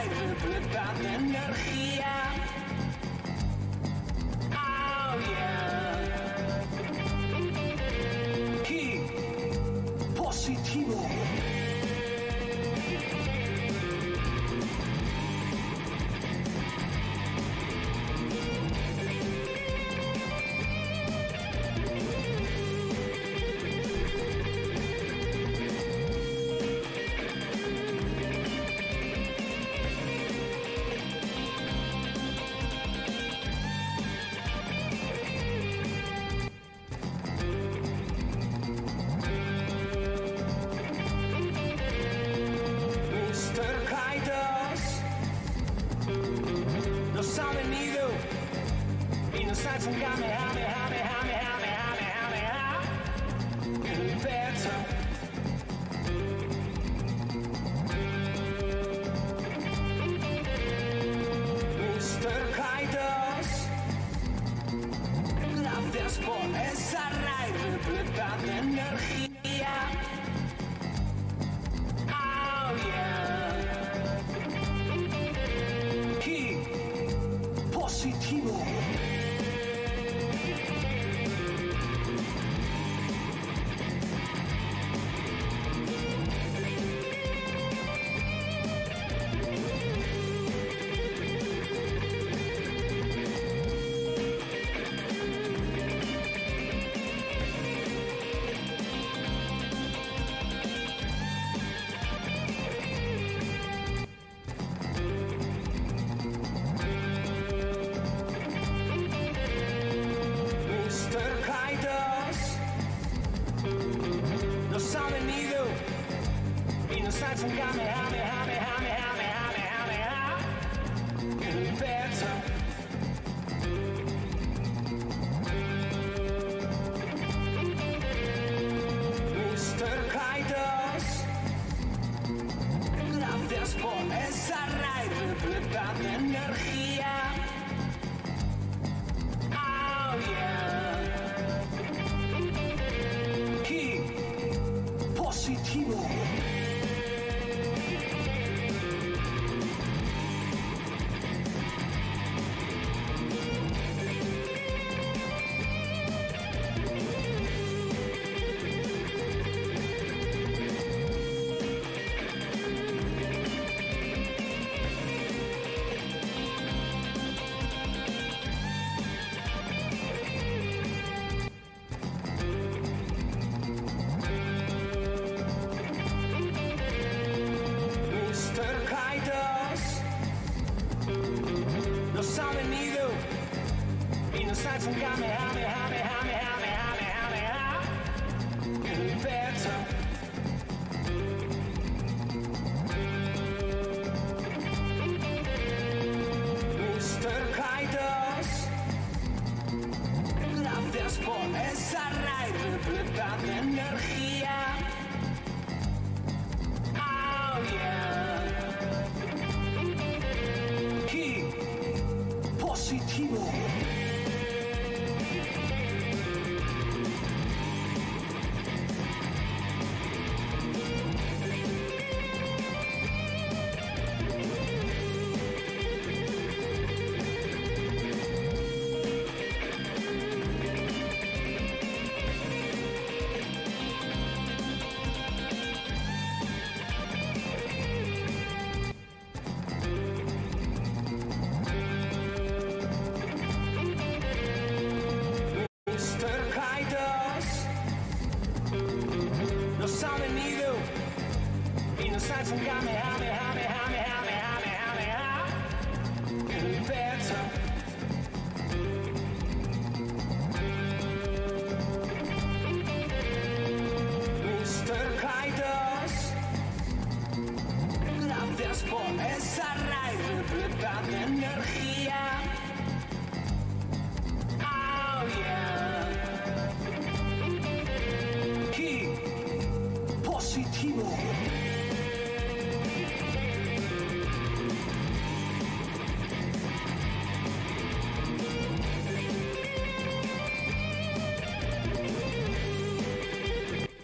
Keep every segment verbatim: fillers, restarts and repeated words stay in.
aire repleta de energía. Oh yeah. Ki positivo.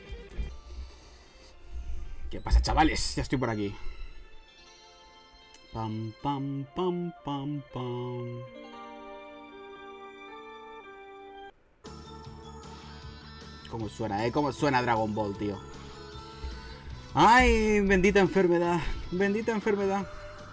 ¿Qué pasa, chavales? Ya estoy por aquí. Pam, pam, pam, pam, pam. ¿Cómo suena, eh? ¿Cómo suena Dragon Ball, tío? ¡Ay! Bendita enfermedad. Bendita enfermedad.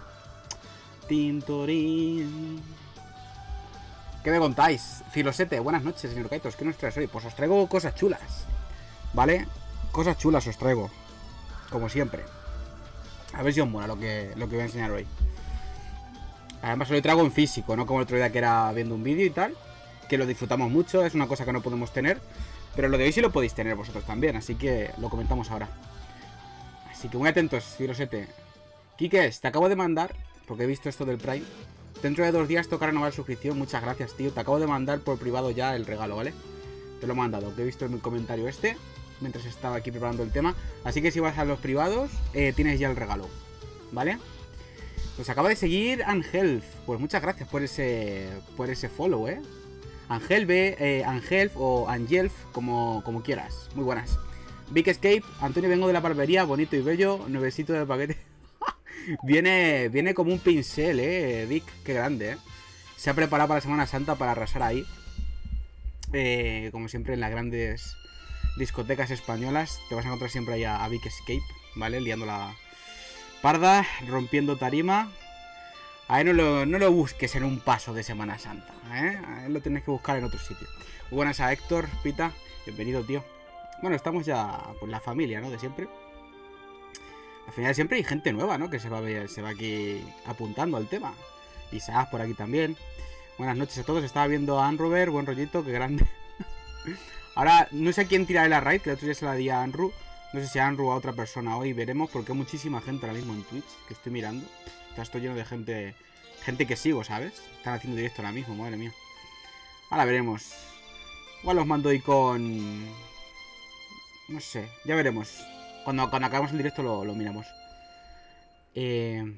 Tintorín. ¿Qué me contáis? Filosete, buenas noches, señor Kaitos. ¿Qué nos traes hoy? Pues os traigo cosas chulas. ¿Vale? Cosas chulas os traigo. Como siempre. A ver si os mola lo que, lo que voy a enseñar hoy. Además lo traigo en físico, no como el otro día que era viendo un vídeo y tal. Que lo disfrutamos mucho, es una cosa que no podemos tener. Pero lo de hoy sí lo podéis tener vosotros también, así que lo comentamos ahora. Así que muy atentos, Filosete. Kikes, te acabo de mandar, porque he visto esto del Prime. Dentro de dos días toca renovar suscripción, muchas gracias, tío. Te acabo de mandar por privado ya el regalo, ¿vale? Te lo he mandado, que he visto en mi comentario este, mientras estaba aquí preparando el tema. Así que si vas a los privados, eh, tienes ya el regalo, ¿vale? Pues acaba de seguir Angel. Pues muchas gracias por ese por ese follow, ¿eh? Angel B, eh, Angelf o Angelf, como, como quieras. Muy buenas. Big Escape, Antonio, vengo de la barbería, bonito y bello, nuevecito del paquete. viene, viene como un pincel, eh, Vic, qué grande, eh. Se ha preparado para la Semana Santa para arrasar ahí. Eh, como siempre en las grandes discotecas españolas, te vas a encontrar siempre ahí a, a Big Escape, ¿vale? Liando la parda, rompiendo tarima. Ahí no lo, no lo busques en un paso de Semana Santa, ¿eh? Ahí lo tienes que buscar en otro sitio. Muy buenas a Héctor, Pita. Bienvenido, tío. Bueno, estamos ya pues la familia, ¿no? De siempre. Al final siempre hay gente nueva, ¿no? Que se va, se va aquí apuntando al tema. Isaac por aquí también. Buenas noches a todos. Estaba viendo a Anrover, buen rollito, qué grande. Ahora, no sé a quién tiraré la raid, que el otro día se la di a Anru. No sé si a Anru o a otra persona hoy, veremos, porque hay muchísima gente ahora mismo en Twitch que estoy mirando. Está esto lleno de gente gente que sigo, ¿sabes? Están haciendo directo ahora mismo, madre mía. Ahora veremos. Igual los mando hoy con... No sé, ya veremos. Cuando, cuando acabemos el directo lo, lo miramos. Eh...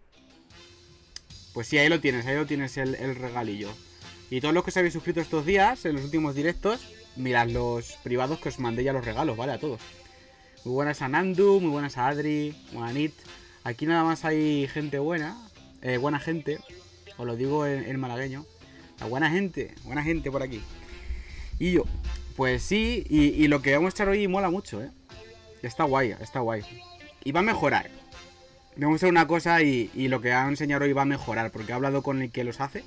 Pues sí, ahí lo tienes, ahí lo tienes el, el regalillo. Y todos los que se habéis suscrito estos días, en los últimos directos, mirad los privados que os mandé ya los regalos, ¿vale? A todos. Muy buenas a Nandu, muy buenas a Adri, Juanit. Aquí nada más hay gente buena, eh, buena gente, os lo digo en, en malagueño. La buena gente, buena gente por aquí. Y yo, pues sí, y, y lo que voy a mostrar hoy mola mucho, ¿eh? Está guay, está guay. Y va a mejorar. Voy a mostrar una cosa y, y lo que voy a enseñar hoy va a mejorar, porque he hablado con el que los hace.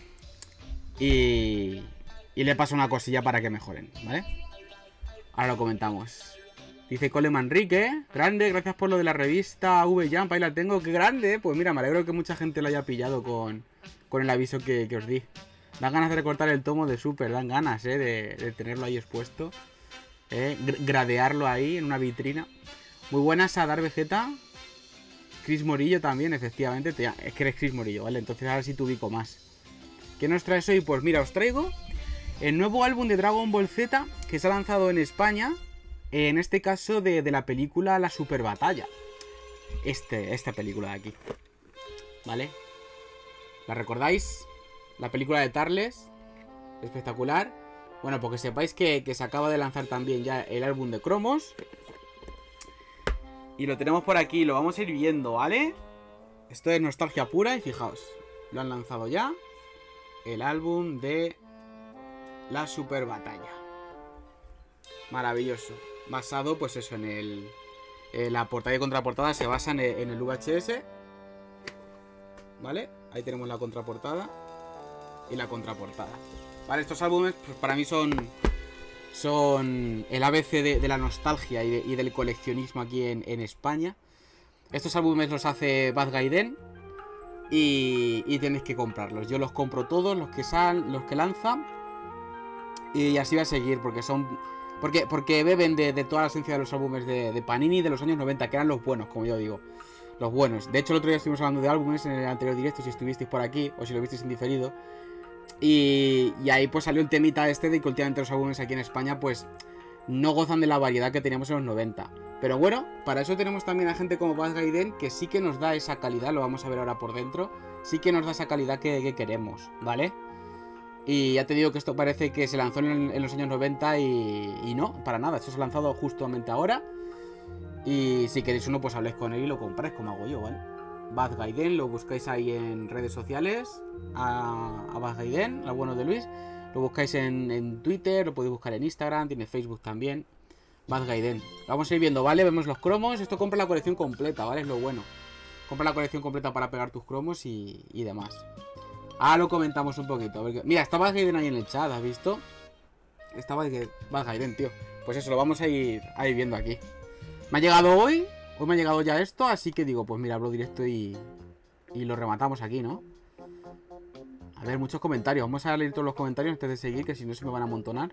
Y, y le paso una cosilla para que mejoren, ¿vale? Ahora lo comentamos. Dice Cole Manrique, grande, gracias por lo de la revista V-Jump, ahí la tengo, qué grande. Pues mira, me alegro que mucha gente lo haya pillado con, con el aviso que, que os di. Dan ganas de recortar el tomo de Super, dan ganas, eh, de, de tenerlo ahí expuesto. Eh, gradearlo ahí en una vitrina. Muy buenas a Dar Vegeta. Chris Morillo también, efectivamente. Te, es que eres Chris Morillo, ¿vale? Entonces ahora sí te ubico más. ¿Qué nos traes hoy? Pues mira, os traigo el nuevo álbum de Dragon Ball Z que se ha lanzado en España. En este caso de, de la película La Super Batalla. Este, esta película de aquí. ¿Vale? ¿La recordáis? La película de Tarles. Espectacular. Bueno, porque sepáis que, que se acaba de lanzar también ya el álbum de cromos. Y lo tenemos por aquí, lo vamos a ir viendo, ¿vale? Esto es nostalgia pura y fijaos, lo han lanzado ya. El álbum de La Super Batalla. Maravilloso. Basado, pues eso, en el... En la portada y contraportada se basan en, en el V H S. ¿Vale? Ahí tenemos la contraportada y la contraportada. Vale, estos álbumes pues para mí son... Son el A B C de, de la nostalgia y, de, y del coleccionismo aquí en, en España. Estos álbumes los hace Bad Gaiden. Y, y tenéis que comprarlos. Yo los compro todos, los que salen, los que lanzan. Y así va a seguir, porque son... Porque, porque beben de, de toda la esencia de los álbumes de, de Panini de los años noventa, que eran los buenos, como yo digo. Los buenos. De hecho, el otro día estuvimos hablando de álbumes en el anterior directo, si estuvisteis por aquí, o si lo visteis en diferido. Y, y ahí pues salió el temita este de que últimamente los álbumes aquí en España pues no gozan de la variedad que teníamos en los noventa. Pero bueno, para eso tenemos también a gente como Bad Gaiden, que sí que nos da esa calidad, lo vamos a ver ahora por dentro. Sí que nos da esa calidad que, que queremos, ¿vale? Y ya te digo que esto parece que se lanzó en, en los años noventa y, y no, para nada. Esto se ha lanzado justamente ahora. Y si queréis uno, pues habléis con él y lo compráis, como hago yo, ¿vale? Bad Gaiden, lo buscáis ahí en redes sociales, a, a Bad Gaiden, al bueno de Luis. Lo buscáis en, en Twitter, lo podéis buscar en Instagram, tiene Facebook también. Bad Gaiden. Lo vamos a ir viendo, ¿vale? Vemos los cromos. Esto compra la colección completa, ¿vale? Es lo bueno. Compra la colección completa para pegar tus cromos y, y demás. Ahora lo comentamos un poquito. Porque... Mira, está Bad Gaiden ahí en el chat, ¿has visto? Está Bad Gaiden, tío. Pues eso, lo vamos a ir, a ir viendo aquí. Me ha llegado hoy. Hoy me ha llegado ya esto, así que digo, pues mira, abro directo y, y lo rematamos aquí, ¿no? A ver, muchos comentarios. Vamos a leer todos los comentarios antes de seguir, que si no se me van a amontonar.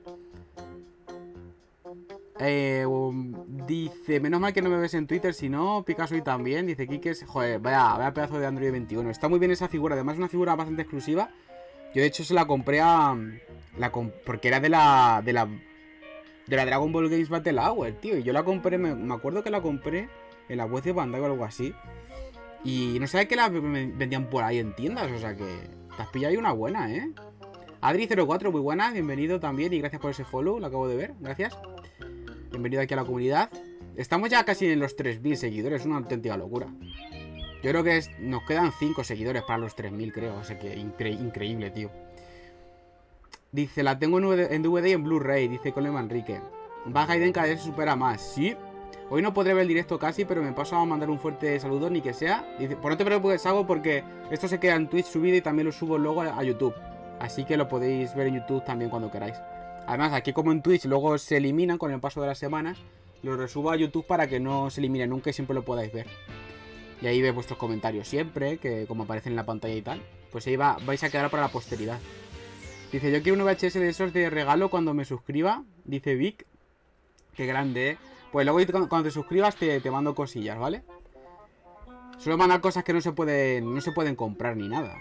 Eh, um, dice, menos mal que no me ves en Twitter, si no, Picasso y también. Dice Kikes, joder, vaya, vaya pedazo de Android veintiuno. Está muy bien esa figura, además es una figura bastante exclusiva. Yo de hecho se la compré a... La comp porque era de la... De la... De la Dragon Ball Games Battle Hour, tío. Y yo la compré, me, me acuerdo que la compré en la web de Bandai o algo así. Y no sabía que la vendían por ahí en tiendas, o sea que... Te has pillado ahí una buena, ¿eh? Adri cero cuatro, muy buena, bienvenido también. Y gracias por ese follow, lo acabo de ver, gracias. Bienvenido aquí a la comunidad. Estamos ya casi en los tres mil seguidores, es una auténtica locura. Yo creo que es, nos quedan cinco seguidores para los tres mil, creo. O sea que incre increíble, tío. Dice, la tengo en D V D y en Blu-ray, dice Colin Manrique. Bad Gaiden cada vez se supera más. Sí. Hoy no podré ver el directo casi, pero me paso a mandar un fuerte saludo, ni que sea. Dice, por no te preocupes, hago porque esto se queda en Twitch subido y también lo subo luego a YouTube. Así que lo podéis ver en YouTube también cuando queráis. Además, aquí como en Twitch luego se eliminan con el paso de las semanas, lo resubo a YouTube para que no se elimine nunca y siempre lo podáis ver. Y ahí veis vuestros comentarios siempre, que como aparecen en la pantalla y tal. Pues ahí va, vais a quedar para la posteridad. Dice, yo quiero un V H S de esos de regalo cuando me suscriba. Dice Vic. Qué grande, ¿eh? Pues luego cuando te suscribas te, te mando cosillas, ¿vale? Suelo mandar cosas que no se pueden, no se pueden comprar ni nada.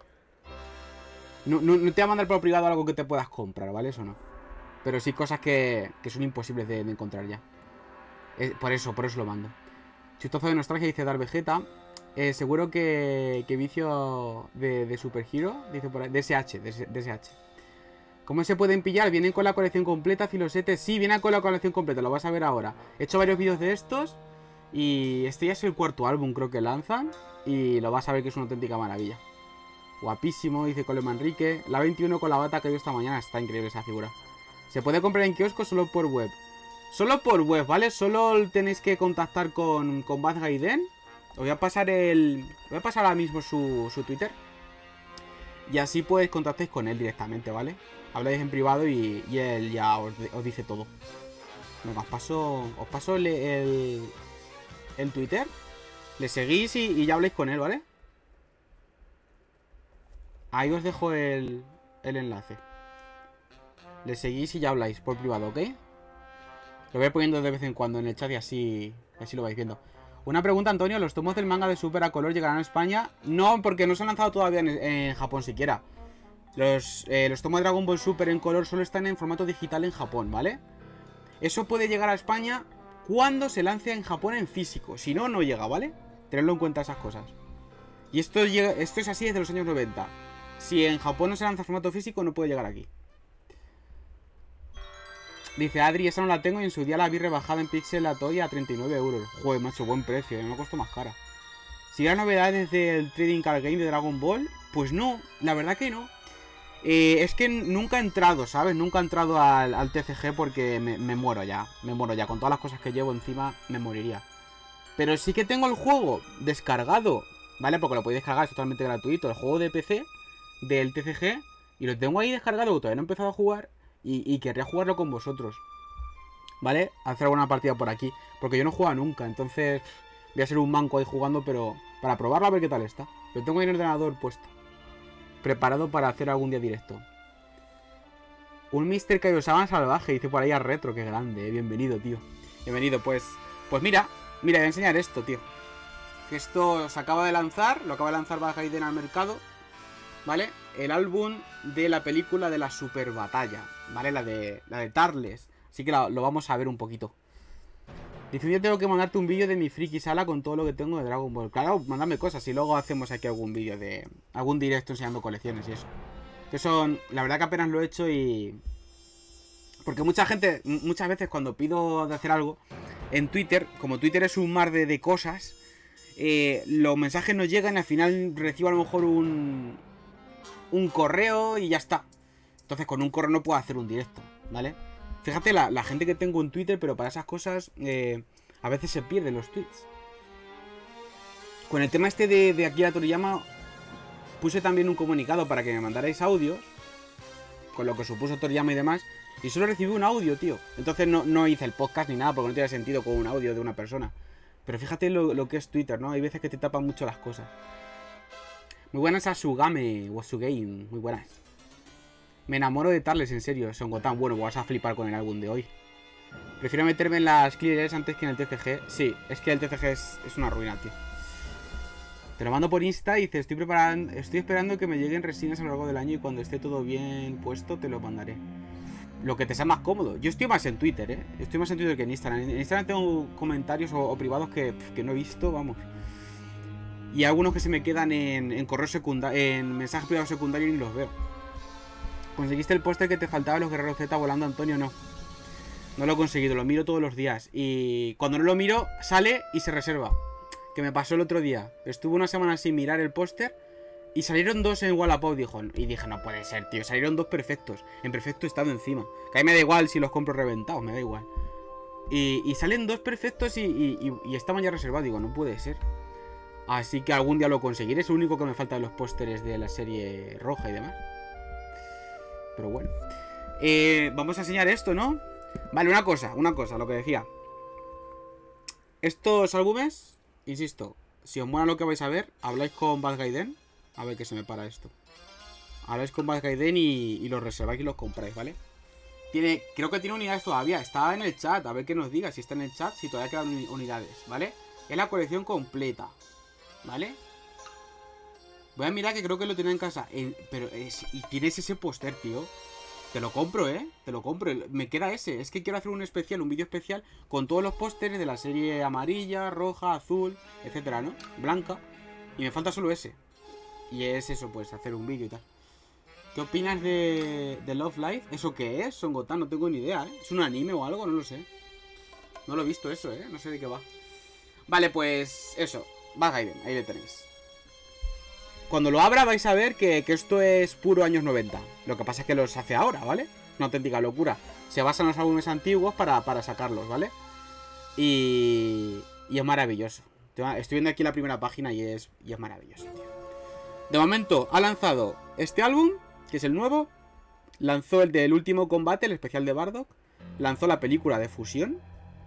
No, no, no te voy a mandar por privado algo que te puedas comprar, ¿vale? Eso no. Pero sí cosas que, que son imposibles de, de encontrar ya. Es, por eso, por eso lo mando. Chistoso de nostalgia, dice Dar Vegeta. Eh, seguro que, que vicio de, de Super Hero, dice por ahí. D S H, D S H. ¿Cómo se pueden pillar? ¿Vienen con la colección completa, Filosete? Sí, vienen con la colección completa, lo vas a ver ahora. He hecho varios vídeos de estos. Y este ya es el cuarto álbum, creo que lanzan. Y lo vas a ver que es una auténtica maravilla. Guapísimo, dice Colin Manrique. La veintiuno con la bata que he visto esta mañana. Está increíble esa figura. Se puede comprar en kiosco solo por web. Solo por web, ¿vale? Solo tenéis que contactar con, con Bad Gaiden. Os voy a pasar el... Voy a pasar ahora mismo su, su Twitter. Y así pues contactéis con él directamente, ¿vale? Habláis en privado y, y él ya os, os dice todo. Venga, os paso, os paso el, el, el Twitter. Le seguís y, y ya habláis con él, ¿vale? Ahí os dejo el, el enlace. Le seguís y ya habláis por privado, ¿ok? Lo voy poniendo de vez en cuando en el chat y así, así lo vais viendo. Una pregunta, Antonio, ¿los tomos del manga de Super a color llegarán a España? No, porque no se han lanzado todavía en, en Japón siquiera. Los, eh, los tomos de Dragon Ball Super en color solo están en formato digital en Japón, ¿vale? Eso puede llegar a España cuando se lance en Japón en físico. Si no, no llega, ¿vale? Tenedlo en cuenta esas cosas. Y esto, llega, esto es así desde los años noventa. Si en Japón no se lanza en formato físico, no puede llegar aquí. Dice Adri, esa no la tengo y en su día la vi rebajada en Pixel a Toy a treinta y nueve euros. Joder, macho, buen precio, ¿eh? Me ha costado más cara. Si hay novedades del Trading Card Game de Dragon Ball, pues no, la verdad que no. Eh, es que nunca he entrado, ¿sabes? Nunca he entrado al, al T C G porque me, me muero ya. Me muero ya. Con todas las cosas que llevo encima, me moriría. Pero sí que tengo el juego descargado, ¿vale? Porque lo podéis descargar, es totalmente gratuito. El juego de P C del T C G. Y lo tengo ahí descargado, todavía no he empezado a jugar. Y, y querría jugarlo con vosotros, ¿vale? Hacer alguna partida por aquí. Porque yo no juego nunca, entonces voy a ser un manco ahí jugando, pero para probarlo a ver qué tal está. Lo tengo ahí en el ordenador puesto, preparado para hacer algún día directo. Un mister Kaiosama salvaje, dice por ahí a Retro, qué grande, ¿eh? Bienvenido, tío. Bienvenido, pues. Pues mira, mira, voy a enseñar esto, tío. Que esto se acaba de lanzar, lo acaba de lanzar Bad Gaiden al mercado, ¿vale? El álbum de la película de la Super Batalla, ¿vale? La de, la de Tarles. Así que la, lo vamos a ver un poquito. Dice, yo tengo que mandarte un vídeo de mi friki sala con todo lo que tengo de Dragon Ball. Claro, mandadme cosas y luego hacemos aquí algún vídeo de... Algún directo enseñando colecciones y eso. Que son... La verdad que apenas lo he hecho y... Porque mucha gente, muchas veces cuando pido de hacer algo en Twitter, como Twitter es un mar de, de cosas, eh, los mensajes no llegan y al final recibo a lo mejor un, un correo y ya está. Entonces con un correo no puedo hacer un directo, ¿vale? Fíjate la, la gente que tengo en Twitter, pero para esas cosas eh, a veces se pierden los tweets. Con el tema este de, de Akira Toriyama puse también un comunicado para que me mandarais audios, con lo que supuso Toriyama y demás, y solo recibí un audio, tío. Entonces no, no hice el podcast ni nada, porque no tiene sentido con un audio de una persona. Pero fíjate lo, lo que es Twitter, ¿no? Hay veces que te tapan mucho las cosas. Muy buenas a Sugame o a Sugame, muy buenas. Me enamoro de Tarles, en serio, Son Gotan. Bueno, vas a flipar con el álbum de hoy. Prefiero meterme en las clears antes que en el T C G. Sí, es que el T C G es, es una ruina, tío. Te lo mando por Insta y dice, estoy preparando, estoy esperando que me lleguen resinas a lo largo del año y cuando esté todo bien puesto te lo mandaré. Lo que te sea más cómodo. Yo estoy más en Twitter, ¿eh? Estoy más en Twitter que en Instagram. En Instagram tengo comentarios o, o privados que, pf, que no he visto, vamos. Y algunos que se me quedan en, en correo secundario, en mensajes privados secundarios y ni los veo. ¿Conseguiste el póster que te faltaba los guerreros Z volando, Antonio? No. No lo he conseguido, lo miro todos los días. Y cuando no lo miro, sale y se reserva. Que me pasó el otro día. Estuve una semana sin mirar el póster y salieron dos en Wallapop, dijo. Y dije, no puede ser, tío. Salieron dos perfectos. En perfecto estado encima. Que a mí me da igual si los compro reventados, me da igual. Y, y salen dos perfectos y, y, y, y estaban ya reservados. Digo, no puede ser. Así que algún día lo conseguiré. Es lo único que me falta de los pósteres de la serie roja y demás. Pero bueno. Eh, vamos a enseñar esto, ¿no? Vale, una cosa, una cosa, lo que decía. Estos álbumes, insisto, si os mola lo que vais a ver, habláis con Bad Gaiden. A ver que se me para esto. Habláis con Bad Gaiden y, y los reserváis y los compráis, ¿vale? Tiene, creo que tiene unidades todavía. Está en el chat, a ver qué nos diga. Si está en el chat, si todavía quedan unidades, ¿vale? Es la colección completa, ¿vale? Voy a mirar que creo que lo tenía en casa. En, pero es, y tienes ese póster, tío. Te lo compro, ¿eh? Te lo compro. Me queda ese. Es que quiero hacer un especial, un vídeo especial con todos los pósteres de la serie amarilla, roja, azul, etcétera, ¿no? Blanca. Y me falta solo ese. Y es eso, pues, hacer un vídeo y tal. ¿Qué opinas de, de Love Live? ¿Eso qué es? Son Gotan, no tengo ni idea, ¿eh? ¿Es un anime o algo? No lo sé. No lo he visto eso, ¿eh? No sé de qué va. Vale, pues eso. Bad Gaiden, ahí le tenéis. Cuando lo abra vais a ver que, que esto es puro años noventa. Lo que pasa es que los hace ahora, ¿vale? Una auténtica locura. Se basa en los álbumes antiguos para, para sacarlos, ¿vale? Y, y es maravilloso. Estoy viendo aquí la primera página y es, y es maravilloso, tío. De momento ha lanzado este álbum, que es el nuevo. Lanzó el del último combate, el especial de Bardock. Lanzó la película de fusión.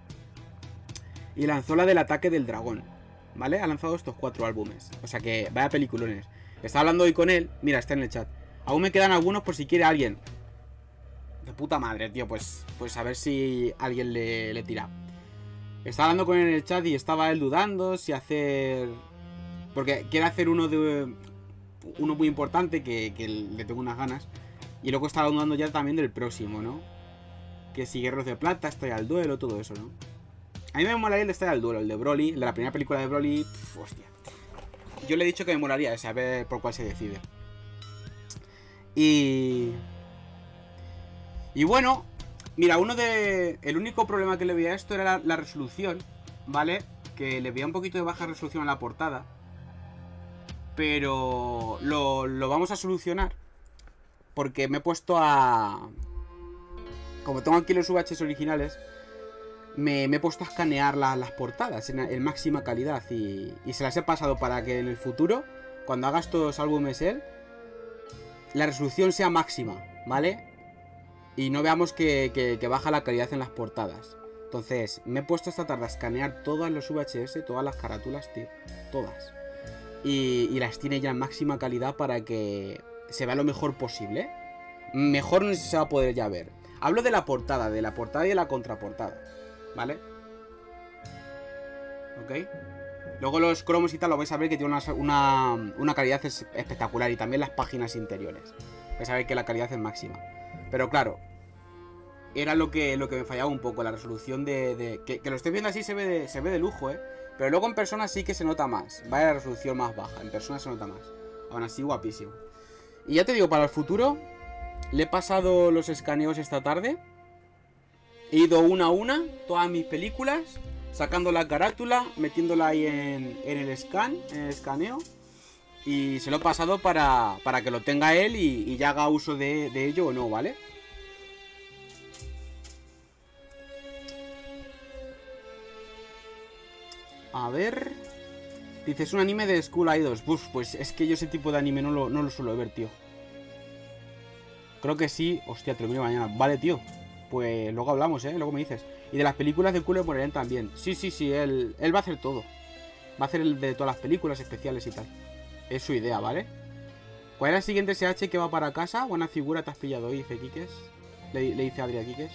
Y lanzó la del ataque del dragón, ¿vale? Ha lanzado estos cuatro álbumes. O sea que vaya peliculones. Estaba hablando hoy con él. Mira, está en el chat. Aún me quedan algunos por si quiere alguien. De puta madre, tío. Pues, pues a ver si alguien le, le tira. Estaba hablando con él en el chat y estaba él dudando si hacer... Porque quiere hacer uno de... Uno muy importante que, que le tengo unas ganas. Y luego estaba dudando ya también del próximo, ¿no? Que si Guerreros de Plata, Estoy al Duelo, todo eso, ¿no? A mí me molaría el de Estoy al Duelo, el de Broly, el de la primera película de Broly. Pff, hostia. Yo le he dicho que me molaría ese, a ver por cuál se decide. Y... Y bueno, mira, uno de... El único problema que le veía a esto era la, la resolución, ¿vale? Que le veía un poquito de baja resolución a la portada. Pero lo, lo vamos a solucionar. Porque me he puesto a... Como tengo aquí los V H S originales, me, me he puesto a escanear la, las portadas en, en máxima calidad. Y, y se las he pasado para que en el futuro, cuando haga estos álbumes él, la resolución sea máxima, ¿vale? Y no veamos que, que, que baja la calidad en las portadas. Entonces, me he puesto esta tarde a escanear todos los V H S, todas las carátulas, tío. Todas. Y, y las tiene ya en máxima calidad para que se vea lo mejor posible. Mejor no se va a poder ya ver. Hablo de la portada, de la portada y de la contraportada, ¿vale? Ok. Luego los cromos y tal lo vais a ver que tiene una, una, una calidad espectacular. Y también las páginas interiores. Vais a ver que la calidad es máxima. Pero claro, era lo que, lo que me fallaba un poco. La resolución de... de que, que lo estoy viendo así se ve de, se ve de lujo, ¿eh? Pero luego en persona sí que se nota más. Vaya la resolución más baja. En persona se nota más. Aún así, guapísimo. Y ya te digo, para el futuro, le he pasado los escaneos esta tarde. He ido una a una, todas mis películas. sacando la carátula, metiéndola ahí en, en el scan, en el escaneo. Y se lo he pasado para, para que lo tenga él y, y ya haga uso de, de ello o no, ¿vale? A ver... Dice, es un anime de School Idols. Uf, pues es que yo ese tipo de anime no lo, no lo suelo ver, tío. Creo que sí. Hostia, te lo miro mañana. Vale, tío. Pues luego hablamos, ¿eh? Luego me dices. Y de las películas de culo ponerán también. Sí, sí, sí. Él, él va a hacer todo. Va a hacer el de todas las películas especiales y tal. Es su idea, ¿vale? ¿Cuál es la siguiente S H que va para casa? Buena figura te has pillado hoy, dice Kikes. Le, le dice Adri a Kikes.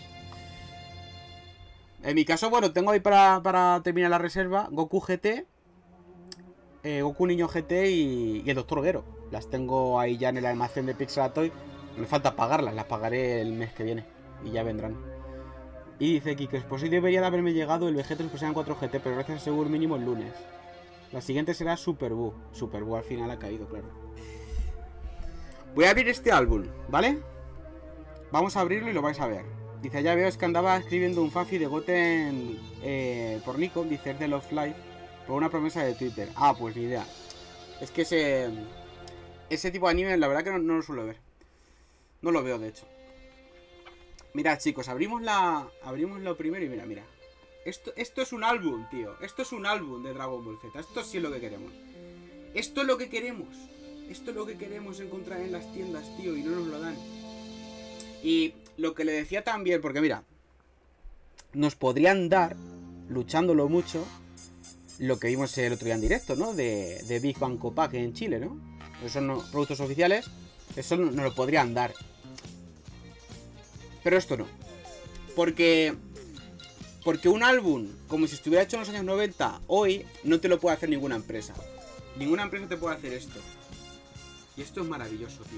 En mi caso, bueno, tengo ahí para, para terminar la reserva Goku G T, eh, Goku Niño G T y, y el Doctor Gero. Las tengo ahí ya en el almacén de Pixelatoy. Me falta pagarlas, las pagaré el mes que viene. Y ya vendrán. Y dice Kikes, pues hoy debería de haberme llegado el Vegeta Super Saiyan cuatro G T, pero gracias a seguro mínimo el lunes. La siguiente será Super Buu. Super Buu al final ha caído, claro. Voy a abrir este álbum, ¿vale? Vamos a abrirlo y lo vais a ver. Dice, ya veo, es que andaba escribiendo un fafi de Goten eh, por Nico, dice, es de Love Life, por una promesa de Twitter. Ah, pues ni idea. Es que ese ese tipo de anime, la verdad que no, no lo suelo ver. No lo veo, de hecho. Mirad, chicos, abrimos la abrimos lo primero y mira, mira. Esto, esto es un álbum, tío. Esto es un álbum de Dragon Ball Z. Esto sí es lo que queremos. Esto es lo que queremos. Esto es lo que queremos encontrar en las tiendas, tío, y no nos lo dan. Y lo que le decía también, porque mira, nos podrían dar, luchándolo mucho, lo que vimos el otro día en directo, ¿no? De, de Big Bang Copac en Chile, ¿no? Esos son no, productos oficiales. Eso nos lo podrían dar. Pero esto no. Porque... Porque un álbum, como si estuviera hecho en los años noventa, hoy no te lo puede hacer ninguna empresa. Ninguna empresa te puede hacer esto. Y esto es maravilloso, tío.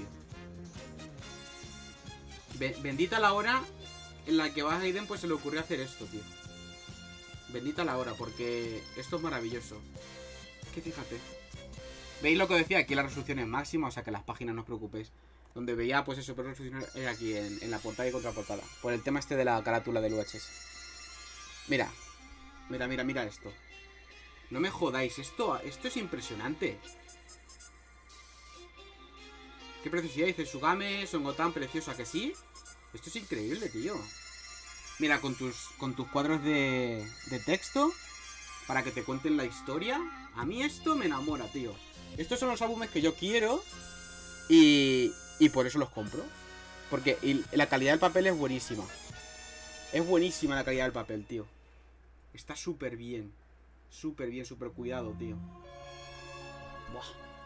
Bendita la hora en la que a Aiden pues se le ocurrió hacer esto, tío. Bendita la hora, porque esto es maravilloso. Es que fíjate. ¿Veis lo que decía? Aquí la resolución es máxima, o sea que las páginas no os preocupéis. Donde veía pues eso, pero la resolución era aquí en, en la portada y contraportada. Por el tema este de la carátula del U H S. Mira, mira, mira, mira esto. No me jodáis, esto, esto es impresionante. Qué preciosidad, dice Sugame, Son Gotan, preciosa, ¿que sí? Esto es increíble, tío. Mira, con tus, con tus cuadros de, de texto, para que te cuenten la historia. A mí esto me enamora, tío. Estos son los álbumes que yo quiero y, y por eso los compro. Porque y la calidad del papel es buenísima. Es buenísima la calidad del papel, tío. Está súper bien. Súper bien, súper cuidado, tío. Buah.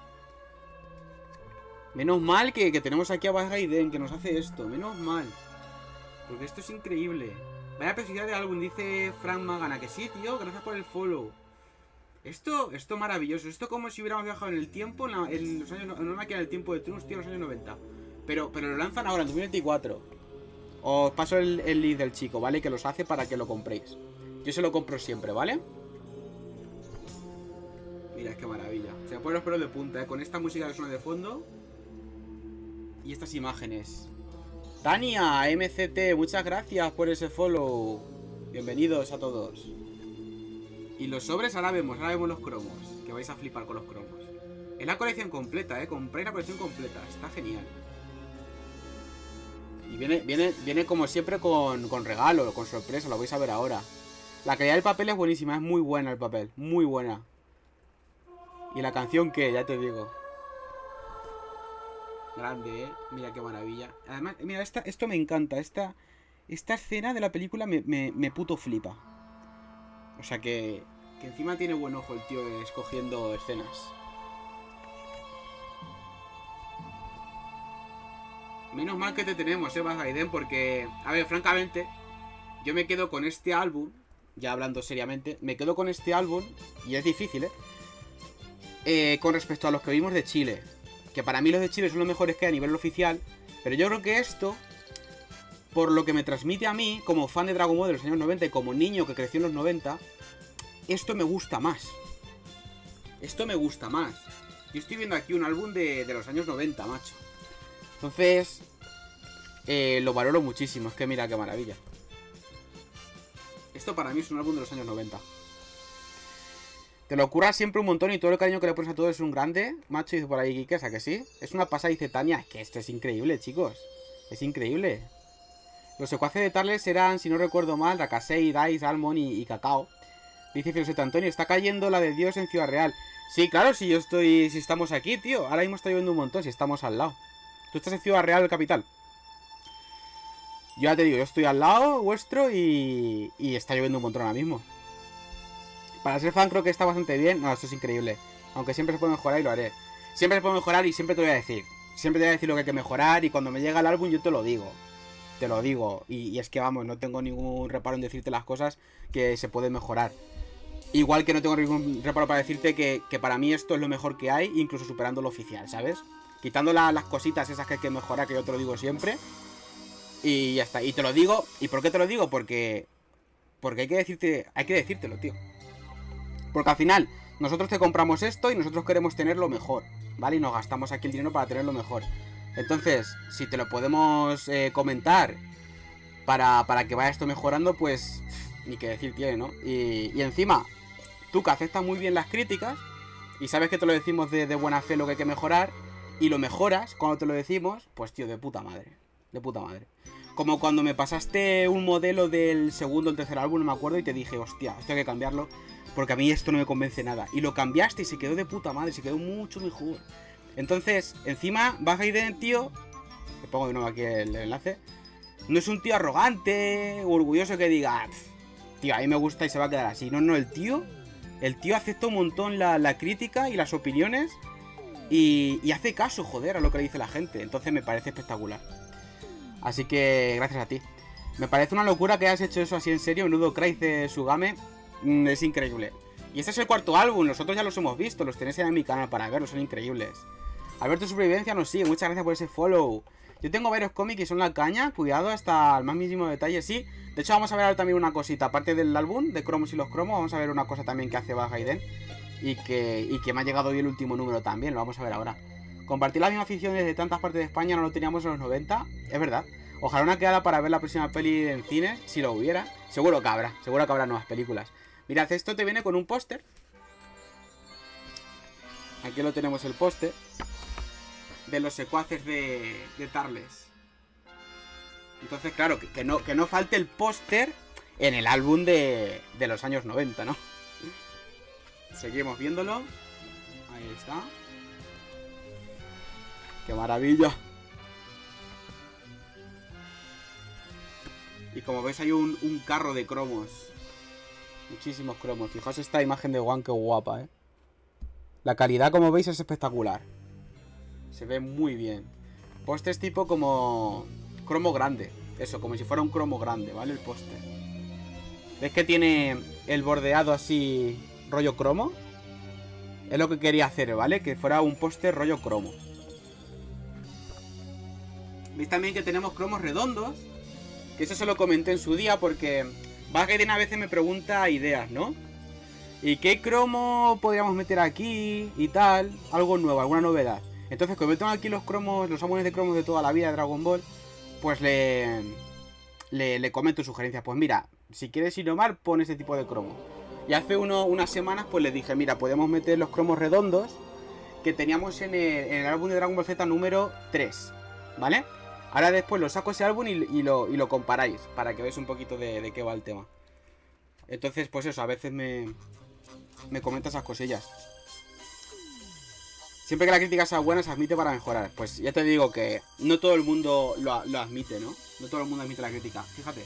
Menos mal que, que tenemos aquí a Bas Gaiden, que nos hace esto. Menos mal. Porque esto es increíble. Vaya preciosidad de álbum, dice Frank Magana. Que sí, tío, gracias por el follow. Esto, esto maravilloso. Esto como si hubiéramos viajado en el tiempo, en, la, en los años, en una máquina del tiempo de Trunks, tío, en los años noventa. Pero, pero lo lanzan ahora, en dos mil veinticuatro. Os paso el, el link del chico, ¿vale? Que los hace para que lo compréis. Yo se lo compro siempre, ¿vale? Mira, qué maravilla. Se me ponen los pelos de punta, ¿eh? Con esta música que suena de fondo. Y estas imágenes. Tania, M C T, muchas gracias por ese follow. Bienvenidos a todos. Y los sobres ahora vemos, ahora vemos los cromos. Que vais a flipar con los cromos. Es la colección completa, ¿eh? Compráis la colección completa, está genial. Y viene, viene, viene como siempre con, con regalo, con sorpresa, lo vais a ver ahora. La calidad del papel es buenísima, es muy buena el papel, muy buena. Y la canción que, ya te digo. Grande, ¿eh? Mira qué maravilla. Además, mira, esta, esto me encanta, esta, esta escena de la película me, me, me puto flipa. O sea que, que encima tiene buen ojo el tío escogiendo escenas. Menos mal que te tenemos, eh, Bas Gaiden, porque, a ver, francamente, yo me quedo con este álbum, ya hablando seriamente, me quedo con este álbum, y es difícil, ¿eh? eh con respecto a los que vimos de Chile, que para mí los de Chile son los mejores que hay a nivel oficial, pero yo creo que esto, por lo que me transmite a mí, como fan de Dragon Ball de los años noventa y como niño que creció en los noventa, esto me gusta más. Esto me gusta más. Yo estoy viendo aquí un álbum de, de los años noventa, macho. Entonces, eh, lo valoro muchísimo. Es que mira qué maravilla. Esto para mí es un álbum de los años noventa. Te lo curras siempre un montón y todo el cariño que le pones a todo es un grande. Macho, dice por ahí Kike, ¿a que sí? Es una pasada, dice Tania. Es que esto es increíble, chicos. Es increíble. Los secuaces de Tarles eran, si no recuerdo mal, Rakasei, Dice, Almond y, y Cacao. Dice Filoseta Antonio, está cayendo la de Dios en Ciudad Real. Sí, claro, si yo estoy... Si estamos aquí, tío. Ahora mismo está lloviendo un montón, si estamos al lado. Tú estás en Ciudad Real, capital. Yo ya te digo, yo estoy al lado vuestro y... Y está lloviendo un montón ahora mismo. Para ser fan creo que está bastante bien. No, esto es increíble. Aunque siempre se puede mejorar y lo haré. Siempre se puede mejorar y siempre te voy a decir. Siempre te voy a decir lo que hay que mejorar y cuando me llega el álbum yo te lo digo. Te lo digo. Y, y es que vamos, no tengo ningún reparo en decirte las cosas que se pueden mejorar. Igual que no tengo ningún reparo para decirte que, que para mí esto es lo mejor que hay, incluso superando lo oficial, ¿sabes? Quitando la, las cositas esas que hay que mejorar, que yo te lo digo siempre. Y ya está. Y te lo digo. ¿Y por qué te lo digo? Porque... Porque hay que decirte... Hay que decírtelo, tío. Porque al final, nosotros te compramos esto y nosotros queremos tener lo mejor, ¿vale? Y nos gastamos aquí el dinero para tener lo mejor. Entonces, si te lo podemos eh, comentar para, para que vaya esto mejorando, pues... Ni que decir tiene, ¿no? Y, y encima, tú que aceptas muy bien las críticas y sabes que te lo decimos de, de buena fe lo que hay que mejorar y lo mejoras cuando te lo decimos, pues tío, de puta madre. De puta madre. Como cuando me pasaste un modelo del segundo o el tercer álbum, no me acuerdo, y te dije, hostia, esto hay que cambiarlo porque a mí esto no me convence nada. Y lo cambiaste y se quedó de puta madre, se quedó mucho mejor. Entonces, encima, Bagaiden, tío, le pongo de nuevo aquí el, el enlace, no es un tío arrogante o orgulloso que diga, tío, a mí me gusta y se va a quedar así. No, no, el tío, el tío acepta un montón la, la crítica y las opiniones y, y hace caso, joder, a lo que le dice la gente. Entonces me parece espectacular. Así que, gracias a ti. Me parece una locura que hayas hecho eso así en serio. Menudo crack de Sugame. Mm, es increíble. Y este es el cuarto álbum. Nosotros ya los hemos visto. Los tenéis en mi canal para verlos. Son increíbles. Alberto Supervivencia nos sigue. Muchas gracias por ese follow. Yo tengo varios cómics y son la caña. Cuidado hasta el más mínimo detalle. Sí. De hecho, vamos a ver ahora también una cosita. Aparte del álbum de cromos y los cromos, vamos a ver una cosa también que hace Bagaiden. Y que, y que me ha llegado hoy el último número también. Lo vamos a ver ahora. Compartir la misma afición desde tantas partes de España no lo teníamos en los noventa. Es verdad. Ojalá una quedada para ver la próxima peli en cine, si lo hubiera. Seguro que habrá, seguro que habrá nuevas películas. Mirad, esto te viene con un póster. Aquí lo tenemos el póster de los secuaces de, de Tarles. Entonces, claro, que, que, no, que no falte el póster en el álbum de, de los años noventa, ¿no? Seguimos viéndolo. Ahí está. ¡Qué maravilla! Y como veis hay un, un carro de cromos. Muchísimos cromos. Fijaos esta imagen de Juan, qué guapa, ¿eh? La calidad, como veis, es espectacular. Se ve muy bien. Póster tipo como... cromo grande. Eso, como si fuera un cromo grande, ¿vale? El póster. ¿Ves que tiene el bordeado así rollo cromo? Es lo que quería hacer, ¿vale? Que fuera un póster rollo cromo. ¿Veis también que tenemos cromos redondos? Que eso se lo comenté en su día porque Bagaiden a veces me pregunta ideas, ¿no? ¿Y qué cromo podríamos meter aquí y tal? Algo nuevo, alguna novedad. Entonces, como tengo aquí los cromos, los álbumes de cromos de toda la vida de Dragon Ball, pues le, le, le comento sugerencias. Pues mira, si quieres innovar, pon ese tipo de cromo. Y hace uno, unas semanas, pues le dije, mira, podemos meter los cromos redondos que teníamos en el, en el álbum de Dragon Ball Z número tres, ¿vale? Ahora después lo saco ese álbum y, y, lo, y lo comparáis para que veáis un poquito de, de qué va el tema. Entonces, pues eso, a veces me, me comenta esas cosillas. Siempre que la crítica sea buena, se admite para mejorar. Pues ya te digo que no todo el mundo lo, lo admite, ¿no? No todo el mundo admite la crítica, fíjate.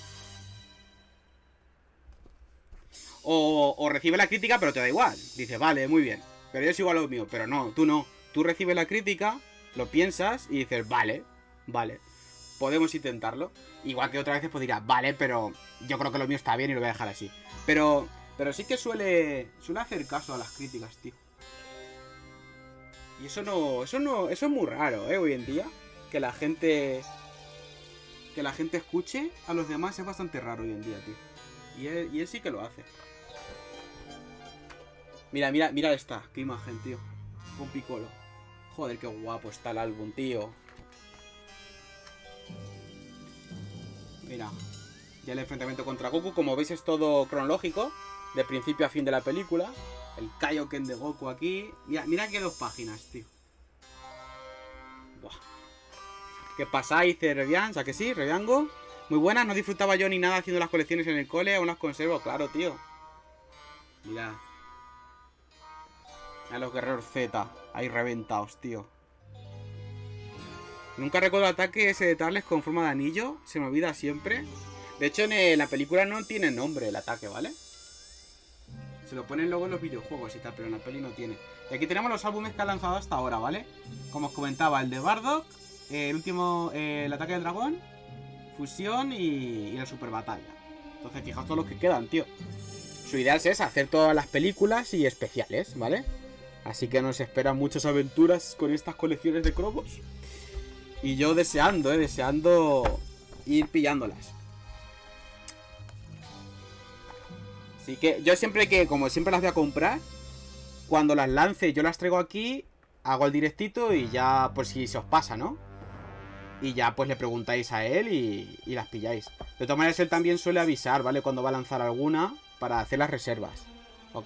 O, o recibe la crítica, pero te da igual. Dice, vale, muy bien, pero yo sigo a lo mío. Pero no, tú no. Tú recibes la crítica, lo piensas y dices, vale, vale, podemos intentarlo. Igual que otras veces pues dirás, vale, pero yo creo que lo mío está bien y lo voy a dejar así. Pero, pero sí que suele, suele hacer caso a las críticas, tío. Y eso no, eso no, eso es muy raro, ¿eh? Hoy en día, que la gente, que la gente escuche a los demás es bastante raro hoy en día, tío. Y él, y él sí que lo hace. Mira, mira, mira esta, qué imagen, tío. Con Piccolo. Joder, qué guapo está el álbum, tío. Mira, ya el enfrentamiento contra Goku, como veis es todo cronológico. de principio a fin de la película. El Kaioken de Goku aquí. Mira, mira que dos páginas, tío. Buah. ¿Qué pasa? Dice Revian, ¿a que sí? Reviango. Muy buenas, no disfrutaba yo ni nada haciendo las colecciones en el cole, aún las conservo, claro, tío. Mirad. A los guerreros Z, ahí reventados, tío. Nunca recuerdo el ataque ese de Tarles con forma de anillo, se me olvida siempre. De hecho, en la película no tiene nombre el ataque, ¿vale? Se lo ponen luego en los videojuegos y tal, pero en la peli no tiene. Y aquí tenemos los álbumes que ha lanzado hasta ahora, ¿vale? Como os comentaba, el de Bardock, eh, el último, eh, el ataque del dragón, fusión y, y la super batalla. Entonces, fijaos todos los que quedan, tío. Su idea es esa, hacer todas las películas y especiales, ¿vale? Así que nos esperan muchas aventuras con estas colecciones de cromos. Y yo deseando, eh, deseando ir pillándolas. Así que yo siempre que, como siempre las voy a comprar, cuando las lance yo las traigo aquí, hago el directito y ya, por si se os pasa, ¿no? Y ya pues le preguntáis a él y, y las pilláis. De todas maneras él también suele avisar, ¿vale? Cuando va a lanzar alguna para hacer las reservas, ¿ok?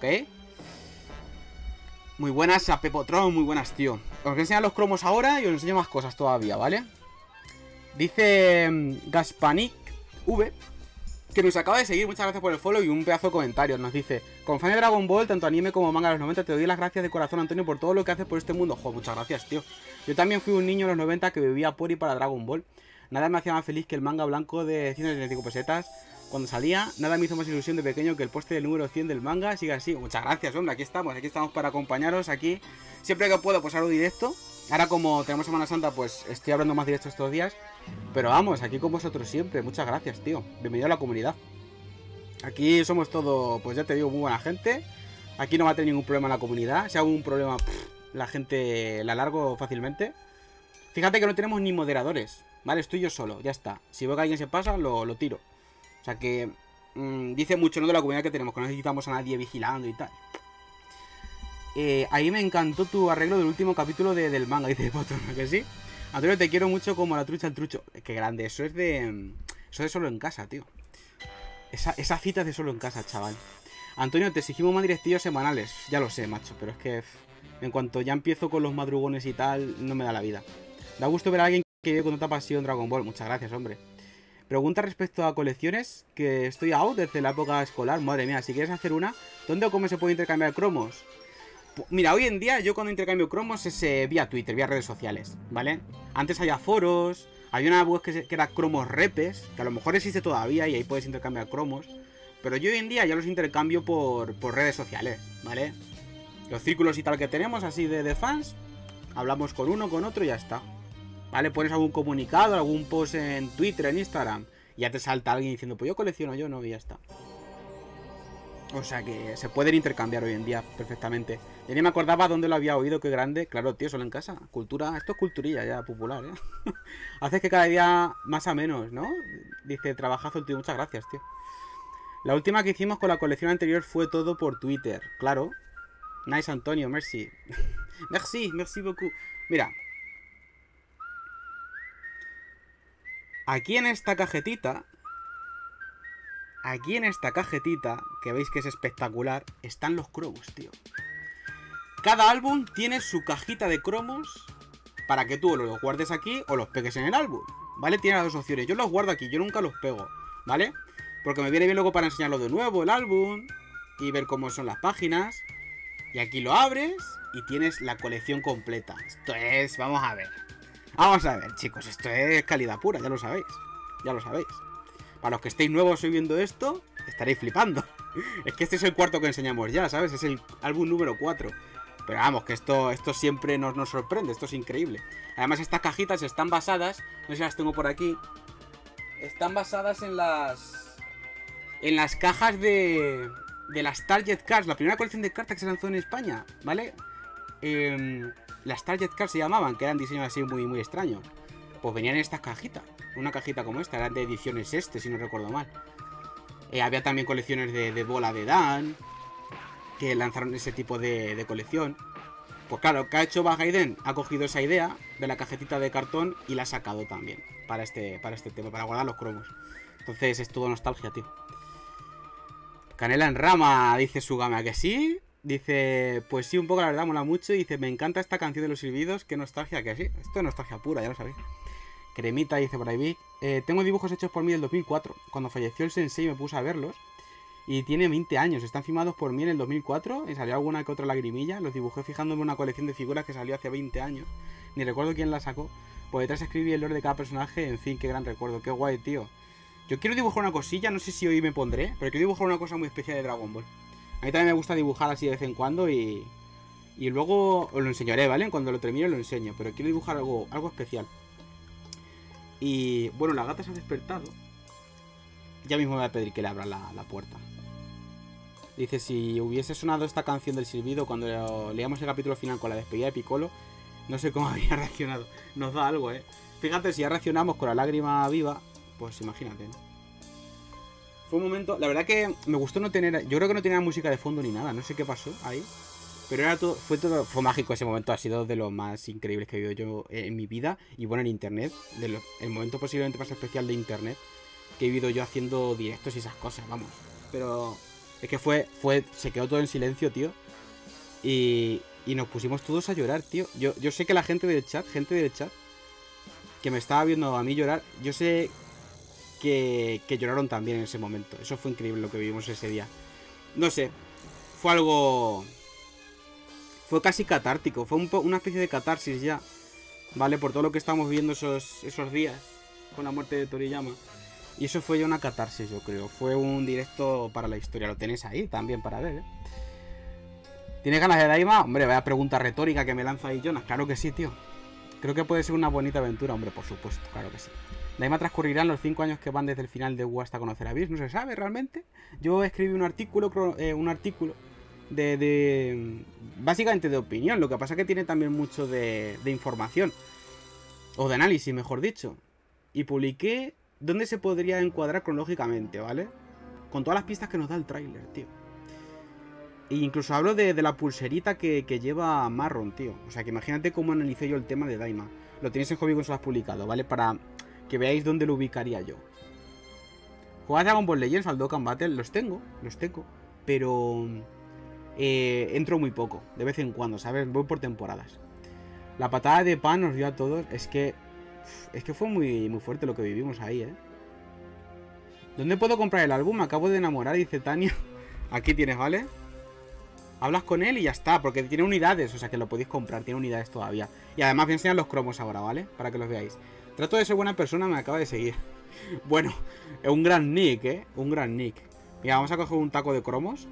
Muy buenas a Pepotron, muy buenas, tío. Os voy a enseñar los cromos ahora y os enseño más cosas todavía, ¿vale? Dice um, Gaspanic V, que nos acaba de seguir, muchas gracias por el follow y un pedazo de comentario. Nos dice: como fan de Dragon Ball, tanto anime como manga de los noventa, te doy las gracias de corazón, Antonio, por todo lo que haces por este mundo. Joder, muchas gracias, tío. Yo también fui un niño en los noventa que vivía por y para Dragon Ball. Nada me hacía más feliz que el manga blanco de ciento setenta y cinco pesetas cuando salía. Nada me hizo más ilusión de pequeño que el poste del número cien del manga. Sigue así. Muchas gracias, hombre. Aquí estamos. Aquí estamos para acompañaros. Aquí, siempre que puedo, pues hago directo. Ahora, como tenemos Semana Santa, pues estoy hablando más directo estos días. Pero vamos, aquí con vosotros siempre. Muchas gracias, tío. Bienvenido a la comunidad. Aquí somos todo, pues ya te digo, muy buena gente. Aquí no va a tener ningún problema en la comunidad. Si hago un problema, pff, la gente la largo fácilmente. Fíjate que no tenemos ni moderadores, ¿vale? Estoy yo solo, ya está. Si veo que alguien se pasa, lo, lo tiro. O sea que mmm, dice mucho, ¿no?, de la comunidad que tenemos, que no necesitamos a nadie vigilando y tal. Eh, ahí me encantó tu arreglo del último capítulo de, del manga, dice Potron, ¿que sí? Antonio, te quiero mucho como la trucha al trucho. Qué grande, eso es de... Eso es de Solo en Casa, tío. Esa, esa cita es de Solo en Casa, chaval. Antonio, te exigimos más directillos semanales. Ya lo sé, macho, pero es que... En cuanto ya empiezo con los madrugones y tal, no me da la vida. Da gusto ver a alguien que vive con tanta pasión Dragon Ball. Muchas gracias, hombre. Pregunta respecto a colecciones, que estoy out desde la época escolar. Madre mía, si quieres hacer una, ¿dónde o cómo se puede intercambiar cromos? Pues mira, hoy en día yo cuando intercambio cromos es eh, vía Twitter, vía redes sociales, ¿vale? Antes había foros, había una web que, se, que era Cromos Repes, que a lo mejor existe todavía y ahí puedes intercambiar cromos. Pero yo hoy en día ya los intercambio por, por redes sociales, ¿vale? Los círculos y tal que tenemos así de, de fans, hablamos con uno, con otro y ya está. ¿Vale? Pones algún comunicado, algún post en Twitter, en Instagram, y ya te salta alguien diciendo, pues yo colecciono, yo no, y ya está. O sea que se pueden intercambiar hoy en día perfectamente. Yo ni me acordaba dónde lo había oído, qué grande. Claro, tío, Solo en Casa. Cultura, esto es culturilla ya popular, ¿eh? Haces que cada día más a menos, ¿no? Dice, trabajazo el tío, muchas gracias, tío. La última que hicimos con la colección anterior fue todo por Twitter, claro. Nice, Antonio, merci. Merci, merci beaucoup. Mira. Aquí en esta cajetita, aquí en esta cajetita, que veis que es espectacular, están los cromos, tío. Cada álbum tiene su cajita de cromos para que tú los guardes aquí o los pegues en el álbum, ¿vale? Tiene las dos opciones. Yo los guardo aquí, yo nunca los pego, ¿vale? Porque me viene bien luego para enseñarlo de nuevo, el álbum, y ver cómo son las páginas. Y aquí lo abres y tienes la colección completa. Esto es, vamos a ver. Vamos a ver, chicos, esto es calidad pura, ya lo sabéis. Ya lo sabéis. Para los que estéis nuevos hoy viendo esto, estaréis flipando. Es que este es el cuarto que enseñamos ya, ¿sabes? Es el álbum número cuatro. Pero vamos, que esto, esto siempre nos, nos sorprende, esto es increíble. Además, estas cajitas están basadas, no sé si las tengo por aquí, están basadas en las... En las cajas de... De las Target Cards, la primera colección de cartas que se lanzó en España, ¿vale? Eh... Las Target Cards se llamaban, que eran diseños así muy, muy extraños. Pues venían en estas cajitas. Una cajita como esta, eran de ediciones este, si no recuerdo mal. Eh, había también colecciones de, de Bola de Dan, que lanzaron ese tipo de, de colección. Pues claro, ¿qué ha hecho Bagaiden? Ha cogido esa idea de la cajetita de cartón y la ha sacado también para este, para este tema, para guardar los cromos. Entonces es todo nostalgia, tío. Canela en rama, dice Sugame, ¿a que sí? Dice, pues sí, un poco, la verdad, mola mucho. Dice, me encanta esta canción de los silbidos. Qué nostalgia, que sí. Esto es nostalgia pura, ya lo sabéis. Cremita, dice por ahí Vic. Eh, tengo dibujos hechos por mí del dos mil cuatro. Cuando falleció el sensei me puse a verlos. Y tiene veinte años. Están firmados por mí en el dos mil cuatro. Y salió alguna que otra lagrimilla. Los dibujé fijándome en una colección de figuras que salió hace veinte años. Ni recuerdo quién la sacó. Por detrás escribí el lore de cada personaje. En fin, qué gran recuerdo. Qué guay, tío. Yo quiero dibujar una cosilla. No sé si hoy me pondré. Pero quiero dibujar una cosa muy especial de Dragon Ball. A mí también me gusta dibujar así de vez en cuando. Y, y luego os lo enseñaré, ¿vale? Cuando lo termine lo enseño. Pero quiero dibujar algo, algo especial. Y bueno, la gata se ha despertado. Ya mismo me voy a pedir que le abra la, la puerta. Dice, si hubiese sonado esta canción del silbido cuando leíamos el capítulo final con la despedida de Piccolo, no sé cómo habría reaccionado. Nos da algo, ¿eh? Fíjate, si ya reaccionamos con la lágrima viva, pues imagínate, ¿no? Fue un momento... La verdad que me gustó no tener... Yo creo que no tenía música de fondo ni nada. No sé qué pasó ahí. Pero era todo... Fue todo... Fue mágico ese momento. Ha sido de los más increíbles que he vivido yo en mi vida. Y bueno, en internet. De lo, el momento posiblemente más especial de internet que he vivido yo haciendo directos y esas cosas, vamos. Pero... Es que fue... fue se quedó todo en silencio, tío. Y... Y nos pusimos todos a llorar, tío. Yo, yo sé que la gente del chat... Gente del chat... Que me estaba viendo a mí llorar... Yo sé... Que, que lloraron también en ese momento. Eso fue increíble lo que vivimos ese día. No sé, fue algo... Fue casi catártico. Fue un una especie de catarsis ya, ¿vale? Por todo lo que estamos viendo esos, esos días con la muerte de Toriyama. Y eso fue ya una catarsis, yo creo. Fue un directo para la historia. Lo tenéis ahí también para ver, ¿eh? ¿Tienes ganas de Daima? Hombre, vaya pregunta retórica que me lanza ahí Jonas. Claro que sí, tío. Creo que puede ser una bonita aventura, hombre, por supuesto. Claro que sí. Daima transcurrirán los cinco años que van desde el final de U hasta conocer a Whis. No se sabe realmente. Yo escribí un artículo, eh, un artículo de, de... Básicamente de opinión. Lo que pasa es que tiene también mucho de, de información. O de análisis, mejor dicho. Y publiqué dónde se podría encuadrar cronológicamente, ¿vale? Con todas las pistas que nos da el tráiler, tío. E incluso hablo de, de la pulserita que, que lleva Marron, tío. O sea, que imagínate cómo analicé yo el tema de Daima. Lo tenéis en Hobby Consolas publicado, ¿vale? Para... que veáis dónde lo ubicaría yo. ¿Jugad Dragon Ball Legends al Dokkan Battle? Los tengo, los tengo. Pero eh, entro muy poco, de vez en cuando, ¿sabes? Voy por temporadas. La patada de pan nos dio a todos. Es que Es que fue muy, muy fuerte lo que vivimos ahí, ¿eh? ¿Dónde puedo comprar el álbum? Me acabo de enamorar, dice Tania. Aquí tienes, ¿vale? Hablas con él y ya está, porque tiene unidades, o sea que lo podéis comprar, tiene unidades todavía. Y además voy a enseñar los cromos ahora, ¿vale? Para que los veáis. Trato de ser buena persona, me acaba de seguir. Bueno, es un gran nick, ¿eh? Un gran nick. Mira, vamos a coger un taco de cromos.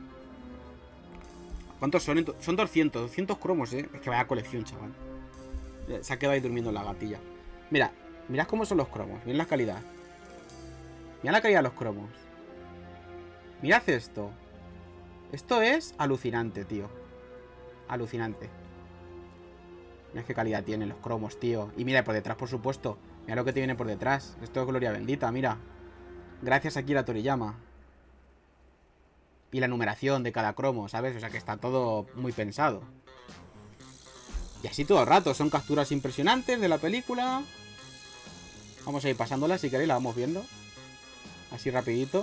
¿Cuántos son? Son doscientos, doscientos cromos, ¿eh? Es que vaya colección, chaval. Se ha quedado ahí durmiendo la gatilla. Mira, mirad cómo son los cromos. Mirad la calidad. Mirad la calidad de los cromos. Mirad esto. Esto es alucinante, tío. Alucinante. Mirad qué calidad tienen los cromos, tío. Y mira por detrás, por supuesto. Mira lo que te viene por detrás. Esto es gloria bendita, mira. Gracias aquí a Toriyama. Y la numeración de cada cromo, ¿sabes? O sea que está todo muy pensado. Y así todo el rato. Son capturas impresionantes de la película. Vamos a ir pasándola si queréis, la vamos viendo. Así rapidito.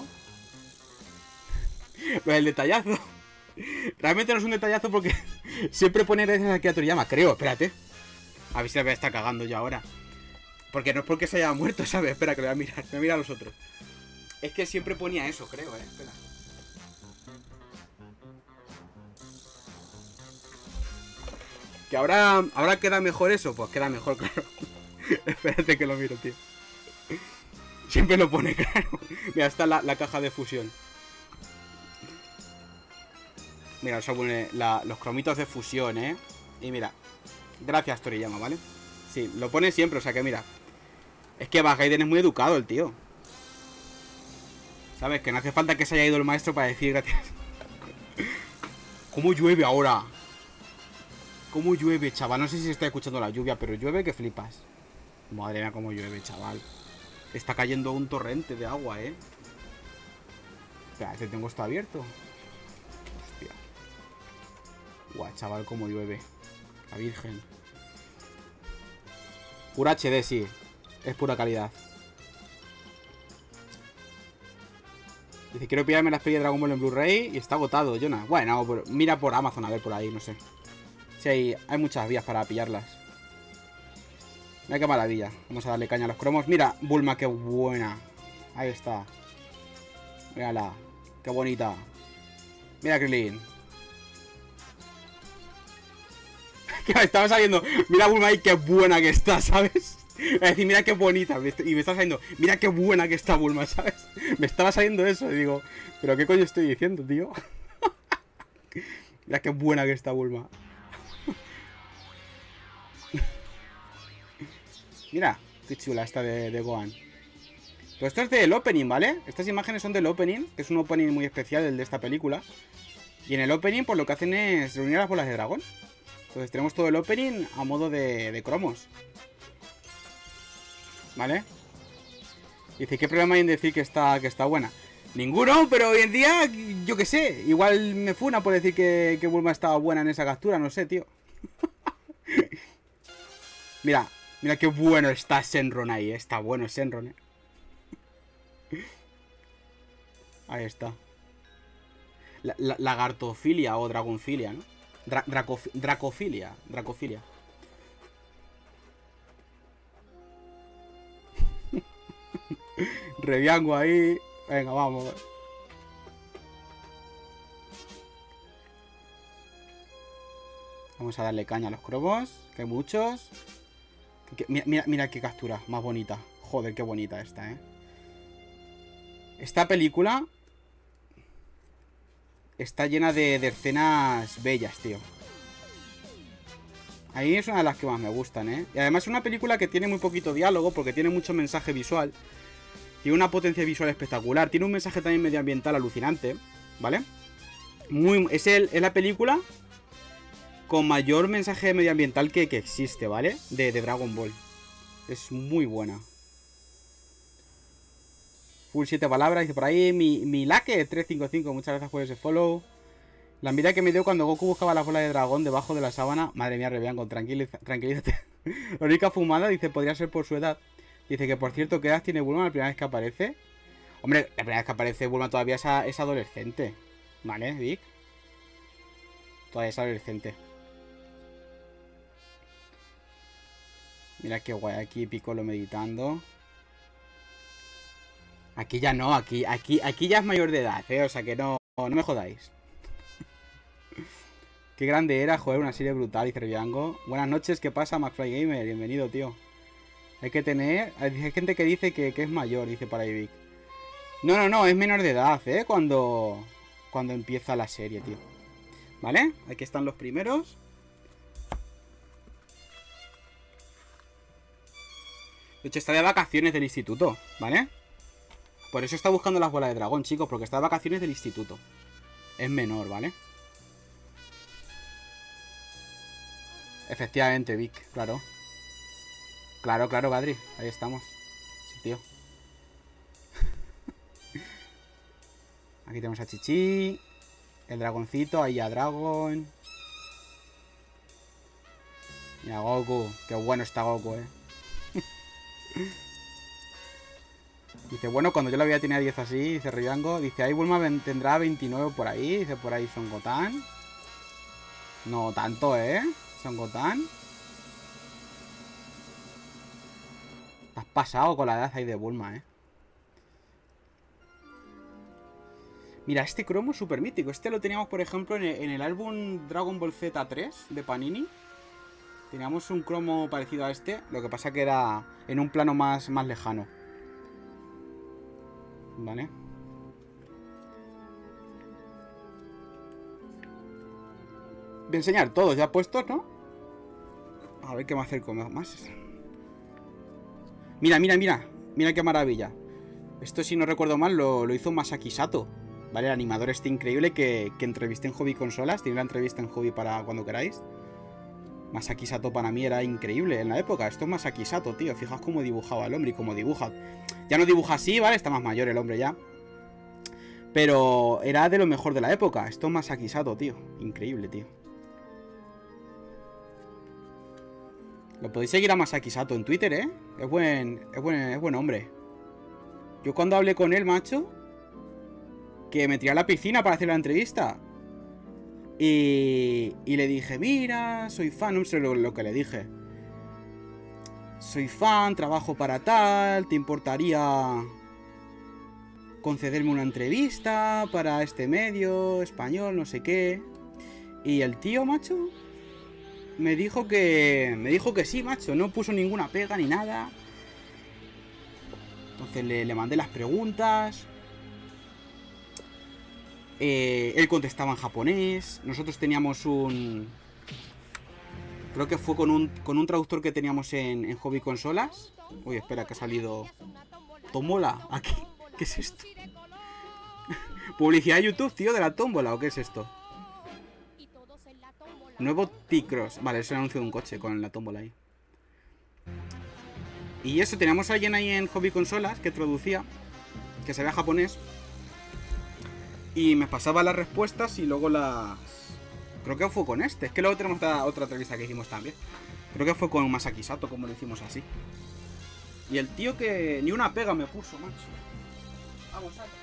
Lo del detallazo. Realmente no es un detallazo porque siempre pone gracias aquí a Toriyama. Creo, espérate. A ver si la voy a estar cagando yo ahora. Porque no es porque se haya muerto, ¿sabes? Espera, que lo voy a mirar. Voy a mirar a los otros. Es que siempre ponía eso, creo, ¿eh? Espera. ¿Que ahora, ahora queda mejor eso? Pues queda mejor, claro. Espérate que lo miro, tío. Siempre lo pone, claro. Mira, está la, la caja de fusión. Mira, eso pone la, los cromitos de fusión, ¿eh? Y mira. Gracias, Toriyama, ¿vale? Sí, lo pone siempre, o sea que mira. Es que Gaiden es muy educado, el tío. ¿Sabes? Que no hace falta que se haya ido el maestro para decir gracias. ¿Cómo llueve ahora? ¿Cómo llueve, chaval? No sé si se está escuchando la lluvia, pero llueve que flipas. Madre mía, cómo llueve, chaval. Está cayendo un torrente de agua, ¿eh? Espera, ese tengo esto abierto. Hostia. Guau, chaval, cómo llueve. La virgen. Pura H D, sí. Es pura calidad. Dice, quiero pillarme las pelis de Dragon Ball en Blu-ray y está agotado, Jonah. Bueno, por, mira por Amazon a ver por ahí, no sé. Sí, hay, hay muchas vías para pillarlas. Mira qué maravilla. Vamos a darle caña a los cromos. Mira, Bulma, qué buena. Ahí está. Mírala. Qué bonita. Mira, Krillin. Que me estaba saliendo. Mira, Bulma, ahí qué buena que está, ¿sabes? Es decir, mira qué bonita. Y me está saliendo. Mira qué buena que está Bulma, ¿sabes? Me estaba saliendo eso y digo, ¿pero qué coño estoy diciendo, tío? Mira qué buena que está Bulma. Mira, qué chula esta de, de Gohan. Pero esto es del opening, ¿vale? Estas imágenes son del opening, que es un opening muy especial, el de esta película. Y en el opening, pues lo que hacen es reunir las bolas de dragón. Entonces tenemos todo el opening a modo de, de cromos. ¿Vale? Dice, ¿qué problema hay en decir que está, que está buena? Ninguno, pero hoy en día, yo qué sé. Igual me funa por decir que, que Bulma estaba buena en esa captura, no sé, tío. Mira, mira qué bueno está Shenron ahí. Está bueno Shenron, eh. Ahí está. La, la, lagartofilia o dragonfilia, ¿no? Dra dracof dracofilia. Dracofilia. Reviango ahí. Venga, vamos. Vamos a darle caña a los cromos, que hay muchos. Que, que, mira, mira, mira qué captura más bonita. Joder, qué bonita esta, eh. Esta película está llena de, de escenas bellas, tío. Ahí es una de las que más me gustan, ¿eh? Y además es una película que tiene muy poquito diálogo porque tiene mucho mensaje visual. Tiene una potencia visual espectacular. Tiene un mensaje también medioambiental alucinante, ¿vale? Muy, es, el, es la película con mayor mensaje medioambiental que, que existe, ¿vale? De, de Dragon Ball. Es muy buena. Full siete palabras, dice por ahí. Mi, mi like tres cinco cinco, muchas gracias por ese follow. La envidia que me dio cuando Goku buscaba las bolas de dragón debajo de la sábana. Madre mía, Reviango, tranquiliza, tranquilízate. La única fumada, dice, podría ser por su edad. Dice que, por cierto, ¿qué edad tiene Bulma la primera vez que aparece? Hombre, la primera vez que aparece Bulma todavía es, a, es adolescente. ¿Vale, Vic? Todavía es adolescente. Mira qué guay, aquí Piccolo meditando. Aquí ya no, aquí, aquí, aquí ya es mayor de edad, ¿eh? O sea que no, no me jodáis. Qué grande era, joder, una serie brutal, dice Reviango. Buenas noches, ¿qué pasa, McFly Gamer? Bienvenido, tío. Hay que tener... Hay gente que dice que, que es mayor, dice para ahí Vic. No, no, no, es menor de edad, ¿eh? Cuando, cuando empieza la serie, tío. ¿Vale? Aquí están los primeros. De hecho, está de vacaciones del instituto, ¿vale? Por eso está buscando las bolas de dragón, chicos, porque está de vacaciones del instituto. Es menor, ¿vale? Efectivamente, Vic, claro. Claro, claro, Gadri, ahí estamos. Sí, tío. Aquí tenemos a Chichi. El dragoncito, ahí a Dragon. Y a Goku. Qué bueno está Goku, eh. Dice, bueno, cuando yo la había tenía diez así, dice Riango. Dice, ahí Bulma tendrá veintinueve por ahí. Dice, por ahí Son Gohan. No tanto, ¿eh? Son Gohan. Has pasado con la edad ahí de Bulma, ¿eh? Mira, este cromo es súper mítico. Este lo teníamos, por ejemplo, en el, en el álbum Dragon Ball Z tres de Panini. Teníamos un cromo parecido a este. Lo que pasa que era en un plano más, más lejano. Vale. Voy a enseñar todos ya puestos, ¿no? A ver qué me acerco más. Mira, mira, mira. Mira qué maravilla. Esto, si no recuerdo mal, lo, lo hizo Masaki Sato. Vale, el animador este increíble que, que entrevisté en Hobby Consolas. Tiene una entrevista en Hobby para cuando queráis. Masaki Sato para mí era increíble en la época. Esto es Masaki Sato, tío. Fijaos cómo dibujaba el hombre y cómo dibuja. Ya no dibuja así, ¿vale? Está más mayor el hombre ya. Pero era de lo mejor de la época. Esto es Masaki Sato, tío. Increíble, tío. Lo podéis seguir a Masaki Sato en Twitter, ¿eh? Es buen, es buen, es buen hombre. Yo cuando hablé con él, macho, que me tiré a la piscina para hacer la entrevista. Y, y le dije, mira, soy fan, no sé lo, lo que le dije. Soy fan, trabajo para tal, ¿te importaría concederme una entrevista para este medio español, no sé qué? Y el tío, macho, me dijo que... Me dijo que sí, macho, no puso ninguna pega ni nada. Entonces le, le mandé las preguntas. Eh, él contestaba en japonés. Nosotros teníamos un... Creo que fue con un, con un traductor que teníamos en, en Hobby Consolas. Uy, espera, que ha salido... ¿Tómbola? ¿Aquí? ¿Qué es esto? ¿Publicidad de YouTube, tío, de la tómbola? ¿O qué es esto? Nuevo T-Cross. Vale, es el anuncio de un coche con la tómbola ahí. Y eso, teníamos a alguien ahí en Hobby Consolas que traducía, que sabía japonés. Y me pasaba las respuestas y luego las... Creo que fue con este. Es que luego tenemos otra, otra entrevista que hicimos también. Creo que fue con Masaki Sato, como lo hicimos así. Y el tío que ni una pega me puso, macho. Vamos, a...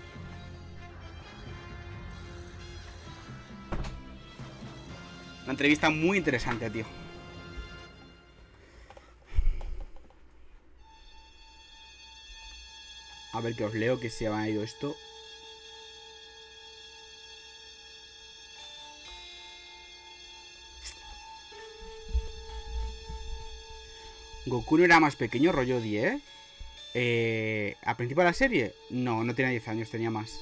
Una entrevista muy interesante, tío. A ver que os leo, que se me ha ido esto. Goku no era más pequeño, rollo diez. Eh, ¿A principio de la serie? No, no tenía diez años, tenía más.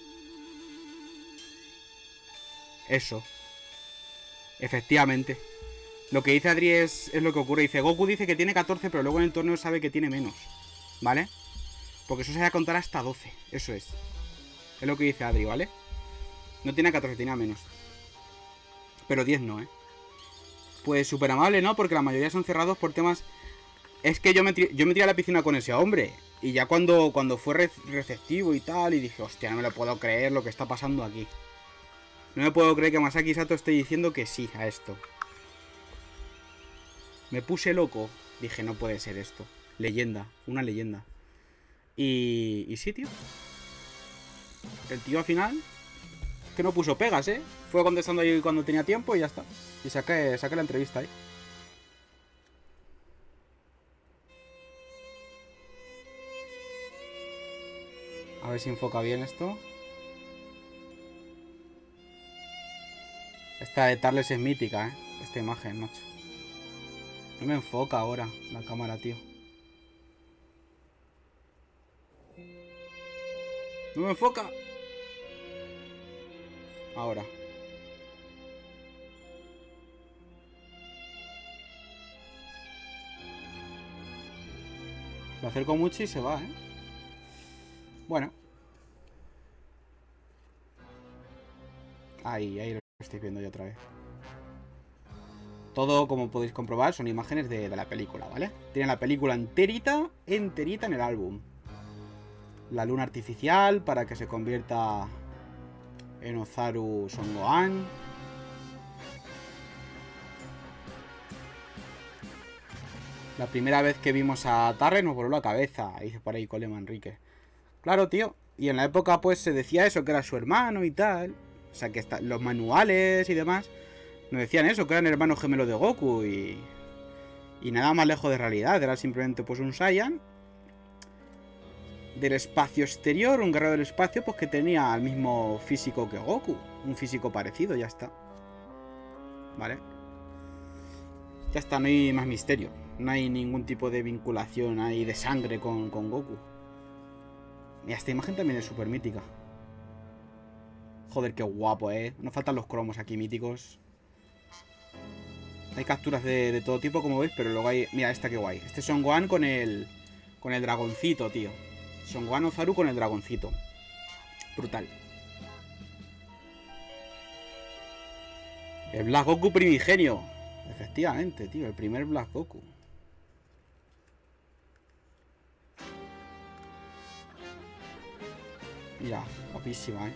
Eso. Efectivamente. Lo que dice Adri es, es lo que ocurre. Dice, Goku dice que tiene catorce, pero luego en el torneo sabe que tiene menos. ¿Vale? Porque eso se va a contar hasta doce. Eso es. Es lo que dice Adri, ¿vale? No tiene catorce, tenía menos. Pero diez no, ¿eh? Pues súper amable, ¿no? Porque la mayoría son cerrados por temas... Es que yo me, yo me tiré a la piscina con ese hombre. Y ya cuando, cuando fue re receptivo y tal, y dije, hostia, no me lo puedo creer lo que está pasando aquí. No me puedo creer que Masaki Sato esté diciendo que sí a esto. Me puse loco. Dije, no puede ser esto. Leyenda, una leyenda. Y, y sí, tío. El tío al final... Que no puso pegas, ¿eh? Fue contestando ahí cuando tenía tiempo y ya está. Y saqué, saqué la entrevista ahí. A ver si enfoca bien esto. Esta de Tarles es mítica, ¿eh? Esta imagen, macho. No me enfoca ahora la cámara, tío. No me enfoca. Ahora. Lo acerco mucho y se va, ¿eh? Bueno. Ahí, ahí lo estoy viendo yo otra vez. Todo, como podéis comprobar, son imágenes de, de la película, ¿vale? Tienen la película enterita, enterita en el álbum. La luna artificial para que se convierta en Ozaru Son Gohan. La primera vez que vimos a Tarre nos voló la cabeza, dice por ahí Colema Enrique. Claro, tío. Y en la época pues se decía eso, que era su hermano y tal. O sea, que está, los manuales y demás nos decían eso, que eran hermanos gemelos de Goku y... Y nada más lejos de realidad. Era simplemente pues un Saiyan del espacio exterior, un guerrero del espacio, pues que tenía el mismo físico que Goku. Un físico parecido, ya está. Vale. Ya está, no hay más misterio. No hay ningún tipo de vinculación ahí de sangre con, con Goku. Y esta imagen también es súper mítica. Joder, qué guapo, eh. Nos faltan los cromos aquí míticos. Hay capturas de, de todo tipo, como veis, pero luego hay... Mira, esta qué guay. Este es Son Gohan con el... Con el dragoncito, tío. Son Gohan Ozaru con el dragoncito. Brutal. El Black Goku primigenio. Efectivamente, tío. El primer Black Goku. Mira, guapísima, eh.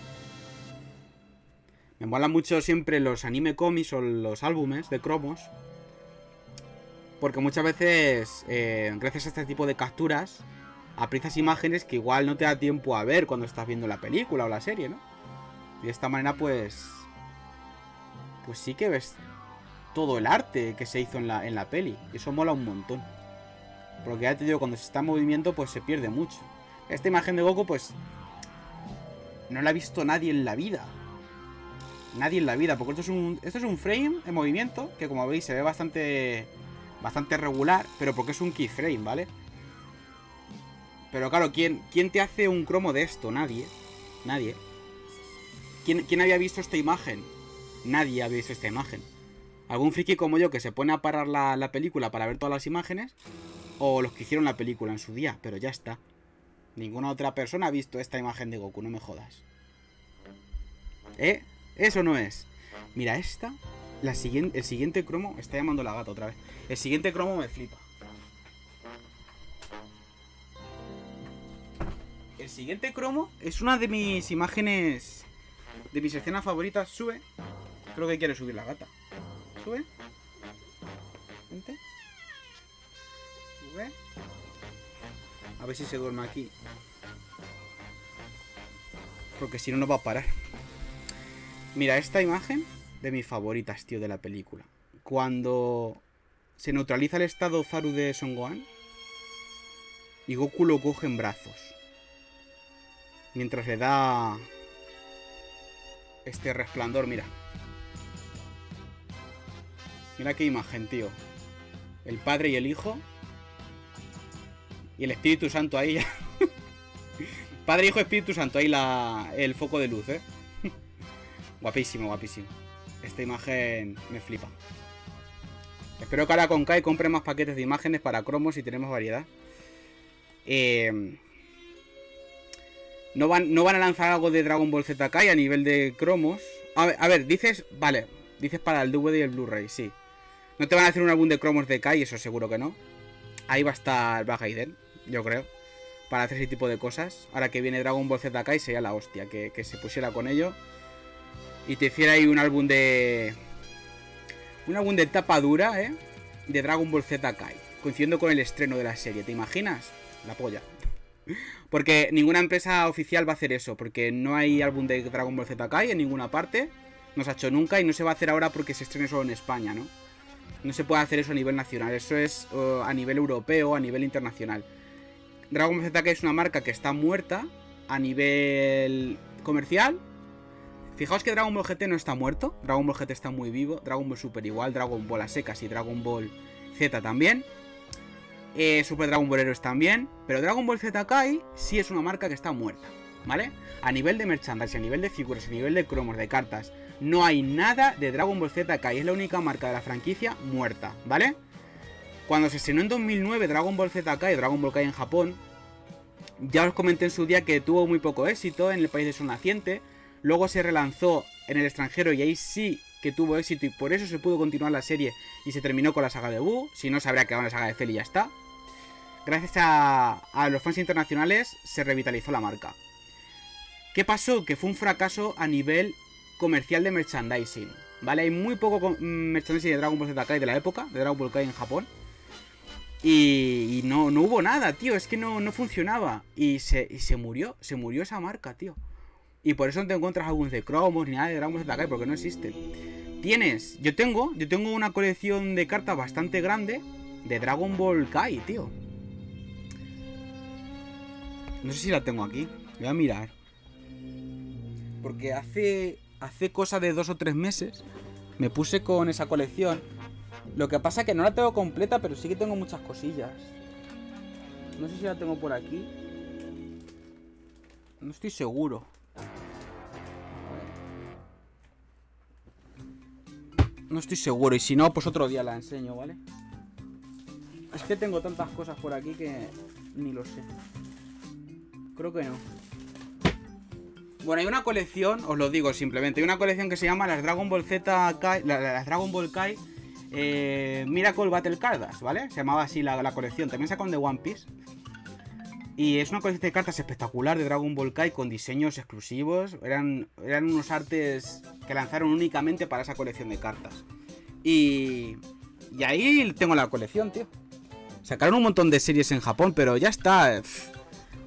Me molan mucho siempre los anime comics o los álbumes de cromos. Porque muchas veces, eh, gracias a este tipo de capturas, aprecias imágenes que igual no te da tiempo a ver cuando estás viendo la película o la serie, ¿no? Y de esta manera, pues... Pues sí que ves todo el arte que se hizo en la, en la peli. Y eso mola un montón. Porque ya te digo, cuando se está en movimiento, pues se pierde mucho. Esta imagen de Goku, pues... No la ha visto nadie en la vida. Nadie en la vida, porque esto es un, esto es un frame en movimiento, que como veis se ve bastante... Bastante regular, pero porque es un keyframe, ¿vale? Pero claro, ¿quién, ¿quién te hace un cromo de esto? Nadie. Nadie. ¿Quién, ¿Quién había visto esta imagen? Nadie había visto esta imagen. Algún friki como yo que se pone a parar la, la película para ver todas las imágenes. O los que hicieron la película en su día, pero ya está. Ninguna otra persona ha visto esta imagen de Goku, no me jodas. ¿Eh? Eso no es. Mira, esta... La siguiente, el siguiente cromo... Está llamando la gata otra vez. El siguiente cromo me flipa. El siguiente cromo es una de mis imágenes... De mis escenas favoritas. Sube. Creo que quiere subir la gata. Sube. Vente. Sube. A ver si se duerme aquí. Porque si no, no va a parar. Mira, esta imagen de mis favoritas, tío, de la película. Cuando se neutraliza el estado Zaru de Son Gohan y Goku lo coge en brazos. Mientras le da este resplandor, mira. Mira qué imagen, tío. El padre y el hijo. Y el Espíritu Santo ahí. Padre, hijo, Espíritu Santo. Ahí la, el foco de luz, ¿eh? Guapísimo, guapísimo. Esta imagen me flipa. Espero que ahora con Kai compre más paquetes de imágenes para cromos y tenemos variedad. Eh, no, van, no van a lanzar algo de Dragon Ball Z Kai a nivel de cromos. A ver, a ver, dices... Vale, dices para el D V D y el Blu-ray, sí. No te van a hacer un álbum de cromos de Kai, eso seguro que no. Ahí va a estar Bagaiden, yo creo. Para hacer ese tipo de cosas. Ahora que viene Dragon Ball Z Kai sería la hostia. Que, que se pusiera con ello. Y te hiciera ahí un álbum de... Un álbum de tapa dura, ¿eh? De Dragon Ball Z Kai. Coincidiendo con el estreno de la serie. ¿Te imaginas? La polla. Porque ninguna empresa oficial va a hacer eso. Porque no hay álbum de Dragon Ball Z Kai en ninguna parte. No se ha hecho nunca y no se va a hacer ahora porque se estrene solo en España, ¿no? No se puede hacer eso a nivel nacional. Eso es uh, a nivel europeo, a nivel internacional. Dragon Ball Z Kai es una marca que está muerta a nivel comercial. Fijaos que Dragon Ball G T no está muerto. Dragon Ball G T está muy vivo. Dragon Ball Super igual. Dragon Ball a secas y Dragon Ball Z también. Eh, Super Dragon Ball Heroes también. Pero Dragon Ball Z Kai sí es una marca que está muerta, ¿vale? A nivel de merchandise, a nivel de figuras, a nivel de cromos, de cartas, no hay nada de Dragon Ball Z Kai. Es la única marca de la franquicia muerta, ¿vale? Cuando se estrenó en dos mil nueve Dragon Ball Z Kai, Dragon Ball Kai en Japón, ya os comenté en su día que tuvo muy poco éxito en el país de su naciente. Luego se relanzó en el extranjero y ahí sí que tuvo éxito y por eso se pudo continuar la serie y se terminó con la saga de Buu. Si no, se habría quedado en la saga de Cell y ya está. Gracias a, a los fans internacionales se revitalizó la marca. ¿Qué pasó? Que fue un fracaso a nivel comercial de merchandising, ¿vale? Hay muy poco merchandising de Dragon Ball Z Kai de la época, de Dragon Ball Kai en Japón. Y, y no, no hubo nada, tío. Es que no, no funcionaba. Y se, y se murió, se murió esa marca, tío. Y por eso no te encuentras álbumes de cromos ni nada de Dragon Ball Z Kai, porque no existen. Tienes, yo tengo, yo tengo una colección de cartas bastante grande de Dragon Ball Kai, tío. No sé si la tengo aquí. Voy a mirar. Porque hace, hace cosa de dos o tres meses me puse con esa colección. Lo que pasa es que no la tengo completa, pero sí que tengo muchas cosillas. No sé si la tengo por aquí. No estoy seguro. No estoy seguro, y si no, pues otro día la enseño, ¿vale? Es que tengo tantas cosas por aquí que ni lo sé. Creo que no. Bueno, hay una colección, os lo digo simplemente. Hay una colección que se llama las Dragon Ball Z Kai, las Dragon Ball Kai eh, Miracle Battle Cards, ¿vale? Se llamaba así la, la colección. También sacaron de One Piece. Y es una colección de cartas espectacular de Dragon Ball Kai con diseños exclusivos. Eran, eran unos artes que lanzaron únicamente para esa colección de cartas. Y, y ahí tengo la colección, tío. Sacaron un montón de series en Japón, pero ya está.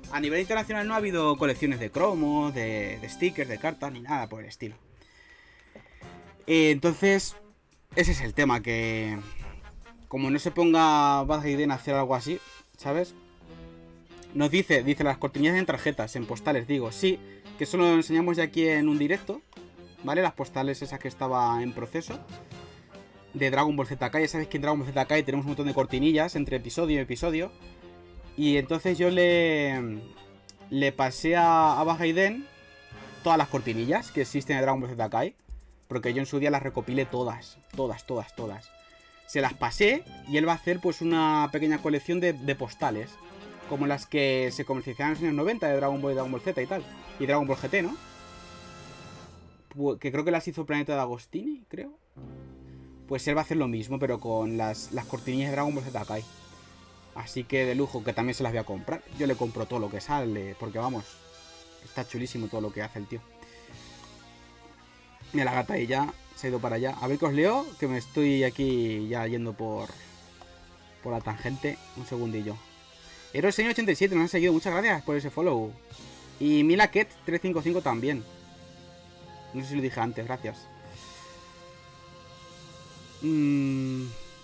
A nivel internacional no ha habido colecciones de cromos, de, de stickers, de cartas, ni nada por el estilo. Eh, entonces, ese es el tema, que como no se ponga Bazgaiden a hacer algo así, ¿sabes? Nos dice, dice las cortinillas en tarjetas, en postales, digo, sí, que eso lo enseñamos ya aquí en un directo, ¿vale? Las postales esas que estaba en proceso de Dragon Ball Z Kai. Ya sabéis que en Dragon Ball Z Kai tenemos un montón de cortinillas entre episodio y episodio. Y entonces yo le le pasé a, a Bazgaiden todas las cortinillas que existen en Dragon Ball Z Kai, porque yo en su día las recopilé todas, todas, todas, todas. Se las pasé y él va a hacer pues una pequeña colección de, de postales, como las que se comercializaban en los años noventa de Dragon Ball y Dragon Ball Z y tal. Y Dragon Ball G T, ¿no? Pues, que creo que las hizo Planeta de Agostini, creo. Pues él va a hacer lo mismo, pero con las, las cortinillas de Dragon Ball Z Kai. Así que de lujo, que también se las voy a comprar. Yo le compro todo lo que sale, porque vamos, está chulísimo todo lo que hace el tío. Mira, la gata ahí ya se ha ido para allá. A ver que os leo, que me estoy aquí ya yendo por por la tangente. Un segundillo. Hero Señor ochenta y siete nos ha seguido, muchas gracias por ese follow. Y Milaket trescientos cincuenta y cinco también. No sé si lo dije antes, gracias. Mmm...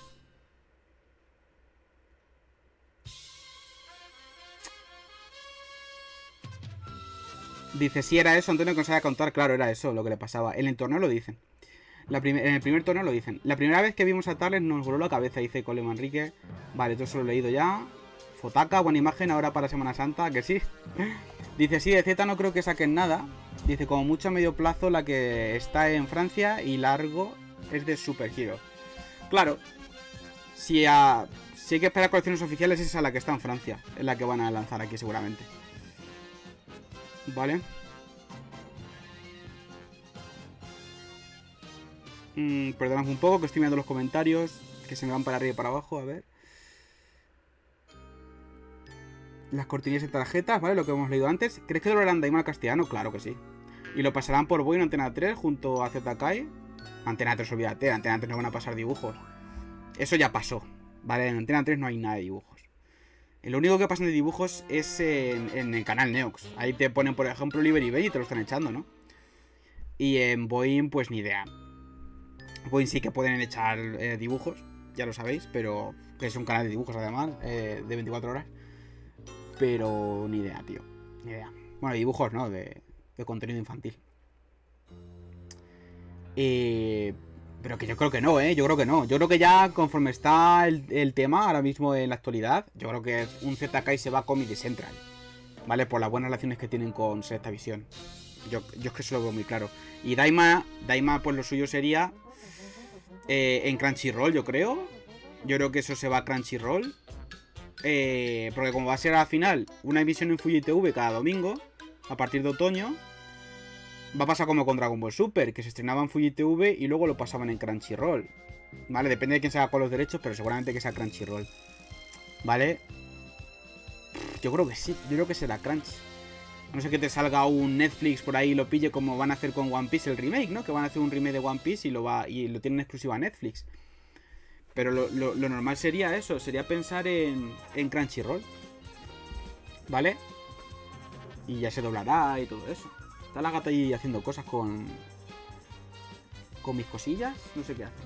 Dice, si era eso, Antonio, que nos sabe contar. Claro, era eso lo que le pasaba. En el torneo lo dicen. La en el primer torneo lo dicen. La primera vez que vimos a Tarles nos voló la cabeza, dice Colin Manrique. Vale, todo eso lo he leído ya. Fotaka, buena imagen ahora para Semana Santa, que sí. Dice, sí, de Z no creo que saquen nada. Dice, como mucho a medio plazo la que está en Francia y largo es de Super Hero. Claro, si, a, si hay que esperar colecciones oficiales, esa es la que está en Francia. Es la que van a lanzar aquí seguramente. Vale. Mm, perdonadme un poco que estoy mirando los comentarios, que se me van para arriba y para abajo, a ver. Las cortinillas de tarjetas, ¿vale? Lo que hemos leído antes. ¿Crees que lo harán Daima al castellano? Claro que sí. Y lo pasarán por Boeing Antena tres junto a Z Kai. Antena tres, olvídate, Antena tres no van a pasar dibujos. Eso ya pasó, ¿vale? En Antena tres no hay nada de dibujos. Lo único que pasa de dibujos es en, en el canal Neox. Ahí te ponen, por ejemplo, Liber y Bell y te lo están echando, ¿no? Y en Boeing, pues ni idea. Boeing sí que pueden echar eh, dibujos, ya lo sabéis, pero que es un canal de dibujos además, eh, de veinticuatro horas. Pero ni idea, tío. Ni idea. Bueno, dibujos, ¿no? De, de contenido infantil. Eh... Pero que yo creo que no, ¿eh? Yo creo que no. Yo creo que ya conforme está el, el tema ahora mismo en la actualidad, yo creo que un Z Kai se va a Comedy Central, ¿vale? Por las buenas relaciones que tienen con Selecta Visión. Yo, yo es que eso lo veo muy claro. Y Daima, Daima pues lo suyo sería eh, en Crunchyroll, yo creo. Yo creo que eso se va a Crunchyroll. Eh, porque como va a ser al final una emisión en Fuji T V cada domingo, a partir de otoño, va a pasar como con Dragon Ball Super, que se estrenaba en Fuji T V y luego lo pasaban en Crunchyroll. Vale, depende de quién se haga con los derechos, pero seguramente que sea Crunchyroll. Vale. Yo creo que sí, yo creo que será Crunch. No sé que te salga un Netflix por ahí y lo pille como van a hacer con One Piece el remake, ¿no? Que van a hacer un remake de One Piece y lo va y lo tienen exclusiva a Netflix. Pero lo, lo, lo normal sería eso, sería pensar en, en Crunchyroll. ¿Vale? Y ya se doblará y todo eso. Está la gata ahí haciendo cosas con... Con mis cosillas. No sé qué hace.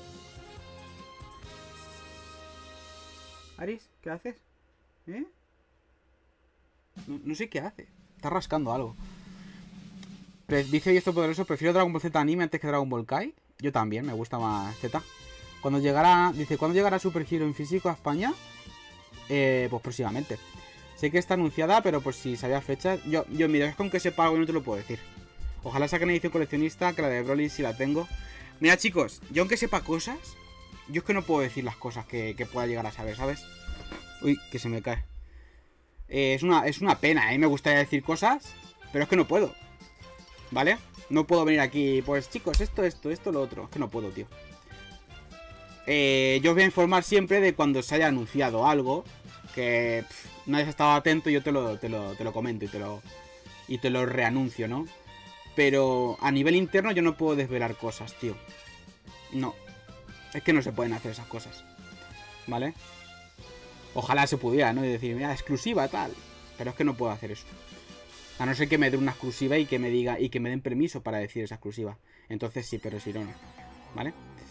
Aris, ¿qué haces? ¿Eh? No, no sé qué hace. Está rascando algo. Pre dice hoy esto poderoso, prefiero Dragon Ball Z anime antes que Dragon Ball Kai. Yo también, me gusta más Z. Cuando llegará... Dice, ¿cuándo llegará Super Hero en físico a España? Eh, pues próximamente. Sé que está anunciada, pero pues si sabía fechas... Yo, yo mira, es con que sepa algo y no te lo puedo decir. Ojalá saquen edición coleccionista, que la de Broly si la tengo. Mira, chicos, yo aunque sepa cosas, yo es que no puedo decir las cosas que, que pueda llegar a saber, ¿sabes? Uy, que se me cae. Eh, es, una, es una pena, ¿eh? Me gustaría decir cosas, pero es que no puedo. ¿Vale? No puedo venir aquí, pues chicos, esto, esto, esto, lo otro. Es que no puedo, tío. Eh, yo os voy a informar siempre de cuando se haya anunciado algo que pff, no hayas estado atento y yo te lo, te, lo, te lo comento y te lo, y te lo reanuncio, ¿no? Pero a nivel interno yo no puedo desvelar cosas, tío. No. Es que no se pueden hacer esas cosas. ¿Vale? Ojalá se pudiera, ¿no? Y decir, mira, exclusiva, tal. Pero es que no puedo hacer eso. A no ser que me dé una exclusiva y que me diga y que me den permiso para decir esa exclusiva. Entonces sí, pero si no, no. ¿Vale?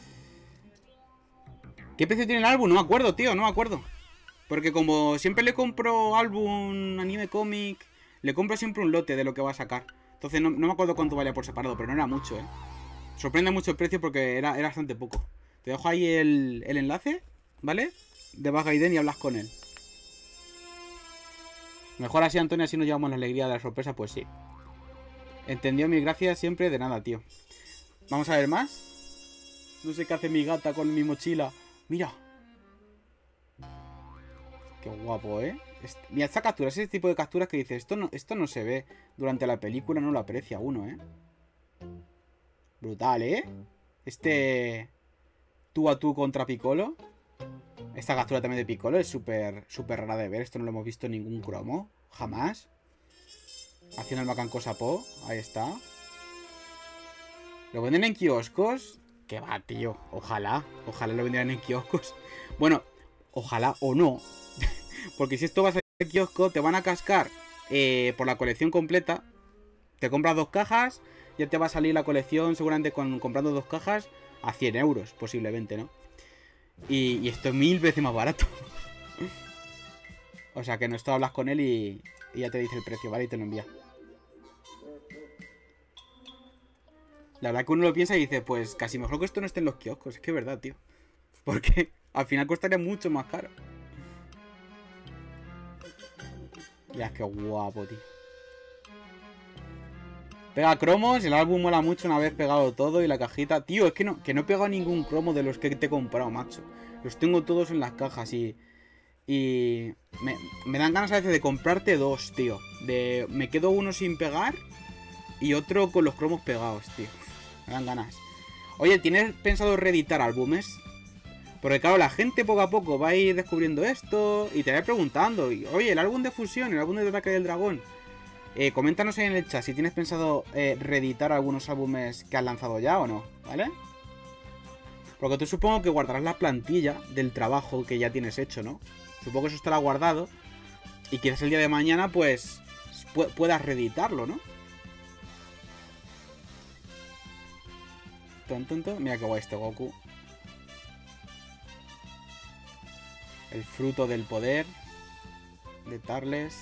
¿Qué precio tiene el álbum? No me acuerdo, tío, no me acuerdo. Porque como siempre le compro álbum, anime, cómic, le compro siempre un lote de lo que va a sacar. Entonces no, no me acuerdo cuánto valía por separado, pero no era mucho, ¿eh? Sorprende mucho el precio porque era, era bastante poco. Te dejo ahí el, el enlace, ¿vale? De Gaiden y hablas con él. Mejor así, Antonio, así nos llevamos la alegría de la sorpresa, pues sí. Entendió, mis gracias siempre, de nada, tío. Vamos a ver más. No sé qué hace mi gata con mi mochila. Mira. Qué guapo, ¿eh? Este, mira, esta captura, ese tipo de capturas que dice, esto no, esto no se ve durante la película, no lo aprecia uno, ¿eh? Brutal, ¿eh? Este... Tú a tú contra Piccolo. Esta captura también de Piccolo es súper súper rara de ver. Esto no lo hemos visto en ningún cromo. Jamás. Haciendo el Macanco Sapó. Ahí está. ¿Lo venden en kioscos? ¿Qué va, tío? Ojalá. Ojalá lo vendieran en kioscos. Bueno, ojalá o no. Porque si esto va a salir en kiosco, te van a cascar eh, por la colección completa. Te compras dos cajas, ya te va a salir la colección seguramente con, comprando dos cajas a cien euros, posiblemente, ¿no? Y, y esto es mil veces más barato. O sea que no, esto hablas con él y, y ya te dice el precio, ¿vale? Y te lo envía. La verdad que uno lo piensa y dice, pues casi mejor que esto no esté en los kioscos. Es que es verdad, tío. Porque al final costaría mucho más caro. Mira, qué guapo, tío. Pega cromos, el álbum mola mucho una vez pegado todo y la cajita. Tío, es que no, que no he pegado ningún cromo de los que te he comprado, macho. Los tengo todos en las cajas y... Y... Me, me dan ganas a veces de comprarte dos, tío. De... Me quedo uno sin pegar y otro con los cromos pegados, tío. Me dan ganas. Oye, ¿tienes pensado reeditar álbumes? Porque claro, la gente poco a poco va a ir descubriendo esto y te va a ir preguntando. Y, oye, el álbum de Fusión, el álbum de Ataque del Dragón. Eh, coméntanos ahí en el chat si tienes pensado eh, reeditar algunos álbumes que has lanzado ya o no, ¿vale? Porque tú supongo que guardarás la plantilla del trabajo que ya tienes hecho, ¿no? Supongo que eso estará guardado y quizás el día de mañana, pues, pu puedas reeditarlo, ¿no? Ton, ton, ton. Mira qué guay este Goku. El fruto del poder de Tarles.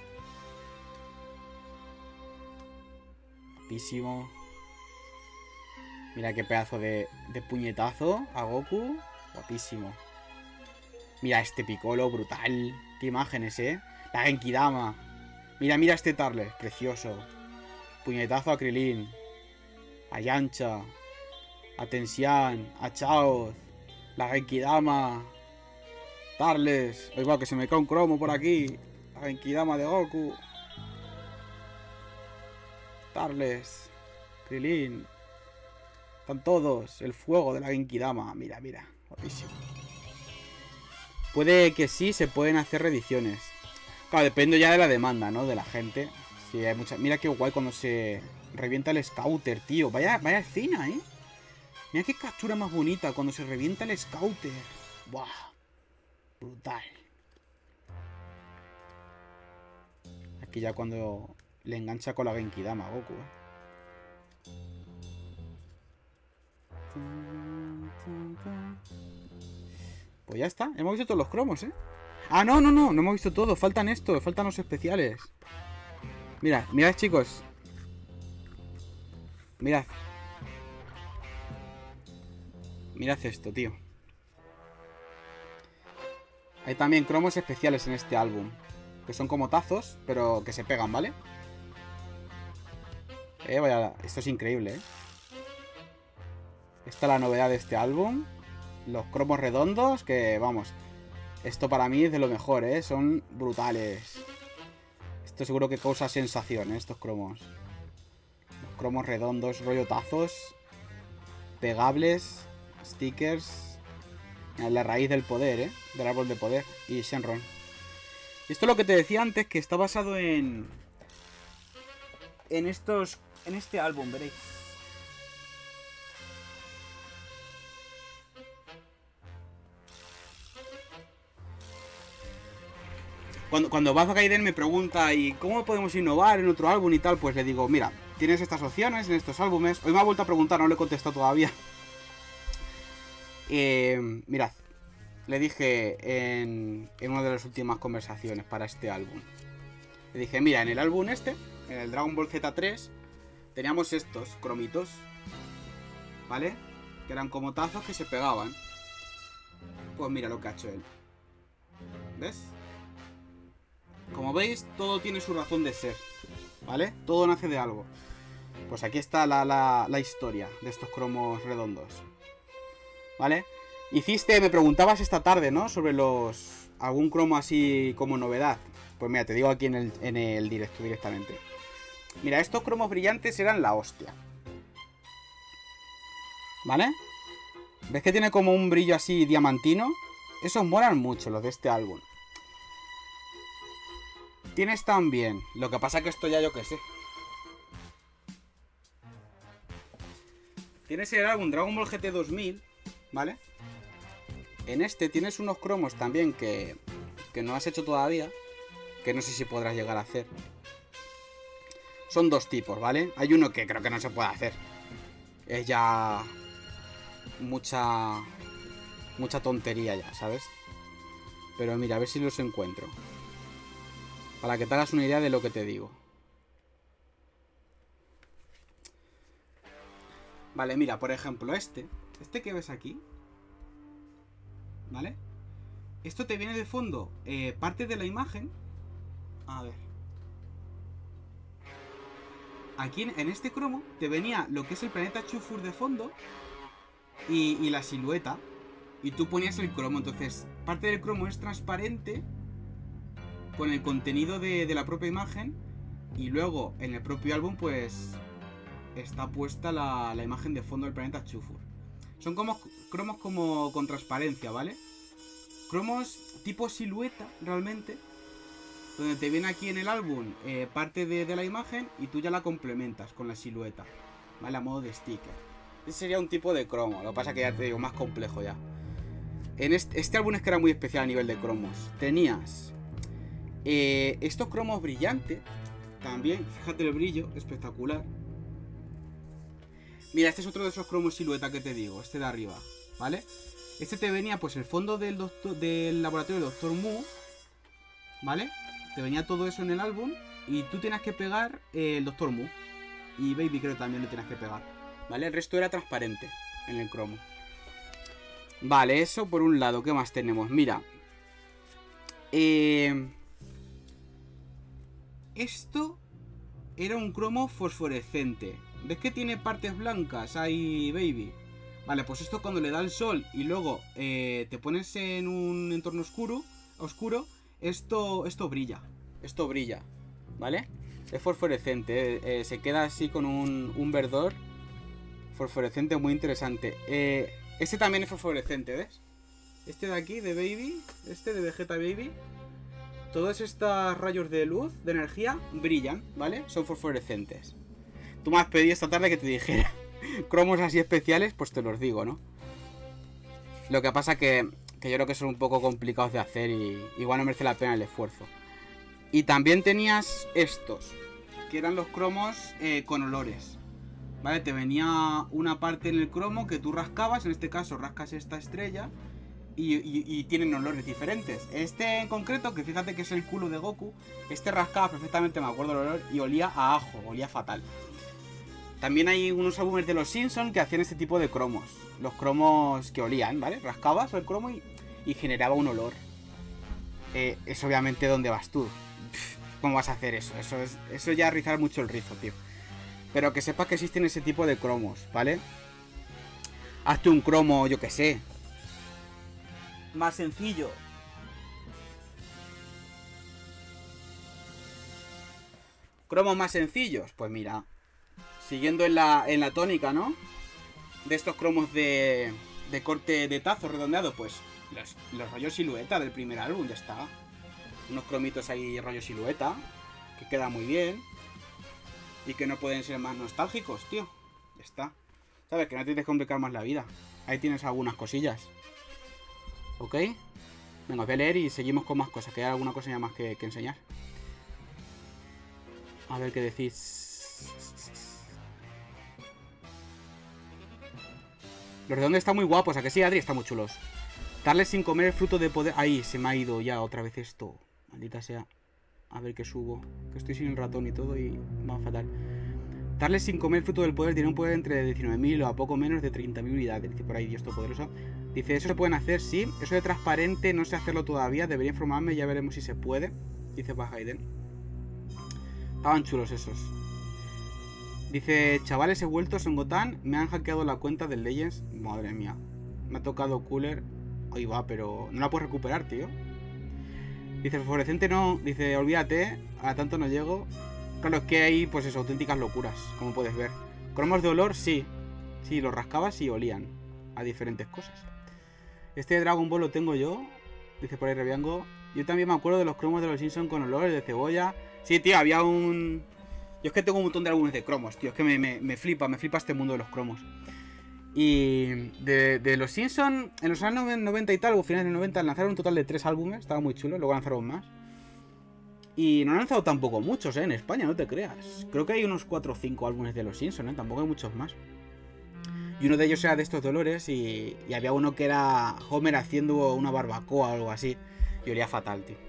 Guapísimo. Mira qué pedazo de, de puñetazo a Goku. Guapísimo. Mira este Piccolo, brutal. Qué imágenes, ¿eh? La Genkidama. Mira, mira este Tarles, precioso. Puñetazo a Krilin. A Yancha. A Tensian. A Chaoz. La Genkidama. Tarles. Oiga, que se me cae un cromo por aquí. La Genkidama de Goku. Tarles. Krilin. Están todos. El fuego de la Genkidama. Mira, mira. Guapísimo. Puede que sí se pueden hacer reediciones. Claro, depende ya de la demanda, ¿no? De la gente. Sí, hay mucha... Mira qué guay cuando se revienta el Scouter, tío. Vaya, vaya escena, ¿eh? Mira qué captura más bonita cuando se revienta el Scouter. Buah. Brutal. Aquí ya cuando le engancha con la Genkidama a Goku, ¿eh? Pues ya está, hemos visto todos los cromos, ¿eh? Ah, no, no, no, no hemos visto todo. Faltan estos, faltan los especiales. Mirad, mirad, chicos. Mirad. Mirad esto, tío. Hay también cromos especiales en este álbum. Que son como tazos, pero que se pegan, ¿vale? Eh, vaya, esto es increíble, ¿eh? Esta es la novedad de este álbum. Los cromos redondos, que vamos, esto para mí es de lo mejor, ¿eh? Son brutales. Esto seguro que causa sensación, ¿eh? Estos cromos. Los cromos redondos, rollo tazos. Pegables. Stickers. La raíz del poder, ¿eh? Del árbol de poder. Y Shenron. Esto es lo que te decía antes, que está basado en... En estos... En este álbum, veréis. Cuando, cuando Buzz Gaiden me pregunta, ¿y cómo podemos innovar en otro álbum y tal? Pues le digo, mira, tienes estas opciones en estos álbumes. Hoy me ha vuelto a preguntar, no le he contestado todavía. Eh, mirad, le dije en, en una de las últimas conversaciones para este álbum. Le dije, mira, en el álbum este, en el Dragon Ball Z tres, teníamos estos cromitos, ¿vale? Que eran como tazos que se pegaban. Pues mira lo que ha hecho él. ¿Ves? Como veis, todo tiene su razón de ser, ¿vale? Todo nace de algo. Pues aquí está la, la, la historia de estos cromos redondos, ¿vale? Hiciste, me preguntabas esta tarde, ¿no? Sobre los... algún cromo así como novedad. Pues mira, te digo aquí en el, en el directo directamente. Mira, estos cromos brillantes eran la hostia, ¿vale? ¿Ves que tiene como un brillo así diamantino? Esos molan mucho, los de este álbum. Tienes también... Lo que pasa que esto ya yo que sé. Tienes el álbum Dragon Ball G T dos mil, ¿vale? En este tienes unos cromos también que, que no has hecho todavía, que no sé si podrás llegar a hacer. Son dos tipos, ¿vale? Hay uno que creo que no se puede hacer. Es ya... Mucha... Mucha tontería ya, ¿sabes? Pero mira, a ver si los encuentro. Para que te hagas una idea de lo que te digo. Vale, mira, por ejemplo, este. Este que ves aquí, ¿vale? Esto te viene de fondo eh, parte de la imagen. A ver. Aquí en, en este cromo te venía lo que es el planeta Chufur de fondo y, y la silueta. Y tú ponías el cromo. Entonces, parte del cromo es transparente con el contenido de, de la propia imagen. Y luego, en el propio álbum, pues... está puesta la, la imagen de fondo del planeta Chufur. Son como cromos como con transparencia, ¿vale? Cromos tipo silueta, realmente. Donde te viene aquí en el álbum eh, parte de, de la imagen y tú ya la complementas con la silueta, ¿vale? A modo de sticker. Ese sería un tipo de cromo. Lo que pasa que ya te digo, más complejo ya. En este, este álbum es que era muy especial a nivel de cromos. Tenías eh, estos cromos brillantes. También, fíjate el brillo, espectacular. Mira, este es otro de esos cromos silueta que te digo, este de arriba, ¿vale? Este te venía pues el fondo del, doctor, del laboratorio del doctor Mu, ¿vale? Te venía todo eso en el álbum y tú tenías que pegar eh, el doctor Mu. Y Baby creo que también lo tenías que pegar, ¿vale? El resto era transparente en el cromo. Vale, eso por un lado. ¿Qué más tenemos? Mira. Eh... Esto era un cromo fosforescente. ¿Ves que tiene partes blancas ahí, Baby? Vale, pues esto cuando le da el sol y luego eh, te pones en un entorno oscuro, oscuro, esto, esto brilla. Esto brilla, ¿vale? Es fosforescente, eh, eh, se queda así con un, un verdor fosforescente muy interesante. Eh, este también es fosforescente, ¿ves? Este de aquí, de Baby, este de Vegeta Baby, todos estos rayos de luz, de energía, brillan, ¿vale? Son fosforescentes. Tú me has pedido esta tarde que te dijera cromos así especiales, pues te los digo, ¿no? Lo que pasa que, que yo creo que son un poco complicados de hacer y igual no merece la pena el esfuerzo. Y también tenías estos, que eran los cromos eh, con olores, ¿vale? Te venía una parte en el cromo que tú rascabas, en este caso rascas esta estrella y, y, y tienen olores diferentes. Este en concreto, que fíjate que es el culo de Goku, este rascaba perfectamente, me acuerdo el olor, y olía a ajo, olía fatal. También hay unos álbumes de los Simpsons que hacían este tipo de cromos. Los cromos que olían, ¿vale? Rascabas el cromo y, y generaba un olor. Eh, es obviamente donde vas tú. ¿Cómo vas a hacer eso? Eso es eso ya rizar mucho el rizo, tío. Pero que sepas que existen ese tipo de cromos, ¿vale? Hazte un cromo, yo que sé, más sencillo. Cromos más sencillos. Pues mira, siguiendo en la, en la tónica, ¿no? De estos cromos de, de corte de tazo redondeado, pues los, los rollos silueta del primer álbum, ya está. Unos cromitos ahí rollo silueta, que queda muy bien. Y que no pueden ser más nostálgicos, tío. Ya está. ¿Sabes? Que no tienes que complicar más la vida. Ahí tienes algunas cosillas. ¿Ok? Venga, os voy a leer y seguimos con más cosas, que hay alguna cosa ya más que, que enseñar. A ver qué decís. Los redondos están muy guapos, ¿a que sí, Adri? Están muy chulos. Darle sin comer el fruto de poder... Ahí, se me ha ido ya otra vez esto. Maldita sea. A ver qué subo. Que estoy sin el ratón y todo y va fatal. Darle sin comer el fruto del poder tiene un poder entre diecinueve mil o a poco menos de treinta mil unidades. Dice por ahí, Dios Todopoderoso. Dice, eso se pueden hacer, sí. Eso de transparente, no sé hacerlo todavía. Debería informarme, ya veremos si se puede. Dice Bajaiden. Estaban chulos esos. Dice, chavales, he vuelto Son Gotan. Me han hackeado la cuenta del Legends. Madre mía. Me ha tocado Cooler. Ahí va, pero no la puedo recuperar, tío. Dice, fluorescente no. Dice, olvídate. A tanto no llego. Claro, es que hay, pues eso, auténticas locuras, como puedes ver. Cromos de olor, sí. Sí, los rascabas y olían a diferentes cosas. Este Dragon Ball lo tengo yo. Dice por ahí Reviango. Yo también me acuerdo de los cromos de los Simpsons con olores de cebolla. Sí, tío, había un... Yo es que tengo un montón de álbumes de cromos, tío. Es que me, me, me flipa, me flipa este mundo de los cromos. Y de, de los Simpsons, en los años noventa y tal, o finales de los noventa, lanzaron un total de tres álbumes. Estaba muy chulo, luego lanzaron más. Y no han lanzado tampoco muchos, ¿eh? En España, no te creas. Creo que hay unos cuatro o cinco álbumes de los Simpsons, ¿eh? Tampoco hay muchos más. Y uno de ellos era de estos dolores y, y había uno que era Homer haciendo una barbacoa o algo así. Y olía fatal, tío.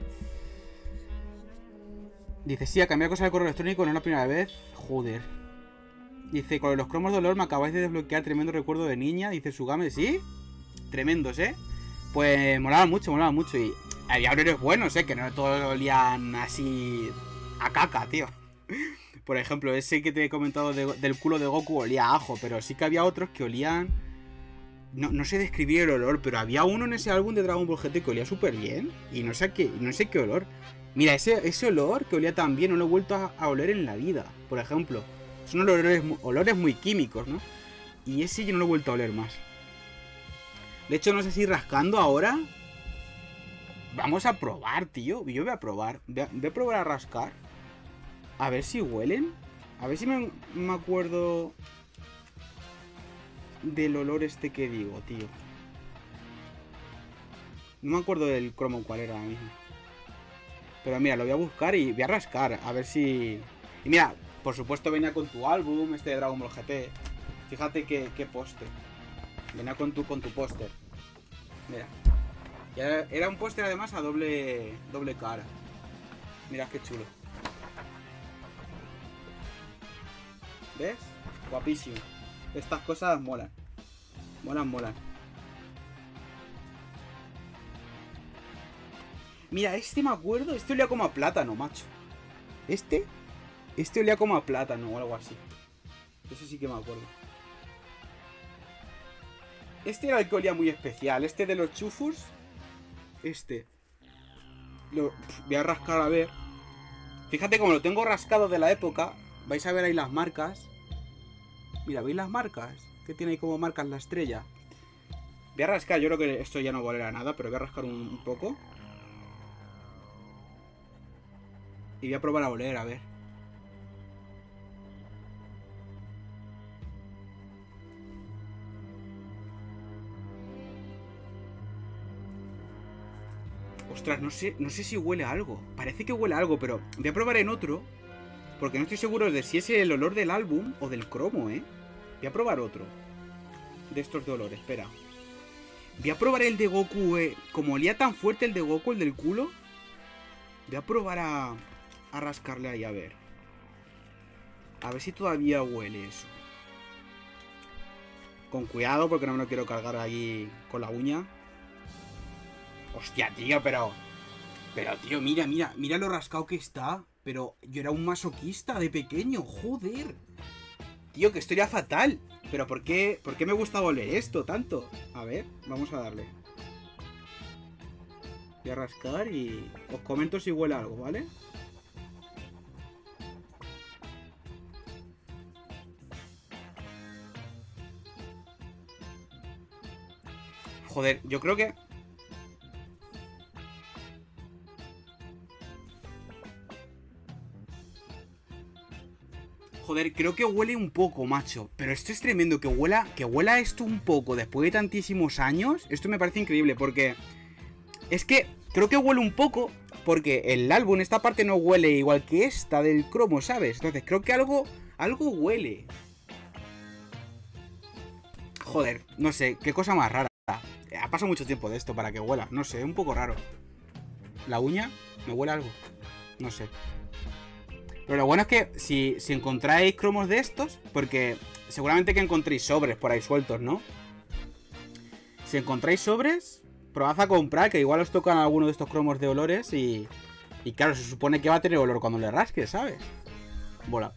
Dice, sí, a cambiar cosas de correo electrónico no es la primera vez. Joder. Dice, con los cromos de olor me acabáis de desbloquear tremendo recuerdo de niña. Dice Sugame, ¿sí? Tremendos, ¿eh? Pues molaban mucho, molaban mucho. Y había olores buenos, ¿eh? Que no todos olían así a caca, tío. Por ejemplo, ese que te he comentado de, del culo de Goku olía a ajo. Pero sí que había otros que olían... No, no sé describir el olor, pero había uno en ese álbum de Dragon Ball G T que olía súper bien. Y no sé qué, no sé qué olor. Mira, ese, ese olor que olía tan bien no lo he vuelto a, a oler en la vida. Por ejemplo, son olores, olores muy químicos, ¿no? Y ese yo no lo he vuelto a oler más. De hecho, no sé si rascando ahora... Vamos a probar, tío. Yo voy a probar. Voy a, voy a probar a rascar. A ver si huelen. A ver si me, me acuerdo... del olor este que digo, tío. No me acuerdo del cromo cuál era ahora mismo. Pero mira, lo voy a buscar y voy a rascar. A ver si... Y mira, por supuesto venía con tu álbum, este de Dragon Ball G T. Fíjate qué, qué póster. Venía con tu, con tu póster. Mira. Y era, era un póster además a doble, doble cara. Mira qué chulo. ¿Ves? Guapísimo. Estas cosas molan. Molan, molan. Mira, este me acuerdo. Este olía como a plátano, macho. Este. Este olía como a plátano o algo así. Eso sí que me acuerdo. Este era el que olía muy especial. Este de los chufus. Este. Lo, voy a rascar a ver. Fíjate como lo tengo rascado de la época. Vais a ver ahí las marcas. Mira, ¿veis las marcas? Que tiene ahí como marcas la estrella. Voy a rascar, yo creo que esto ya no valerá nada, pero voy a rascar un, un poco. Y voy a probar a oler, a ver. Ostras, no sé, no sé si huele a algo. Parece que huele a algo, pero voy a probar en otro. Porque no estoy seguro de si es el olor del álbum o del cromo, ¿eh? Voy a probar otro de estos de olor, espera. Voy a probar el de Goku, eh. Como olía tan fuerte el de Goku, el del culo. Voy a probar a, a rascarle ahí, a ver. A ver si todavía huele eso. Con cuidado, porque no me lo quiero cargar ahí con la uña. Hostia, tío, pero... Pero, tío, mira, mira, mira lo rascado que está. Pero yo era un masoquista de pequeño, joder. Tío, que esto era fatal. Pero ¿por qué, ¿por qué me gusta oler esto tanto? A ver, vamos a darle. Voy a rascar y os comento si huele algo, ¿vale? Joder, yo creo que... Joder, creo que huele un poco, macho. Pero esto es tremendo, que huela, que huela esto un poco después de tantísimos años. Esto me parece increíble porque Es que creo que huele un poco, porque el álbum, esta parte no huele igual que esta del cromo, ¿sabes? Entonces creo que algo, algo huele. Joder, no sé, qué cosa más rara. Ha pasado mucho tiempo de esto para que huela, no sé, es un poco raro. La uña, me huele algo, no sé. Pero lo bueno es que si, si encontráis cromos de estos, porque seguramente que encontréis sobres por ahí sueltos, ¿no? Si encontráis sobres, probad a comprar, que igual os tocan alguno de estos cromos de olores y... Y claro, se supone que va a tener olor cuando le rasques, ¿sabes? Mola.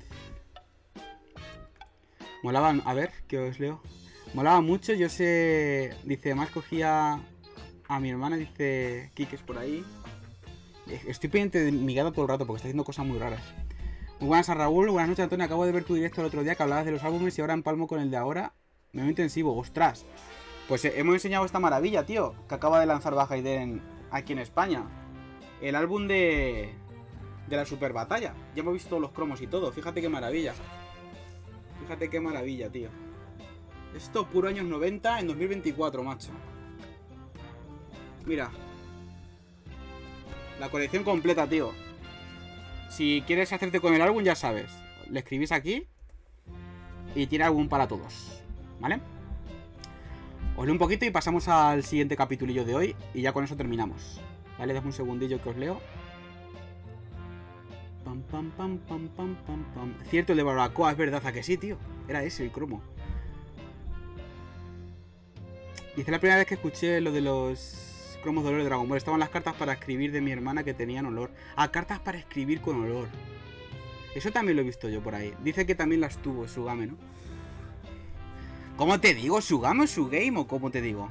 Molaban, a ver, que os leo. Molaba mucho, yo sé... Dice, más cogía a mi hermana, dice... Kikes por ahí. Estoy pendiente de mi gato todo el rato porque está haciendo cosas muy raras. Muy buenas a Raúl, buenas noches Antonio. Acabo de ver tu directo el otro día que hablabas de los álbumes y ahora empalmo con el de ahora. Medio intensivo, ostras. Pues eh, hemos enseñado esta maravilla, tío, que acaba de lanzar Bajayden aquí en España. El álbum de... De la Super Batalla. Ya hemos visto todos los cromos y todo, fíjate qué maravilla. Fíjate qué maravilla, tío. Esto puro años noventa en dos mil veinticuatro, macho. Mira. La colección completa, tío. Si quieres hacerte con el álbum, ya sabes. Le escribís aquí y tiene álbum para todos, ¿vale? Os leo un poquito y pasamos al siguiente capitulillo de hoy y ya con eso terminamos. Vale, dame un segundillo que os leo. Pam, pam, pam, pam, pam, pam, pam. Cierto, el de barbacoa, es verdad, ¿a que sí, tío? Era ese, el cromo. Dice, la primera vez que escuché lo de los... cromos de olor de Dragon Ball. Estaban las cartas para escribir de mi hermana que tenían olor. Ah, cartas para escribir con olor. Eso también lo he visto yo por ahí. Dice que también las tuvo Sugame, ¿no? ¿Cómo te digo? ¿Sugame o Sugame o cómo te digo?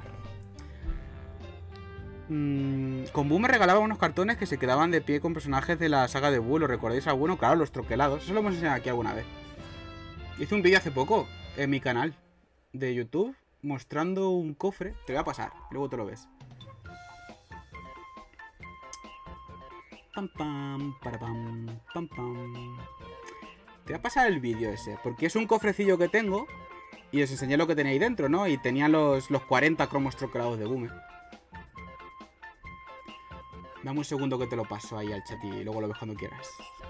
Mm, con Buu me regalaba unos cartones que se quedaban de pie con personajes de la saga de Buu. ¿Lo recordáis alguno? Claro, los troquelados. Eso lo hemos enseñado aquí alguna vez. Hice un vídeo hace poco en mi canal de YouTube mostrando un cofre. Te voy a pasar, luego te lo ves. Pam, pam, para pam, pam, pam. Te voy a pasar el vídeo ese, porque es un cofrecillo que tengo y os enseñé lo que tenía ahí dentro, ¿no? Y tenía los, los cuarenta cromos troquelados de Boom. Dame un segundo que te lo paso ahí al chat y luego lo ves cuando quieras.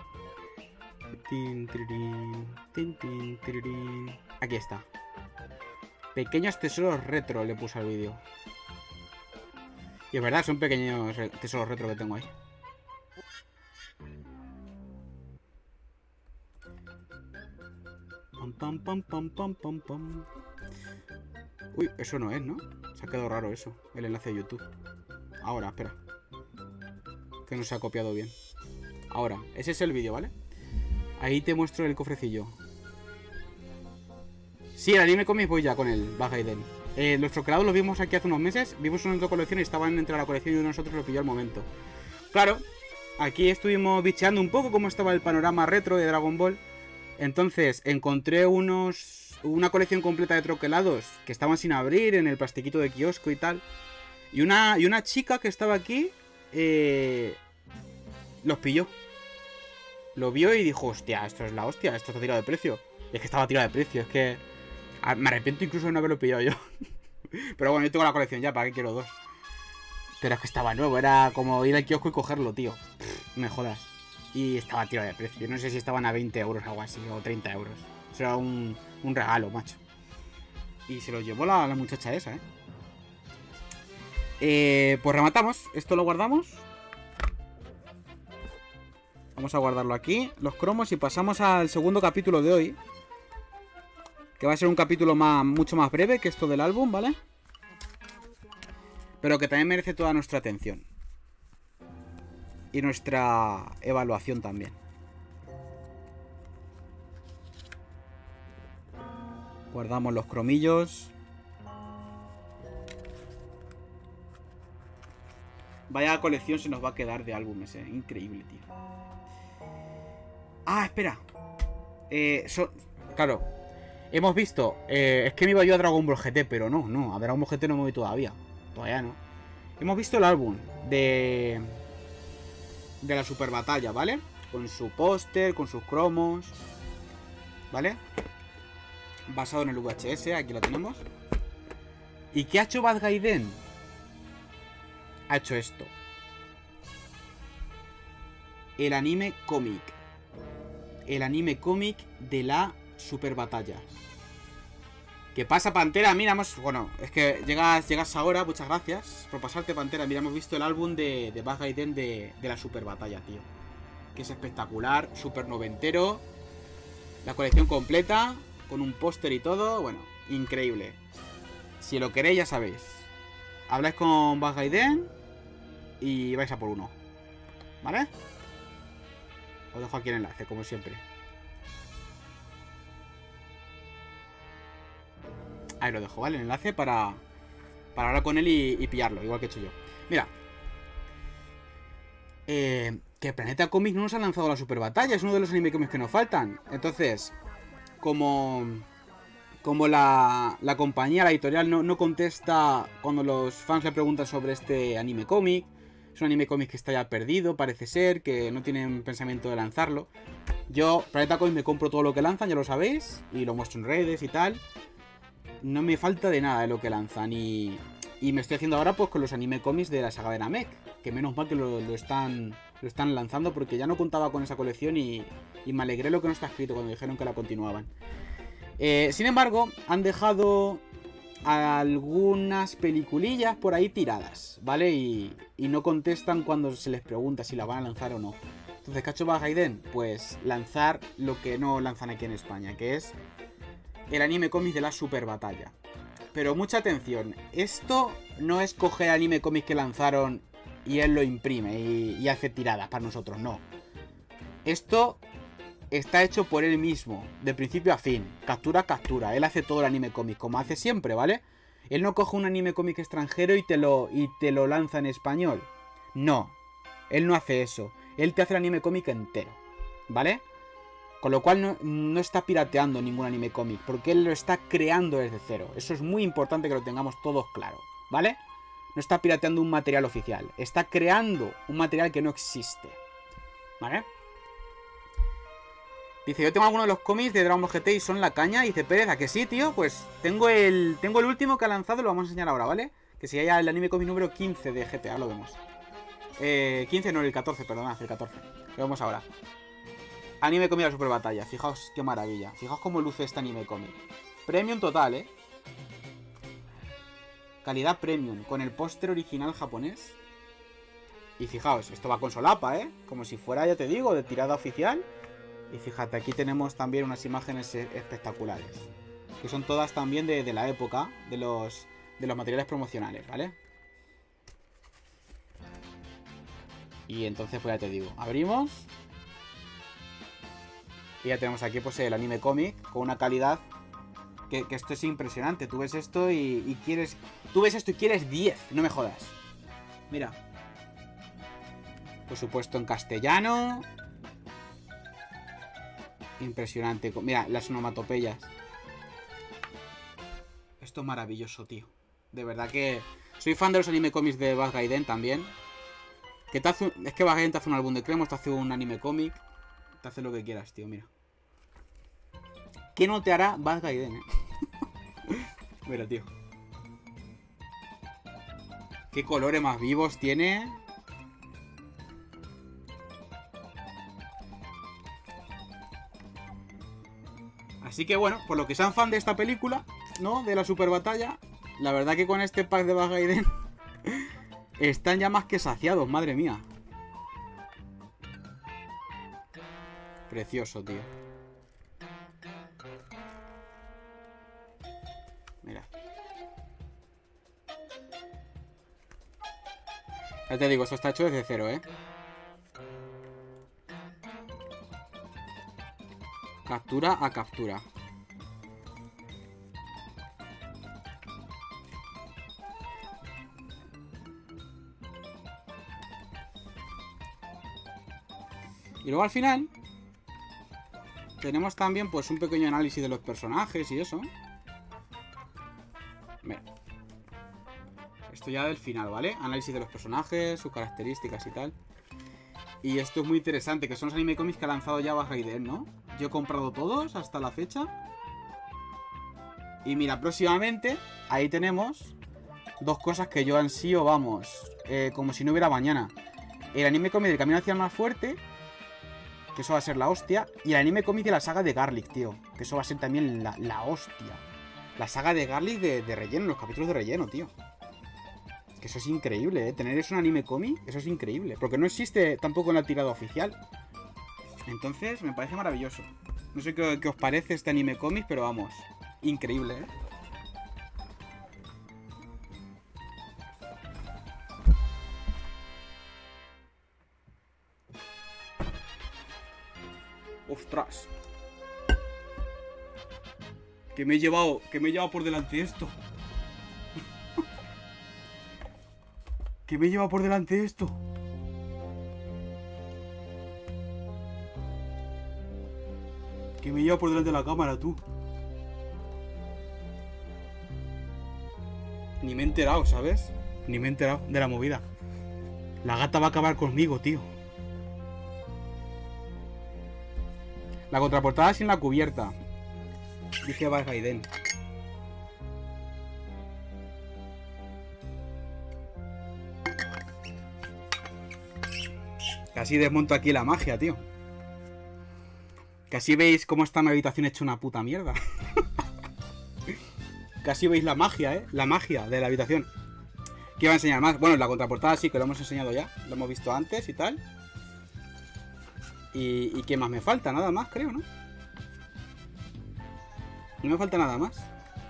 Aquí está. Pequeños tesoros retro le puse al vídeo. Y es verdad, son pequeños tesoros retro que tengo ahí. Pam, pam, pam, pam, pam, pam. Uy, eso no es, ¿no? Se ha quedado raro eso, el enlace de YouTube. Ahora, espera. Que no se ha copiado bien. Ahora, ese es el vídeo, ¿vale? Ahí te muestro el cofrecillo. Sí, el anime comics voy ya con el Bajayden. Eh, los troquelados los vimos aquí hace unos meses. Vimos una otra colección y estaban entre la colección y uno de nosotros lo pilló al momento. Claro, aquí estuvimos bicheando un poco cómo estaba el panorama retro de Dragon Ball. Entonces encontré unos una colección completa de troquelados que estaban sin abrir en el plastiquito de kiosco y tal. Y una, y una chica que estaba aquí eh, los pilló. Lo vio y dijo, hostia, esto es la hostia, esto está tirado de precio. Y es que estaba tirado de precio, es que a, me arrepiento incluso de no haberlo pillado yo. Pero bueno, yo tengo la colección ya, ¿para qué quiero dos? Pero es que estaba nuevo, era como ir al kiosco y cogerlo, tío. Pff, me jodas. Y estaba tirado de precio. No sé si estaban a veinte euros o algo así, o treinta euros. O sea, un, un regalo, macho. Y se lo llevó la, la muchacha esa, ¿eh? Eh, pues rematamos. Esto lo guardamos. Vamos a guardarlo aquí, los cromos, y pasamos al segundo capítulo de hoy. Que va a ser un capítulo más, mucho más breve que esto del álbum, ¿vale? Pero que también merece toda nuestra atención. Y nuestra evaluación también. Guardamos los cromillos. Vaya colección se nos va a quedar de álbumes, eh. Increíble, tío. Ah, espera. Eh, so, claro. Hemos visto... Eh, es que me iba yo a Dragon Ball G T, pero no, no. A Dragon Ball G T no me voy todavía. Todavía no. Hemos visto el álbum de... De la Super Batalla, ¿vale? Con su póster, con sus cromos. ¿Vale? Basado en el V H S, aquí lo tenemos. ¿Y qué ha hecho Bajayden? ha hecho esto. El anime cómic. El anime cómic de la super batalla. ¿Qué pasa, Pantera? Mira, hemos... Bueno, es que llegas, llegas ahora, muchas gracias por pasarte, Pantera. Mira, hemos visto el álbum de, de Buzz Gaiden de, de la super batalla, tío. Que es espectacular, súper noventero. La colección completa, con un póster y todo. Bueno, increíble. Si lo queréis, ya sabéis. Habláis con Buzz Gaiden y vais a por uno. ¿Vale? Os dejo aquí el enlace, como siempre. Ahí lo dejo, ¿vale? El enlace para, para hablar con él y, y pillarlo, igual que he hecho yo. Mira. Eh, que Planeta Comics no nos ha lanzado la super batalla. Es uno de los anime comics que nos faltan. Entonces, como... Como la, la compañía, la editorial, no, no contesta cuando los fans le preguntan sobre este anime cómic. Es un anime cómic que está ya perdido, parece ser, que no tienen pensamiento de lanzarlo. Yo, Planeta Comics, me compro todo lo que lanzan, ya lo sabéis, y lo muestro en redes y tal. No me falta de nada de lo que lanzan, y, y me estoy haciendo ahora pues con los anime cómics de la saga de Namek, que menos mal que lo, lo, están, lo están lanzando, porque ya no contaba con esa colección y, y me alegré lo que no está escrito cuando dijeron que la continuaban. Eh, sin embargo, han dejado algunas peliculillas por ahí tiradas, ¿vale? Y, y no contestan cuando se les pregunta si la van a lanzar o no. Entonces, ¿qué ha hecho Buzz Gaiden? Pues lanzar lo que no lanzan aquí en España, que es el anime cómic de la super batalla. Pero mucha atención, esto no es coger anime cómic que lanzaron y él lo imprime y, y hace tiradas para nosotros, no. Esto... está hecho por él mismo, de principio a fin, captura a captura. Él hace todo el anime cómic, como hace siempre, ¿vale? Él no coge un anime cómic extranjero y te lo, y te lo lanza en español. No, él no hace eso. Él te hace el anime cómic entero, ¿vale? Con lo cual no, no está pirateando ningún anime cómic, porque él lo está creando desde cero. Eso es muy importante que lo tengamos todos claro, ¿vale? No está pirateando un material oficial, está creando un material que no existe, ¿vale? Dice, yo tengo algunos de los cómics de Dragon Ball G T y son la caña. Y dice, Pérez, ¿a que sí, tío? Pues tengo el tengo el último que ha lanzado, lo vamos a enseñar ahora, ¿vale? Que sería el anime cómic número quince de G T A, lo vemos. Eh, quince, no, el catorce, perdón, el catorce. Lo vemos ahora. Anime cómic de la super batalla, fijaos qué maravilla. Fijaos cómo luce este anime cómic. Premium total, ¿eh? Calidad premium, con el póster original japonés. Y fijaos, esto va con solapa, ¿eh? Como si fuera, ya te digo, de tirada oficial. Y fíjate, aquí tenemos también unas imágenes espectaculares, que son todas también de, de la época, de los, de los materiales promocionales, ¿vale? Y entonces, pues ya te digo, abrimos. Y ya tenemos aquí pues el anime cómic, con una calidad que, que esto es impresionante. Tú ves esto y, y quieres... Tú ves esto y quieres diez, no me jodas. Mira. Por supuesto en castellano... Impresionante. Mira, las onomatopeyas. Esto es maravilloso, tío. De verdad que... Soy fan de los anime cómics de Buzz Gaiden también. Que te hace... Es que Buzz Gaiden te hace un álbum de cremos, te hace un anime cómic. Te hace lo que quieras, tío, mira. ¿Qué no te hará Buzz Gaiden, eh? Mira, tío. Qué colores más vivos tiene. Así que bueno, por lo que sean fan de esta película, ¿no? De la super batalla, la verdad que con este pack de Buzz Gaiden están ya más que saciados, madre mía. Precioso, tío. Mira. Ya te digo, esto está hecho desde cero, ¿eh? Captura a captura. Y luego al final tenemos también pues un pequeño análisis de los personajes y eso. Mira. Esto ya del final, ¿vale? Análisis de los personajes, sus características y tal. Y esto es muy interesante, que son los anime cómics que ha lanzado ya Buzz Gaiden, ¿no? Yo he comprado todos hasta la fecha. Y mira, próximamente, ahí tenemos dos cosas que yo ansío, vamos, eh, como si no hubiera mañana. El anime cómic del Camino hacia el Más Fuerte, que eso va a ser la hostia. Y el anime cómic de la saga de Garlic, tío, que eso va a ser también la, la hostia. La saga de Garlic de, de relleno, los capítulos de relleno, tío. Que eso es increíble, ¿eh? Tener eso en anime cómic, eso es increíble. Porque no existe tampoco en la tirada oficial. Entonces, me parece maravilloso. No sé qué, qué os parece este anime cómic, pero vamos, increíble, ¿eh? ¡Ostras! Que me he llevado, que me he llevado por delante esto. Que me he llevado por delante esto. Que me lleva por delante de la cámara, tú. Ni me he enterado, ¿sabes? Ni me he enterado de la movida. La gata va a acabar conmigo, tío. La contraportada sin la cubierta. Dice Bas Gaiden. Casi desmonto aquí la magia, tío. Casi veis cómo está mi habitación hecha una puta mierda. Casi veis la magia, ¿eh? La magia de la habitación. ¿Qué iba a enseñar más? Bueno, la contraportada sí que lo hemos enseñado ya. Lo hemos visto antes y tal. ¿Y, y qué más me falta? Nada más, creo, ¿no? No me falta nada más.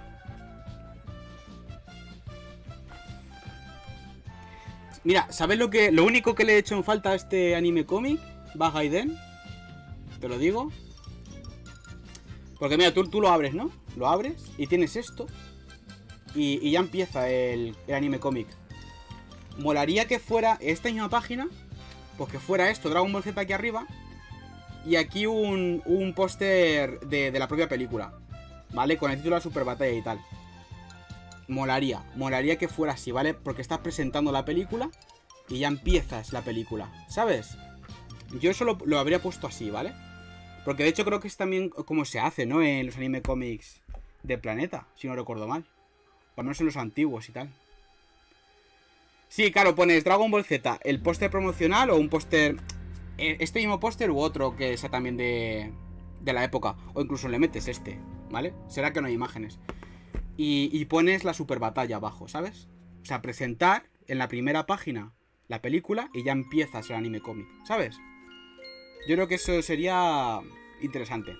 Mira, ¿sabes lo que lo único que le he hecho en falta a este anime cómic? Bas Gaiden. Te lo digo. Porque mira, tú, tú lo abres, ¿no? Lo abres y tienes esto. Y, y ya empieza el, el anime cómic. Molaría que fuera esta misma página. Pues que fuera esto, Dragon Ball Z aquí arriba. Y aquí un, un póster de, de la propia película. ¿Vale? Con el título de la Super Batalla y tal. Molaría, molaría que fuera así, ¿vale? Porque estás presentando la película y ya empiezas la película, ¿sabes? Yo eso lo, lo habría puesto así, ¿vale? Porque de hecho creo que es también como se hace, ¿no? En los anime cómics de Planeta, si no recuerdo mal. O al menos en los antiguos y tal. Sí, claro, pones Dragon Ball Z, el póster promocional o un póster... Este mismo póster u otro que sea también de, de la época. O incluso le metes este, ¿vale? Será que no hay imágenes. Y, y pones la super batalla abajo, ¿sabes? O sea, presentar en la primera página la película y ya empiezas el anime cómic, ¿sabes? Yo creo que eso sería interesante.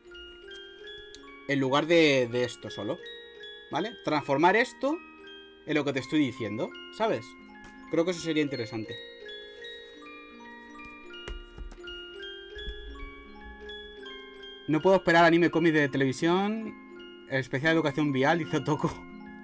En lugar de, de esto solo, ¿vale? Transformar esto en lo que te estoy diciendo, ¿sabes? Creo que eso sería interesante. No puedo esperar anime cómic de televisión. Especial educación vial, dice Toco.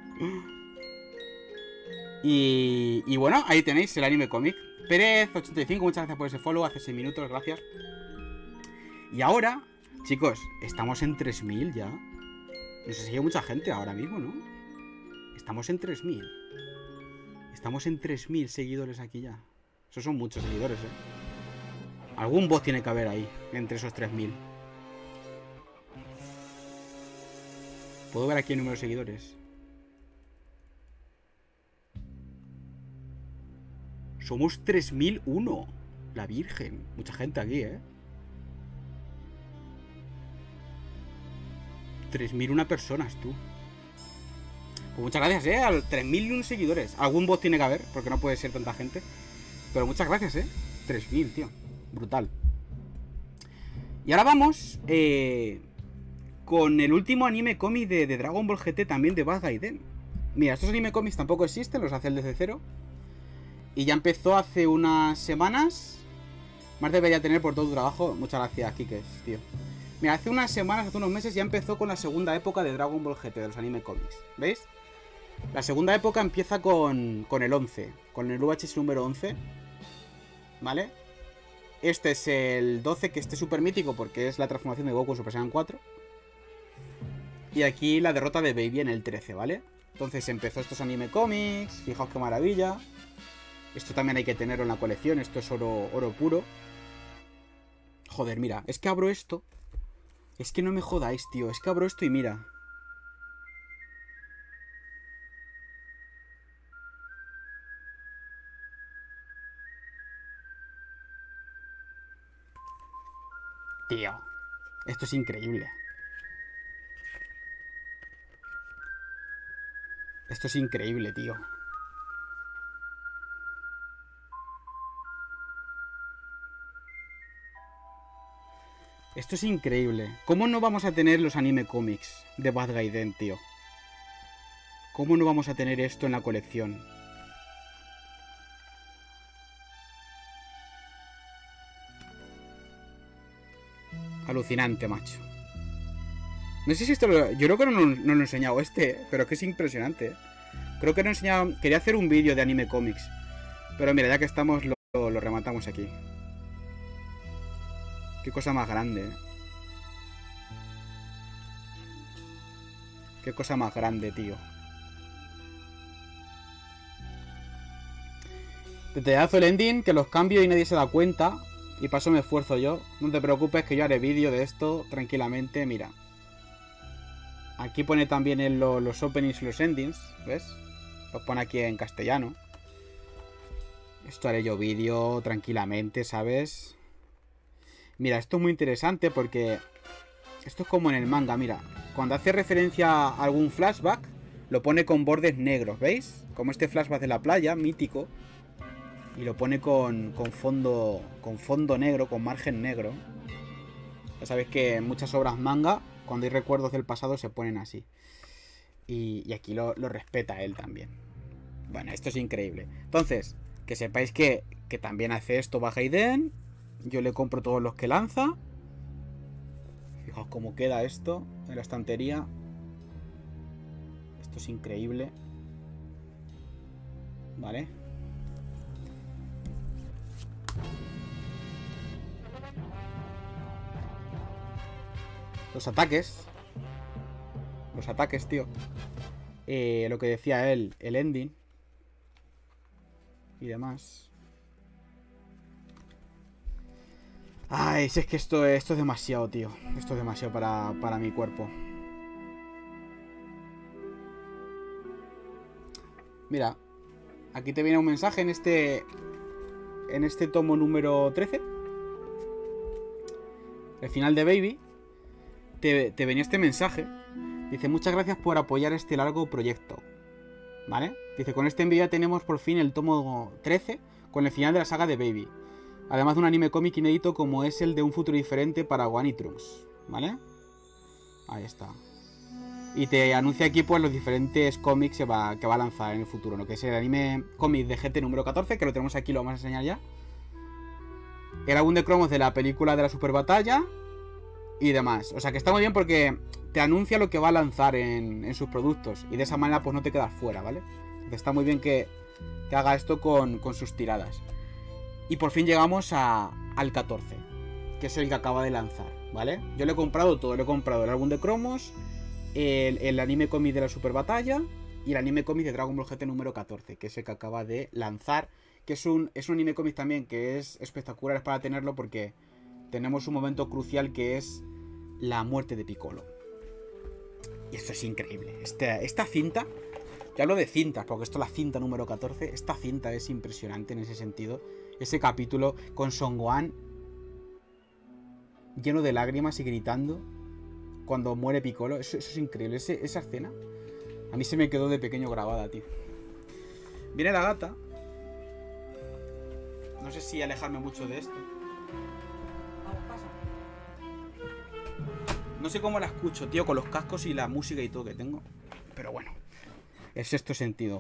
Y, y bueno, ahí tenéis el anime cómic. Pérez ochenta y cinco, muchas gracias por ese follow. Hace seis minutos, gracias. Y ahora, chicos, estamos en tres mil ya. Nos sigue mucha gente ahora mismo, ¿no? Estamos en tres mil. Estamos en tres mil seguidores aquí ya. Esos son muchos seguidores, ¿eh? Algún bot tiene que haber ahí, entre esos tres mil. Puedo ver aquí el número de seguidores. Somos tres mil uno. La Virgen. Mucha gente aquí, ¿eh? tres mil una personas, tú. Pues muchas gracias, ¿eh? A los tres mil uno seguidores. Algún bot tiene que haber, porque no puede ser tanta gente. Pero muchas gracias, ¿eh? tres mil, tío. Brutal. Y ahora vamos... Eh... con el último anime cómic de, de Dragon Ball G T también de Bas Gaiden. Mira, estos anime cómics tampoco existen, los hace el desde cero. Y ya empezó hace unas semanas. Más debería tener por todo tu trabajo. Muchas gracias, Kikes, tío. Mira, hace unas semanas, hace unos meses ya empezó con la segunda época de Dragon Ball G T, de los anime cómics. ¿Veis? La segunda época empieza con, con el once, con el U H S número once. ¿Vale? Este es el doce, que este es súper mítico porque es la transformación de Goku en Super Saiyan cuatro. Y aquí la derrota de Baby en el trece, ¿vale? Entonces empezó estos anime cómics. Fijaos qué maravilla. Esto también hay que tenerlo en la colección. Esto es oro, oro puro. Joder, mira. Es que abro esto. Es que no me jodáis, tío. Es que abro esto y mira. Tío, esto es increíble. Esto es increíble, tío. Esto es increíble. ¿Cómo no vamos a tener los anime comics de Bad Gaiden, tío? ¿Cómo no vamos a tener esto en la colección? Alucinante, macho. No sé si esto lo... Yo creo que no, no, no lo he enseñado este, pero es que es impresionante. Creo que no he enseñado... Quería hacer un vídeo de anime comics. Pero mira, ya que estamos, lo, lo, lo rematamos aquí. Qué cosa más grande, ¿eh? Qué cosa más grande, tío. Detallazo el ending, que los cambio y nadie se da cuenta. Y paso me esfuerzo yo. No te preocupes que yo haré vídeo de esto tranquilamente, mira. Aquí pone también en lo, los openings y los endings, ¿ves? Los pone aquí en castellano. Esto haré yo vídeo tranquilamente, ¿sabes? Mira, esto es muy interesante porque... Esto es como en el manga, mira. Cuando hace referencia a algún flashback, lo pone con bordes negros, ¿veis? Como este flashback de la playa, mítico. Y lo pone con, con fondo con fondo negro, con margen negro. Ya sabéis que en muchas obras manga, cuando hay recuerdos del pasado, se ponen así. Y, y aquí lo, lo respeta él también. Bueno, esto es increíble. Entonces, que sepáis que, que también hace esto Bad Gaiden. Yo le compro todos los que lanza. Fijaos cómo queda esto en la estantería. Esto es increíble. Vale. Los ataques. Los ataques, tío. Eh, lo que decía él, el ending. Y demás. Ay, si es que esto, esto es demasiado, tío. Esto es demasiado para, para mi cuerpo. Mira. Aquí te viene un mensaje en este... En este tomo número trece. El final de Baby. Te, te venía este mensaje. Dice, muchas gracias por apoyar este largo proyecto. ¿Vale? Dice, con este envío ya tenemos por fin el tomo trece con el final de la saga de Baby. Además de un anime cómic inédito como es el de un futuro diferente para One y Trunks. ¿Vale? Ahí está. Y te anuncia aquí pues los diferentes cómics que va, que va a lanzar en el futuro, ¿no? Que es el anime cómic de G T número catorce, que lo tenemos aquí, lo vamos a enseñar ya. El álbum de cromos de la película de la super batalla. Y demás. O sea que está muy bien porque te anuncia lo que va a lanzar en, en sus productos. Y de esa manera pues no te quedas fuera, ¿vale? Entonces está muy bien que, que haga esto con, con sus tiradas. Y por fin llegamos a, al catorce, que es el que acaba de lanzar, ¿vale? Yo le he comprado todo. Le he comprado el álbum de cromos, el, el anime cómic de la super batalla y el anime cómic de Dragon Ball G T número catorce, que es el que acaba de lanzar. Que es un, es un anime cómic también que es espectacular para tenerlo porque tenemos un momento crucial que es la muerte de Piccolo. Y esto es increíble. Esta, esta cinta, yo hablo de cintas porque esto es la cinta número catorce. Esta cinta es impresionante en ese sentido. Ese capítulo con Son Gohan lleno de lágrimas y gritando cuando muere Piccolo. Eso, eso es increíble. Ese, esa escena a mí se me quedó de pequeño grabada, tío. Viene la gata. No sé si alejarme mucho de esto. No sé cómo la escucho, tío, con los cascos y la música y todo que tengo. Pero bueno, es sexto sentido.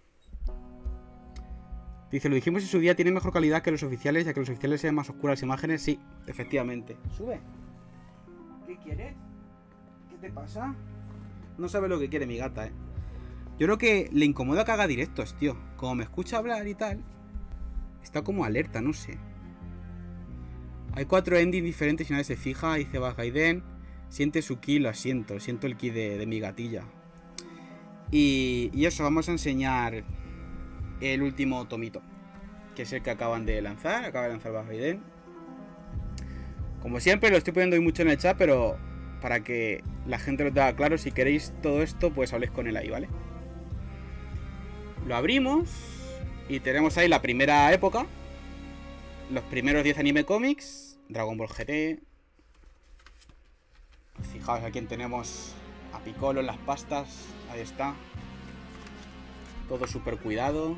Dice, lo dijimos en su día, tiene mejor calidad que los oficiales, ya que los oficiales sean más oscuras las imágenes. Sí, efectivamente. Sube. ¿Qué quieres? ¿Qué te pasa? No sabe lo que quiere mi gata, eh. Yo creo que le incomoda que haga directos, tío. Como me escucha hablar y tal, está como alerta, no sé. Hay cuatro endings diferentes y nadie se fija. Dice Bad Gaiden. Siente su ki, lo siento. Siento el ki de, de mi gatilla. Y, y eso, vamos a enseñar el último tomito, que es el que acaban de lanzar. Acaba de lanzar Bad Gaiden. Como siempre, lo estoy poniendo hoy mucho en el chat, pero para que la gente lo tenga claro, si queréis todo esto, pues habléis con él ahí, ¿vale? Lo abrimos y tenemos ahí la primera época. Los primeros diez anime comics. Dragon Ball G T. Fijaos a quién tenemos. A Piccolo en las pastas. Ahí está. Todo súper cuidado.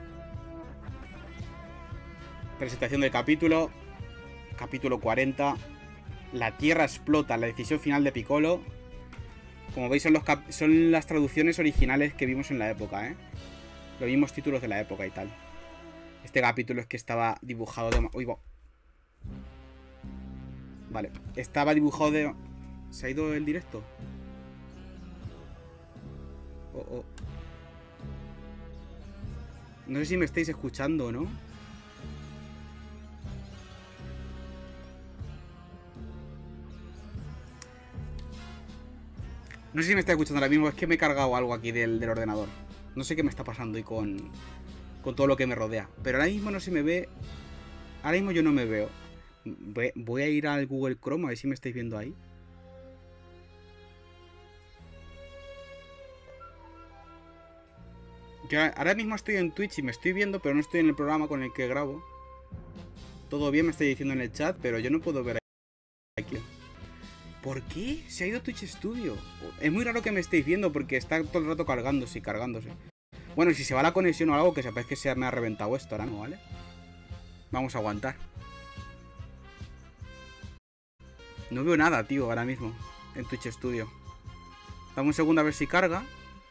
Presentación del capítulo. Capítulo cuarenta. La Tierra explota. La decisión final de Piccolo. Como veis son, los cap son las traducciones originales que vimos en la época, ¿eh? Los mismos títulos de la época y tal. Este capítulo es que estaba dibujado de... Uy, va. Vale. Estaba dibujado de... ¿Se ha ido el directo? Oh, oh. No sé si me estáis escuchando o no. No sé si me está escuchando ahora mismo. Es que me he cargado algo aquí del, del ordenador. No sé qué me está pasando y con, con todo lo que me rodea. Pero ahora mismo no se me ve. Ahora mismo yo no me veo. Voy, voy a ir al Google Chrome a ver si me estáis viendo ahí. Yo ahora mismo estoy en Twitch y me estoy viendo, pero no estoy en el programa con el que grabo. Todo bien me estáis diciendo en el chat, pero yo no puedo ver aquí. ¿Por qué? Se ha ido Twitch Studio. Es muy raro que me estéis viendo porque está todo el rato cargándose y cargándose. Bueno, si se va la conexión o algo, que sepáis que se me ha reventado esto ahora, ¿no? ¿Vale? Vamos a aguantar. No veo nada, tío, ahora mismo en Twitch Studio. Dame un segundo a ver si carga.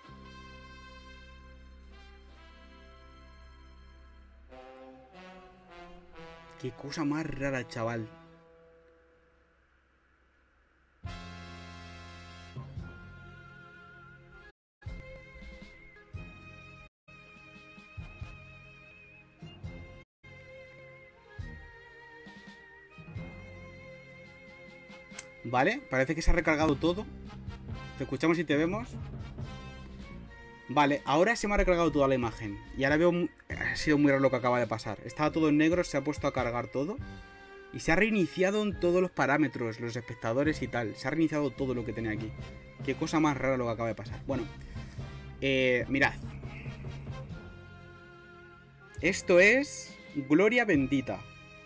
Qué cosa más rara, chaval. Vale, parece que se ha recargado todo. Te escuchamos y te vemos. Vale, ahora se me ha recargado toda la imagen. Y ahora veo... Ha sido muy raro lo que acaba de pasar. Estaba todo en negro, se ha puesto a cargar todo. Y se ha reiniciado en todos los parámetros, los espectadores y tal. Se ha reiniciado todo lo que tenía aquí. Qué cosa más rara lo que acaba de pasar. Bueno, eh, mirad. Esto es Gloria Bendita.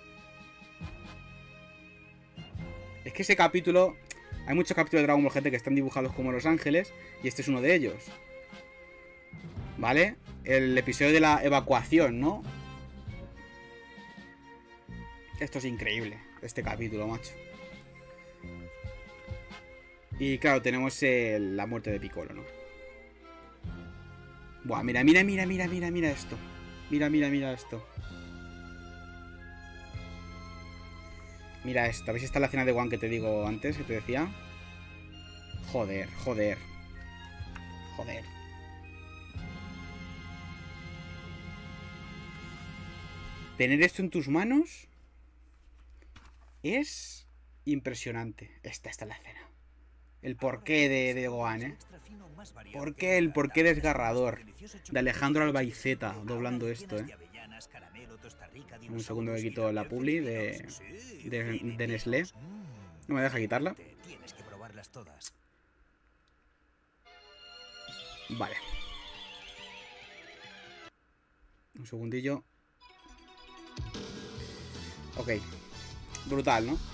Es que ese capítulo... Hay muchos capítulos de Dragon Ball G T que están dibujados como Los Ángeles. Y este es uno de ellos. ¿Vale? El episodio de la evacuación, ¿no? Esto es increíble, este capítulo, macho. Y claro, tenemos el, la muerte de Piccolo, ¿no? Buah, mira, mira, mira, mira, mira, mira esto. Mira, mira, mira esto. Mira esto, a ver si está la escena de One que te digo antes, que te decía. Joder, joder. Joder. Tener esto en tus manos es impresionante. Esta, esta es la escena. El porqué de, de Gohan, ¿eh? ¿Por qué el porqué desgarrador de Alejandro Albaiceta doblando esto, eh? Un segundo que quito la publi de, de, de Nestlé. No me deja quitarla. Vale. Un segundillo. Ok. Brutal, ¿no?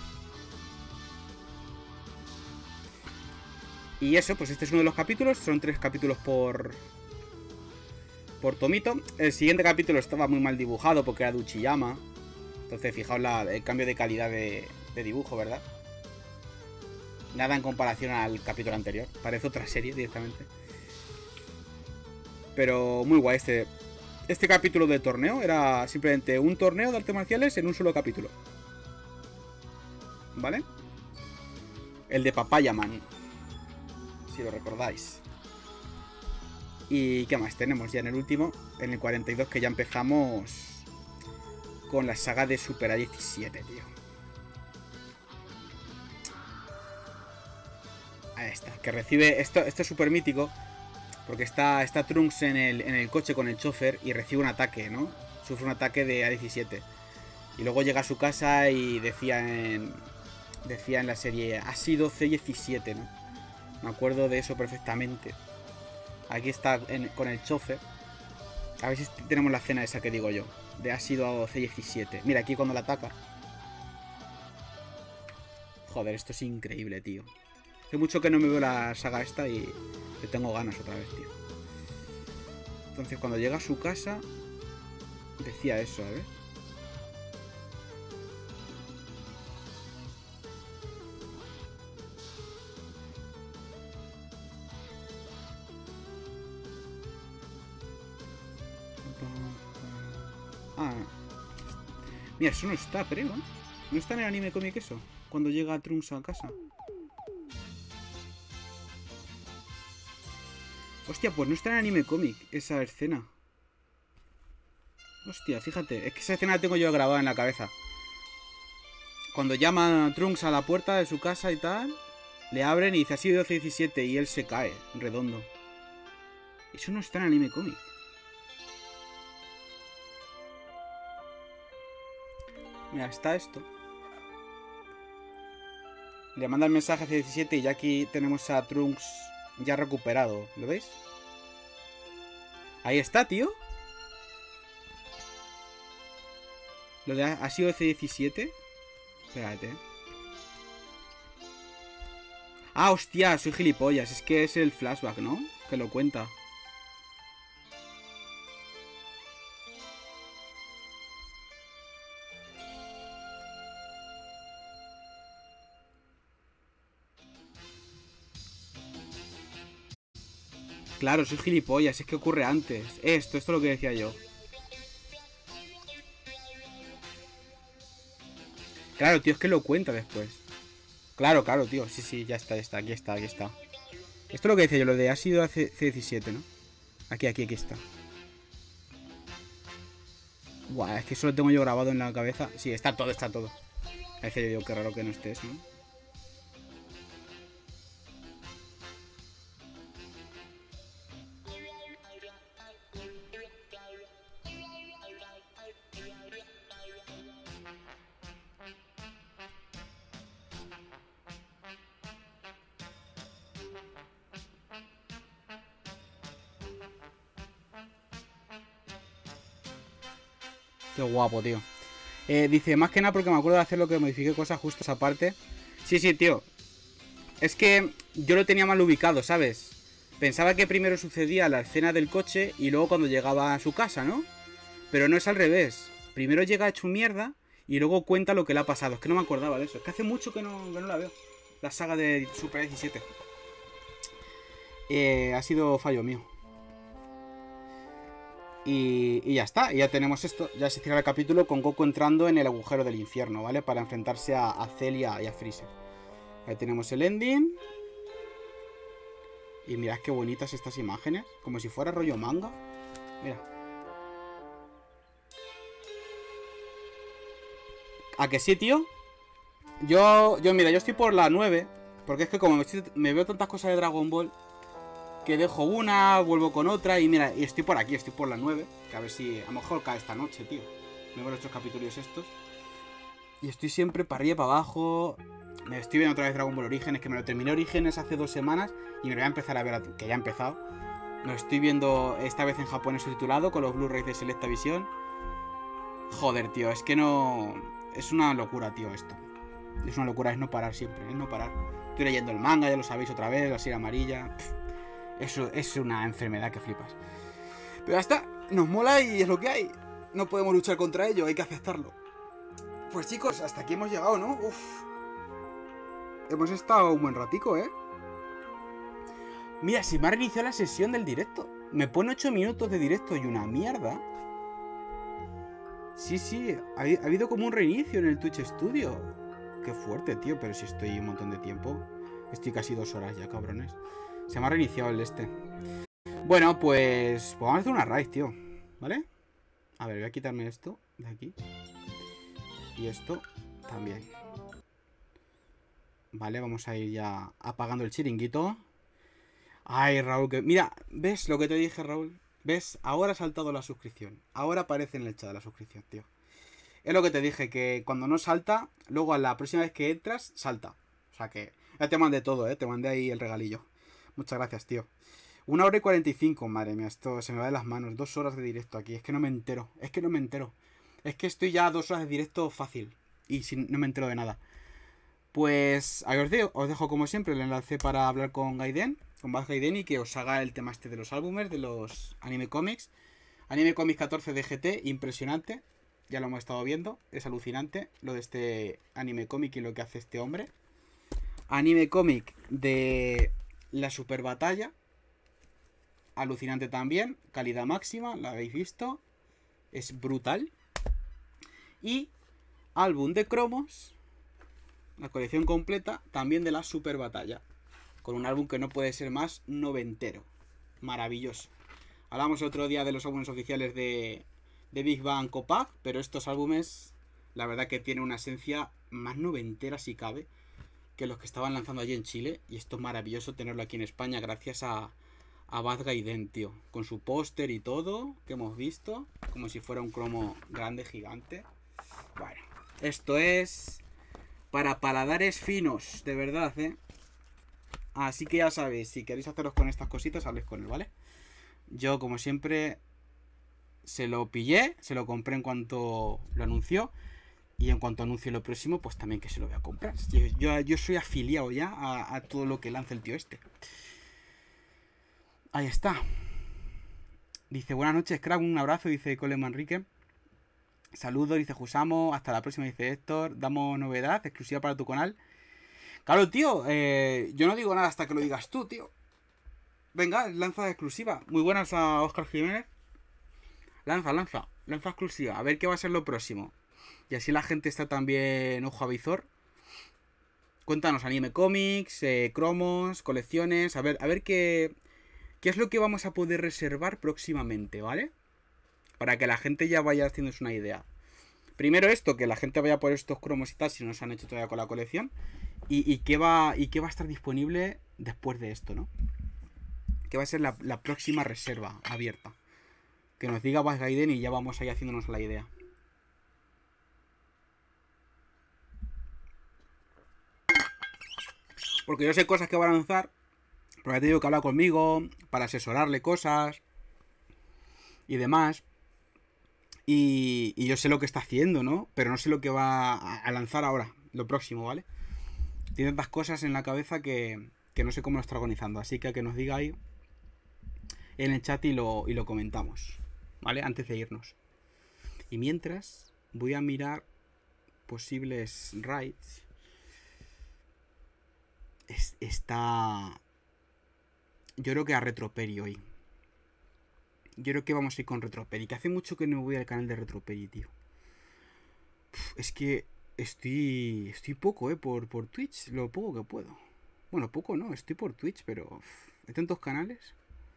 Y eso, pues este es uno de los capítulos. Son tres capítulos por... Por tomito. El siguiente capítulo estaba muy mal dibujado porque era de Uchiyama. Entonces, fijaos la, el cambio de calidad de, de dibujo, ¿verdad? Nada en comparación al capítulo anterior. Parece otra serie directamente. Pero muy guay este... Este capítulo de torneo era simplemente un torneo de artes marciales en un solo capítulo. ¿Vale? El de Papaya Man, si lo recordáis. ¿Y qué más tenemos ya en el último? En el cuarenta y dos, que ya empezamos con la saga de Super A diecisiete, tío. Ahí está, que recibe... Esto, esto es súper mítico. Porque está, está Trunks en el, en el coche con el chofer y recibe un ataque, ¿no? Sufre un ataque de A diecisiete. Y luego llega a su casa y decía en, decía en la serie, ha sido C diecisiete, ¿no? Me acuerdo de eso perfectamente. Aquí está en, con el chofer. A ver si tenemos la escena esa que digo yo. De ha sido C diecisiete. Mira, aquí cuando la ataca. Joder, esto es increíble, tío. Hace mucho que no me veo la saga esta y le tengo ganas otra vez, tío. Entonces, cuando llega a su casa, decía eso, a ver. Ah, mira, eso no está, creo. No está en el anime cómic eso. Cuando llega Trunks a casa. Hostia, pues no está en el anime cómic esa escena. Hostia, fíjate. Es que esa escena la tengo yo grabada en la cabeza. Cuando llama a Trunks a la puerta de su casa y tal, le abren y dice, ha sido doce diecisiete y él se cae, redondo. Eso no está en el anime cómic. Mira, está esto. Le manda el mensaje a C diecisiete y ya aquí tenemos a Trunks ya recuperado. ¿Lo veis? Ahí está, tío. Lo de ha sido C diecisiete. Espérate. Ah, hostia, soy gilipollas. Es que es el flashback, ¿no? Que lo cuenta. Claro, soy gilipollas, es que ocurre antes. Esto, esto es lo que decía yo. Claro, tío, es que lo cuenta después. Claro, claro, tío. Sí, sí, ya está, ya está, aquí está, aquí está. Esto es lo que decía yo, lo de ha sido C diecisiete, ¿no? Aquí, aquí, aquí está. Buah, es que eso lo tengo yo grabado en la cabeza. Sí, está todo, está todo. A veces yo digo, qué raro que no estés, ¿no? Qué guapo, tío. Eh, dice, más que nada porque me acuerdo de hacer lo que modifiqué cosas justo esa parte. Sí, sí, tío. Es que yo lo tenía mal ubicado, ¿sabes? Pensaba que primero sucedía la escena del coche y luego cuando llegaba a su casa, ¿no? Pero no es al revés. Primero llega hecho mierda y luego cuenta lo que le ha pasado. Es que no me acordaba de eso. Es que hace mucho que no, que no la veo. La saga de Super diecisiete. Eh, ha sido fallo mío. Y, y ya está, y ya tenemos esto. Ya se cierra el capítulo con Goku entrando en el agujero del infierno, ¿vale? Para enfrentarse a, a Cell y a, y a Freezer. Ahí tenemos el ending. Y mirad qué bonitas estas imágenes. Como si fuera rollo manga. Mira. ¿A que sí, tío? Yo, yo mira, yo estoy por la nueve. Porque es que como me, estoy, me veo tantas cosas de Dragon Ball, que dejo una, vuelvo con otra. Y mira, y estoy por aquí, estoy por la nueve. Que a ver si, a lo mejor cae esta noche, tío. Me veo estos capítulos estos. Y estoy siempre para arriba, para abajo. Me estoy viendo otra vez Dragon Ball Orígenes, que me lo terminé Orígenes hace dos semanas. Y me lo voy a empezar a ver, que ya he empezado. Me lo estoy viendo esta vez en japonés subtitulado, con los Blu-rays de Selecta Visión. Joder, tío, es que no... Es una locura, tío, esto. Es una locura, es no parar siempre, es no parar. Estoy leyendo el manga, ya lo sabéis otra vez, la serie amarilla. Pff, eso es una enfermedad que flipas. Pero ya está, nos mola y es lo que hay. No podemos luchar contra ello, hay que aceptarlo. Pues chicos, hasta aquí hemos llegado, ¿no? Uf. Hemos estado un buen ratico, ¿eh? Mira, si me ha reiniciado la sesión del directo. Me pone ocho minutos de directo y una mierda. Sí, sí, ha, ha habido como un reinicio en el Twitch Studio. Qué fuerte, tío, pero si estoy un montón de tiempo. Estoy casi dos horas ya, cabrones. Se me ha reiniciado el este. Bueno, pues, pues vamos a hacer una raid, tío. ¿Vale? A ver, voy a quitarme esto de aquí. Y esto también. Vale, vamos a ir ya apagando el chiringuito. Ay, Raúl, que... Mira, ¿ves lo que te dije, Raúl? ¿Ves? Ahora ha saltado la suscripción. Ahora aparece en el chat la suscripción, tío. Es lo que te dije, que cuando no salta, luego a la próxima vez que entras, salta. O sea que ya te mandé todo, ¿eh? Te mandé ahí el regalillo. Muchas gracias, tío. Una hora y cuarenta y cinco, madre mía, esto se me va de las manos. Dos horas de directo aquí, es que no me entero. Es que no me entero. Es que estoy ya dos horas de directo fácil. Y sin, no me entero de nada. Pues ahí os dejo, os dejo como siempre el enlace para hablar con Gaiden, con Baz Gaiden, y que os haga el tema este de los álbumes, de los anime comics. Anime Comics catorce de G T, impresionante. Ya lo hemos estado viendo, es alucinante lo de este anime cómic y lo que hace este hombre. Anime cómic de la super batalla, alucinante también, calidad máxima, lo habéis visto, es brutal. Y álbum de cromos, la colección completa también de la super batalla, con un álbum que no puede ser más noventero, maravilloso. Hablamos otro día de los álbumes oficiales de, de Big Bang Copac, pero estos álbumes, la verdad que tienen una esencia más noventera si cabe, que los que estaban lanzando allí en Chile. Y esto es maravilloso tenerlo aquí en España gracias a, a Baz Gaiden, tío. Con su póster y todo, que hemos visto, como si fuera un cromo grande, gigante. Bueno, esto es para paladares finos, de verdad, ¿eh? Así que ya sabéis, si queréis haceros con estas cositas, habléis con él, ¿vale? Yo, como siempre, se lo pillé, se lo compré en cuanto lo anunció. Y en cuanto anuncie lo próximo, pues también que se lo voy a comprar. Yo, yo, yo soy afiliado ya a, a todo lo que lanza el tío este. Ahí está. Dice, buenas noches, crack, un abrazo, dice Colem Manrique. Saludos, dice Jusamo. Hasta la próxima, dice Héctor. Damos novedad, exclusiva para tu canal. Claro, tío, eh, yo no digo nada hasta que lo digas tú, tío. Venga, lanza exclusiva. Muy buenas a Oscar Jiménez. Lanza, lanza, lanza exclusiva. A ver qué va a ser lo próximo. Y así la gente está también ojo a visor. Cuéntanos, anime comics, eh, cromos, colecciones. A ver, a ver qué, qué es lo que vamos a poder reservar próximamente, ¿vale? Para que la gente ya vaya haciéndose una idea. Primero esto, que la gente vaya por estos cromos y tal, si no se han hecho todavía con la colección. Y, y, qué, va, y qué va a estar disponible después de esto, ¿no? Que va a ser la, la próxima reserva abierta. Que nos diga Baz Gaiden y ya vamos ahí haciéndonos la idea. Porque yo sé cosas que van a lanzar, pero ya te digo que habla conmigo para asesorarle cosas y demás. Y, y yo sé lo que está haciendo, ¿no? Pero no sé lo que va a, a lanzar ahora, lo próximo, ¿vale? Tiene tantas cosas en la cabeza que, que no sé cómo lo está organizando. Así que a que nos diga ahí en el chat y lo, y lo comentamos, ¿vale? Antes de irnos. Y mientras voy a mirar posibles raids. Es, está... Yo creo que a Retroperi hoy. Yo creo que vamos a ir con Retroperi. Que hace mucho que no voy al canal de Retroperi, tío. Uf, es que estoy... Estoy poco, eh, por, por Twitch. Lo poco que puedo. Bueno, poco no. Estoy por Twitch, pero... Uf, hay tantos canales.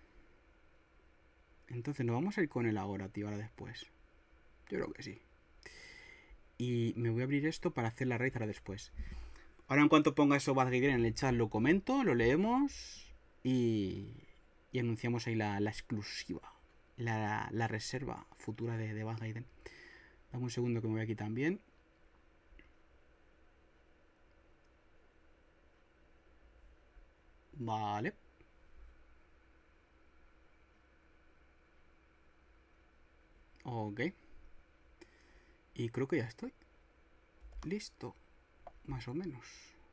Entonces nos vamos a ir con él ahora, tío. Ahora después. Yo creo que sí. Y me voy a abrir esto para hacer la raid ahora después. Ahora en cuanto ponga eso Baz Gaiden en el chat lo comento, lo leemos y, y anunciamos ahí la, la exclusiva, la, la reserva futura de, de Baz Gaiden. Dame un segundo que me voy aquí también. Vale. Ok. Y creo que ya estoy. Listo. Más o menos.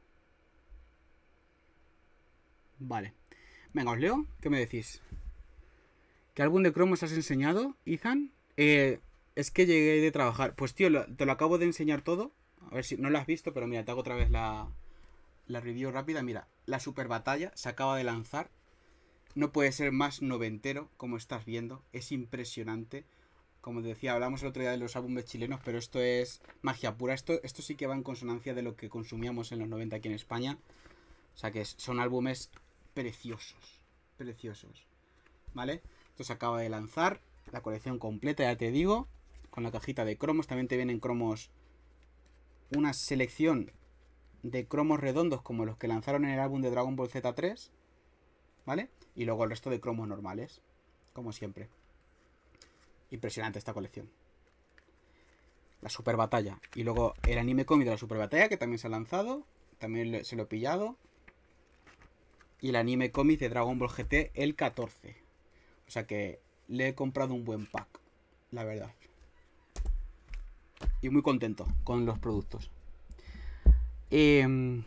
Vale. Venga, os leo. ¿Qué me decís? ¿Qué álbum de cromos has enseñado, Ethan? Eh, es que llegué de trabajar. Pues tío, lo, te lo acabo de enseñar todo. A ver si no lo has visto, pero mira, te hago otra vez la, la review rápida. Mira, la super batalla se acaba de lanzar. No puede ser más noventero, como estás viendo. Es impresionante. Como te decía, hablamos el otro día de los álbumes chilenos, pero esto es magia pura. Esto, esto sí que va en consonancia de lo que consumíamos en los noventa aquí en España. O sea que son álbumes preciosos. Preciosos. ¿Vale? Esto se acaba de lanzar. La colección completa, ya te digo. Con la cajita de cromos. También te vienen cromos. Una selección de cromos redondos como los que lanzaron en el álbum de Dragon Ball Z tres. ¿Vale? Y luego el resto de cromos normales. Como siempre. Impresionante esta colección. La super batalla. Y luego el anime cómic de la super batalla, que también se ha lanzado. También se lo he pillado. Y el anime cómic de Dragon Ball G T, el catorce. O sea que le he comprado un buen pack. La verdad. Y muy contento con los productos. Eh,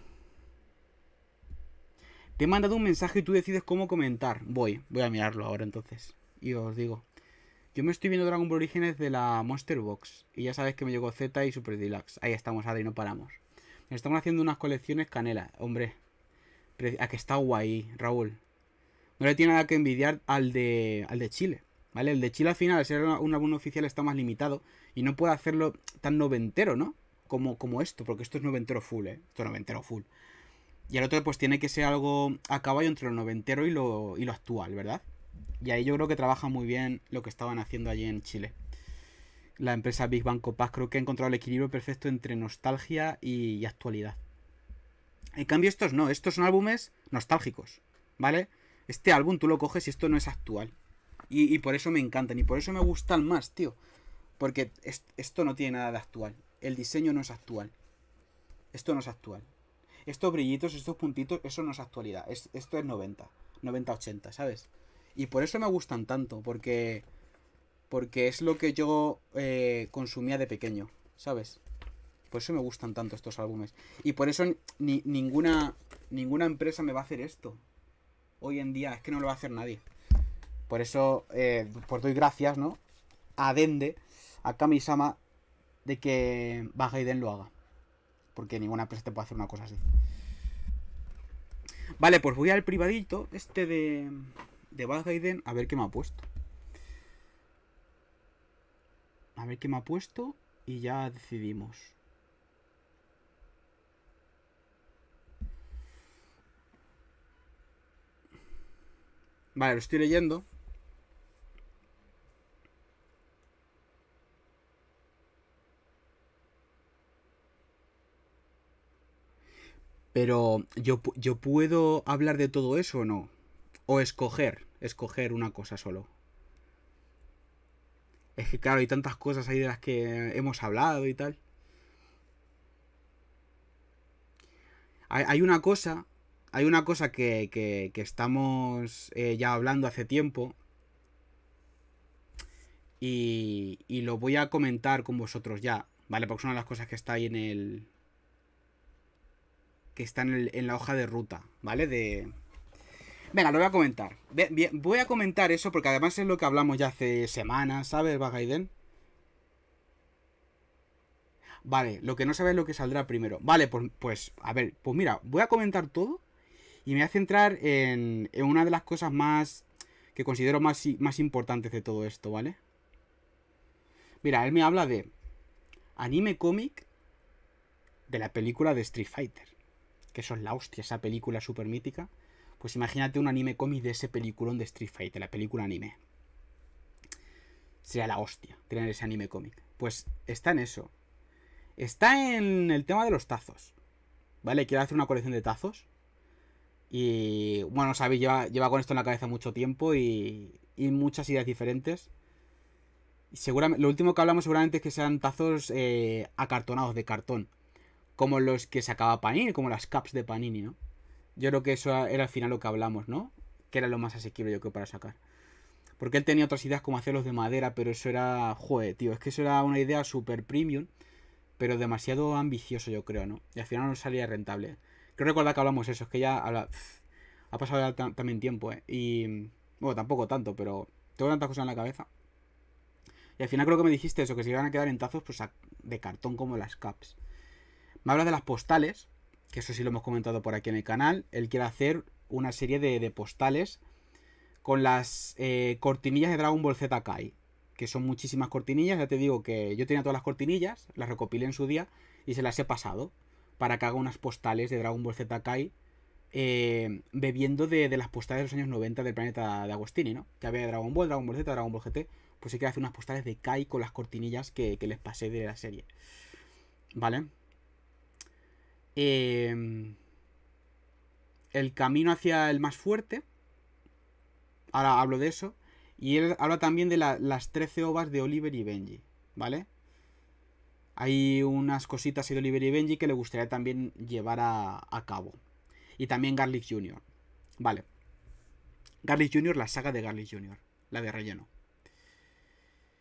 te he mandado un mensaje y tú decides cómo comentar. Voy, voy a mirarlo ahora entonces. Y os digo. Yo me estoy viendo Dragon Ball Orígenes de la Monster Box. Y ya sabes que me llegó Z y Super Deluxe. Ahí estamos, Adri, no paramos. Nos estamos haciendo unas colecciones canela. Hombre. A que está guay, Raúl. No le tiene nada que envidiar al de, al de Chile. ¿Vale? El de Chile al final, al ser un álbum oficial, está más limitado. Y no puede hacerlo tan noventero, ¿no? Como, como esto. Porque esto es noventero full, ¿eh? Esto es noventero full. Y el otro pues tiene que ser algo a caballo entre lo noventero y lo, y lo actual, ¿verdad? Y ahí yo creo que trabaja muy bien lo que estaban haciendo allí en Chile. La empresa Big Bang Copas creo que ha encontrado el equilibrio perfecto entre nostalgia y, y actualidad. En cambio estos no, estos son álbumes nostálgicos, ¿vale? Este álbum tú lo coges y esto no es actual. Y, y por eso me encantan y por eso me gustan más, tío. Porque es, esto no tiene nada de actual. El diseño no es actual. Esto no es actual. Estos brillitos, estos puntitos, eso no es actualidad. Es, esto es noventa, noventa ochenta, ¿sabes? Y por eso me gustan tanto, porque porque es lo que yo eh, consumía de pequeño, ¿sabes? Por eso me gustan tanto estos álbumes. Y por eso ni, ninguna ninguna empresa me va a hacer esto. Hoy en día es que no lo va a hacer nadie. Por eso, eh, pues doy gracias, ¿no? A Dende, a Kami-sama, de que Van Hayden lo haga. Porque ninguna empresa te puede hacer una cosa así. Vale, pues voy al privadito este de, de Van Hayden a ver qué me ha puesto. A ver qué me ha puesto y ya decidimos. Vale, lo estoy leyendo. Pero yo, yo puedo hablar de todo eso o no. O escoger, escoger una cosa solo. Es que claro, hay tantas cosas ahí de las que hemos hablado y tal. Hay, hay una cosa, hay una cosa que, que, que estamos eh, ya hablando hace tiempo. Y, y lo voy a comentar con vosotros ya, ¿vale? Porque son una de las cosas que está ahí en el... Que está en, el, en la hoja de ruta, ¿vale? De... Venga, lo voy a comentar. Bien, voy a comentar eso porque además es lo que hablamos ya hace semanas, ¿sabes, Bagaiden? Vale, lo que no sabes es lo que saldrá primero. Vale, pues, pues, a ver, pues mira, voy a comentar todo y me voy a centrar en, en una de las cosas más que considero más, más importantes de todo esto, ¿vale? Mira, él me habla de anime cómic de la película de Street Fighter. Que eso es la hostia, esa película súper mítica. Pues imagínate un anime cómic de ese peliculón de Street Fighter, la película anime. Sería la hostia tener ese anime cómic. Pues está en eso. Está en el tema de los tazos. ¿Vale? Quiero hacer una colección de tazos. Y bueno, sabéis, lleva, lleva con esto en la cabeza mucho tiempo y, y muchas ideas diferentes. Y seguramente, lo último que hablamos seguramente es que sean tazos eh, acartonados, de cartón. Como los que sacaba Panini, como las caps de Panini, ¿no? Yo creo que eso era al final lo que hablamos, ¿no? Que era lo más asequible yo creo para sacar. Porque él tenía otras ideas como hacerlos de madera, pero eso era... Joder, tío, es que eso era una idea súper premium, pero demasiado ambicioso yo creo, ¿no? Y al final no salía rentable. Creo recordar que hablamos eso, es que ya habla... ha pasado ya también tiempo, ¿eh? Y... Bueno, tampoco tanto, pero tengo tantas cosas en la cabeza. Y al final creo que me dijiste eso, que se iban a quedar en tazos pues de cartón como las caps. Me hablas de las postales, que eso sí lo hemos comentado por aquí en el canal. Él quiere hacer una serie de, de postales con las eh, cortinillas de Dragon Ball Z Kai, que son muchísimas cortinillas. Ya te digo que yo tenía todas las cortinillas, las recopilé en su día y se las he pasado para que haga unas postales de Dragon Ball Z Kai eh, bebiendo de, de las postales de los años noventa del planeta de Agostini, ¿no? Que había Dragon Ball, Dragon Ball Z, Dragon Ball G T. Pues sí que hace unas postales de Kai con las cortinillas que, que les pasé de la serie. ¿Vale? Eh, el camino hacia el más fuerte. Ahora hablo de eso. Y él habla también de la, las trece ovas de Oliver y Benji. ¿Vale? Hay unas cositas de Oliver y Benji que le gustaría también llevar a, a cabo. Y también Garlic junior Vale. Garlic junior, la saga de Garlic junior La de relleno.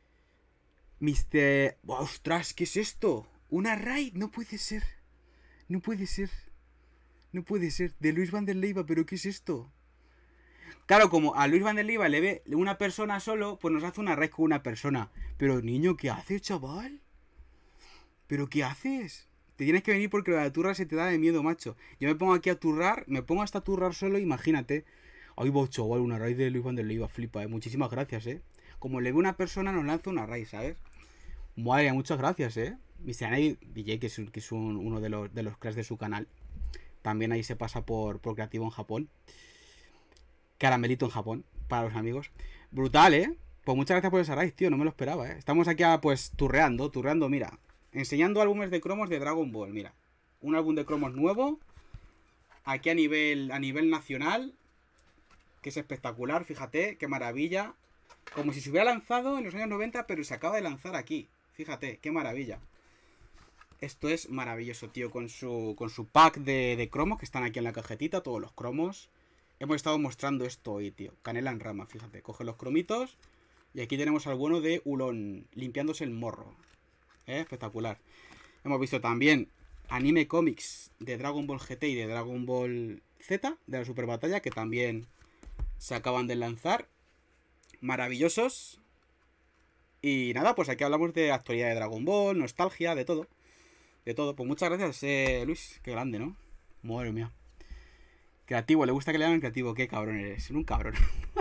mister... ¡Ostras! ¿Qué es esto? ¿Una raid? No puede ser. No puede ser. No puede ser. De Luis Van der Leiva, ¿pero qué es esto? Claro, como a Luis Van der Leiva le ve una persona solo, pues nos hace una raíz con una persona. Pero niño, ¿qué haces, chaval? ¿Pero qué haces? Te tienes que venir porque la turra se te da de miedo, macho. Yo me pongo aquí a turrar, me pongo hasta a turrar solo, imagínate. Ay, va, chaval, una raíz de Luis Van der Leiva, flipa, eh. Muchísimas gracias, eh. Como le ve una persona, nos lanza una raíz, ¿sabes? Madre, muchas gracias, eh. mister Anay D J, que es, que es un, uno de los, de los cracks de su canal. También ahí se pasa por, por creativo en Japón. Caramelito en Japón, para los amigos. Brutal, ¿eh? Pues muchas gracias por esa raíz, tío. No me lo esperaba, ¿eh? Estamos aquí, a, pues, turreando, turreando, mira. Enseñando álbumes de cromos de Dragon Ball, mira. Un álbum de cromos nuevo. Aquí a nivel, a nivel nacional. Que es espectacular, fíjate, qué maravilla. Como si se hubiera lanzado en los años noventa, pero se acaba de lanzar aquí. Fíjate, qué maravilla. Esto es maravilloso, tío, con su, con su pack de, de cromos que están aquí en la cajetita, todos los cromos. Hemos estado mostrando esto hoy, tío. Canela en rama, fíjate. Coge los cromitos. Y aquí tenemos al bueno de Ulon, limpiándose el morro. ¿Eh? Espectacular. Hemos visto también anime cómics de Dragon Ball G T y de Dragon Ball Z, de la Super Batalla, que también se acaban de lanzar. Maravillosos. Y nada, pues aquí hablamos de actualidad de Dragon Ball, nostalgia, de todo. De todo. Pues muchas gracias, eh, Luis. Qué grande, ¿no? Madre mía. Creativo, le gusta que le llamen creativo. Qué cabrón eres. Un cabrón.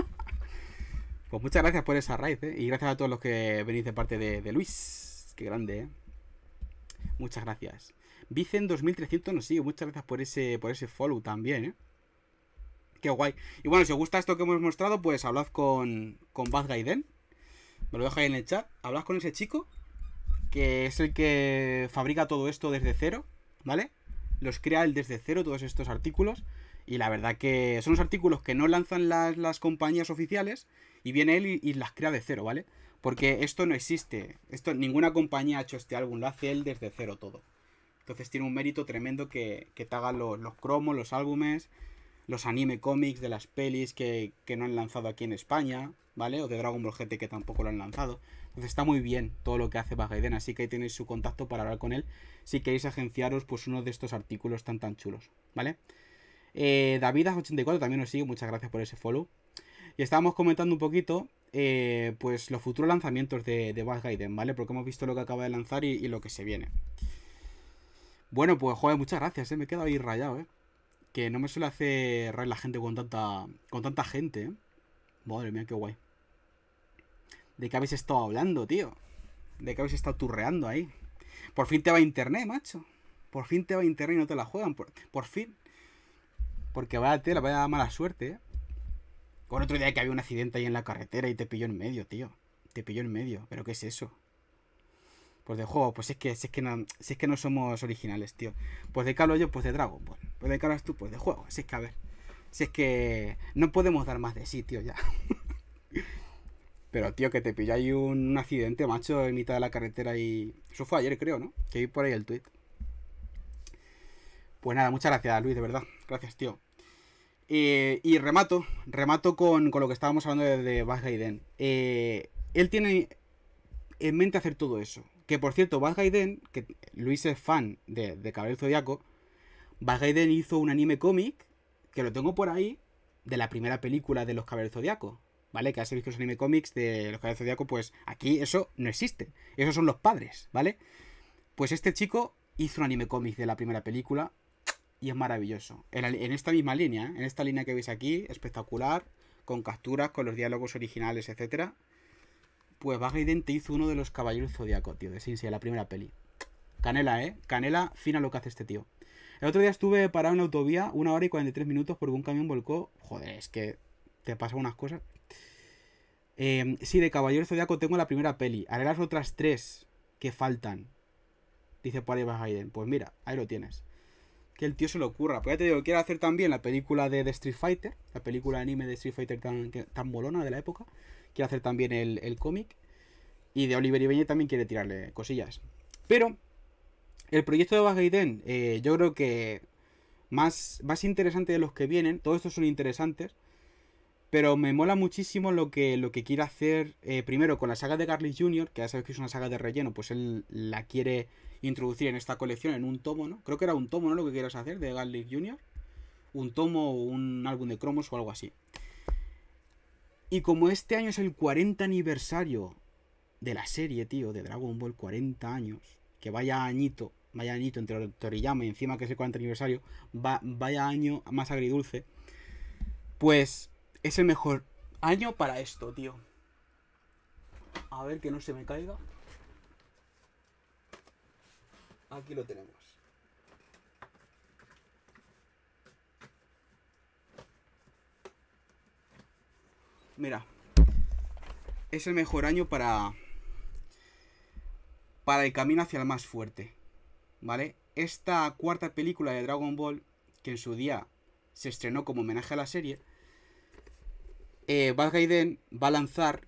Pues muchas gracias por esa raíz, ¿eh? Y gracias a todos los que venís de parte de, de Luis. Qué grande, ¿eh? Muchas gracias. Vicen dos mil trescientos nos sigue. Muchas gracias por ese, por ese follow también, ¿eh? Qué guay. Y bueno, si os gusta esto que hemos mostrado, pues hablad con, con Baz Gaiden. Me lo dejo ahí en el chat. Hablad con ese chico, que es el que fabrica todo esto desde cero, ¿vale? Los crea él desde cero, todos estos artículos. Y la verdad que son los artículos que no lanzan las, las compañías oficiales. Y viene él y, y las crea de cero, ¿vale? Porque esto no existe. Esto, ninguna compañía ha hecho este álbum. Lo hace él desde cero todo. Entonces tiene un mérito tremendo que, que te hagan los, los cromos, los álbumes, los anime cómics de las pelis que, que no han lanzado aquí en España, ¿vale? O de Dragon Ball G T que tampoco lo han lanzado. Entonces está muy bien todo lo que hace Baz Gaiden. Así que ahí tenéis su contacto para hablar con él si queréis agenciaros pues uno de estos artículos tan tan chulos, ¿vale? Eh, Davidas ochenta y cuatro también nos sigue, muchas gracias por ese follow. Y estábamos comentando un poquito eh, pues los futuros lanzamientos de, de Baz Gaiden, ¿vale? Porque hemos visto lo que acaba de lanzar y, y lo que se viene. Bueno, pues joder, muchas gracias, ¿eh? Me he quedado ahí rayado, ¿eh? Que no me suele hacer rayar la gente con tanta, con tanta gente, ¿eh? Madre mía, qué guay. ¿De qué habéis estado hablando, tío? ¿De qué habéis estado turreando ahí? Por fin te va a internet, macho. Por fin te va a internet y no te la juegan. Por, por fin. Porque vaya tela, vaya mala suerte, ¿eh? Con otro día que había un accidente ahí en la carretera y te pilló en medio, tío. Te pilló en medio. ¿Pero qué es eso? Pues de juego, pues es que, si es que no, si es que no somos originales, tío. Pues de qué hablo yo, pues de Dragon Ball. Pues de qué hablas tú, pues de juego. Si es que, a ver. Si es que no podemos dar más de sí, tío, ya. Pero, tío, que te pilló ahí un, un accidente, macho, en mitad de la carretera y... Eso fue ayer, creo, ¿no? Que vi por ahí el tweet. Pues nada, muchas gracias, Luis, de verdad. Gracias, tío. Eh, y remato, remato con, con lo que estábamos hablando de, de Baz Gaiden. Eh, él tiene en mente hacer todo eso. Que, por cierto, Baz Gaiden, que Luis es fan de, de Caballero Zodiaco, Baz Gaiden hizo un anime cómic, que lo tengo por ahí, de la primera película de los Caballeros Zodiaco. ¿Vale? Que has visto los anime cómics de los Caballeros Zodiaco, pues aquí eso no existe. Esos son los padres, ¿vale? Pues este chico hizo un anime cómic de la primera película y es maravilloso. En, en esta misma línea, ¿eh? En esta línea que veis aquí, espectacular, con capturas, con los diálogos originales, etcétera. Pues Baz Gaiden te hizo uno de los Caballeros Zodiaco, tío, de Saint Seiya, la primera peli. Canela, ¿eh? Canela fina lo que hace este tío. El otro día estuve parado en la autovía una hora y cuarenta y tres minutos porque un camión volcó. Joder, es que te pasan unas cosas. Eh, sí, de Caballero Zodiaco tengo la primera peli. Haré las otras tres que faltan. Dice por ahí Baz Gaiden. Pues mira, ahí lo tienes. Que el tío se lo ocurra. Pues ya te digo, quiere hacer también la película de, de Street Fighter. La película de anime de Street Fighter tan, tan molona de la época. Quiere hacer también el, el cómic. Y de Oliver Ibáñez también quiere tirarle cosillas. Pero el proyecto de Baz Gaiden, eh, yo creo que más, más interesante de los que vienen. Todos estos son interesantes. Pero me mola muchísimo lo que, lo que quiere hacer, eh, primero con la saga de Garlic junior, que ya sabes que es una saga de relleno, pues él la quiere introducir en esta colección en un tomo, ¿no? Creo que era un tomo, ¿no? Lo que quieras hacer de Garlic junior Un tomo o un álbum de cromos o algo así. Y como este año es el cuarenta aniversario de la serie, tío, de Dragon Ball, cuarenta años, que vaya añito, vaya añito entre Toriyama y encima que es el cuarenta aniversario, va, vaya año más agridulce, pues es el mejor año para esto, tío. A ver que no se me caiga. Aquí lo tenemos. Mira, es el mejor año para para el camino hacia el más fuerte, ¿vale? Esta cuarta película de Dragon Ball, que en su día se estrenó como homenaje a la serie, eh, Bad Gaiden va a lanzar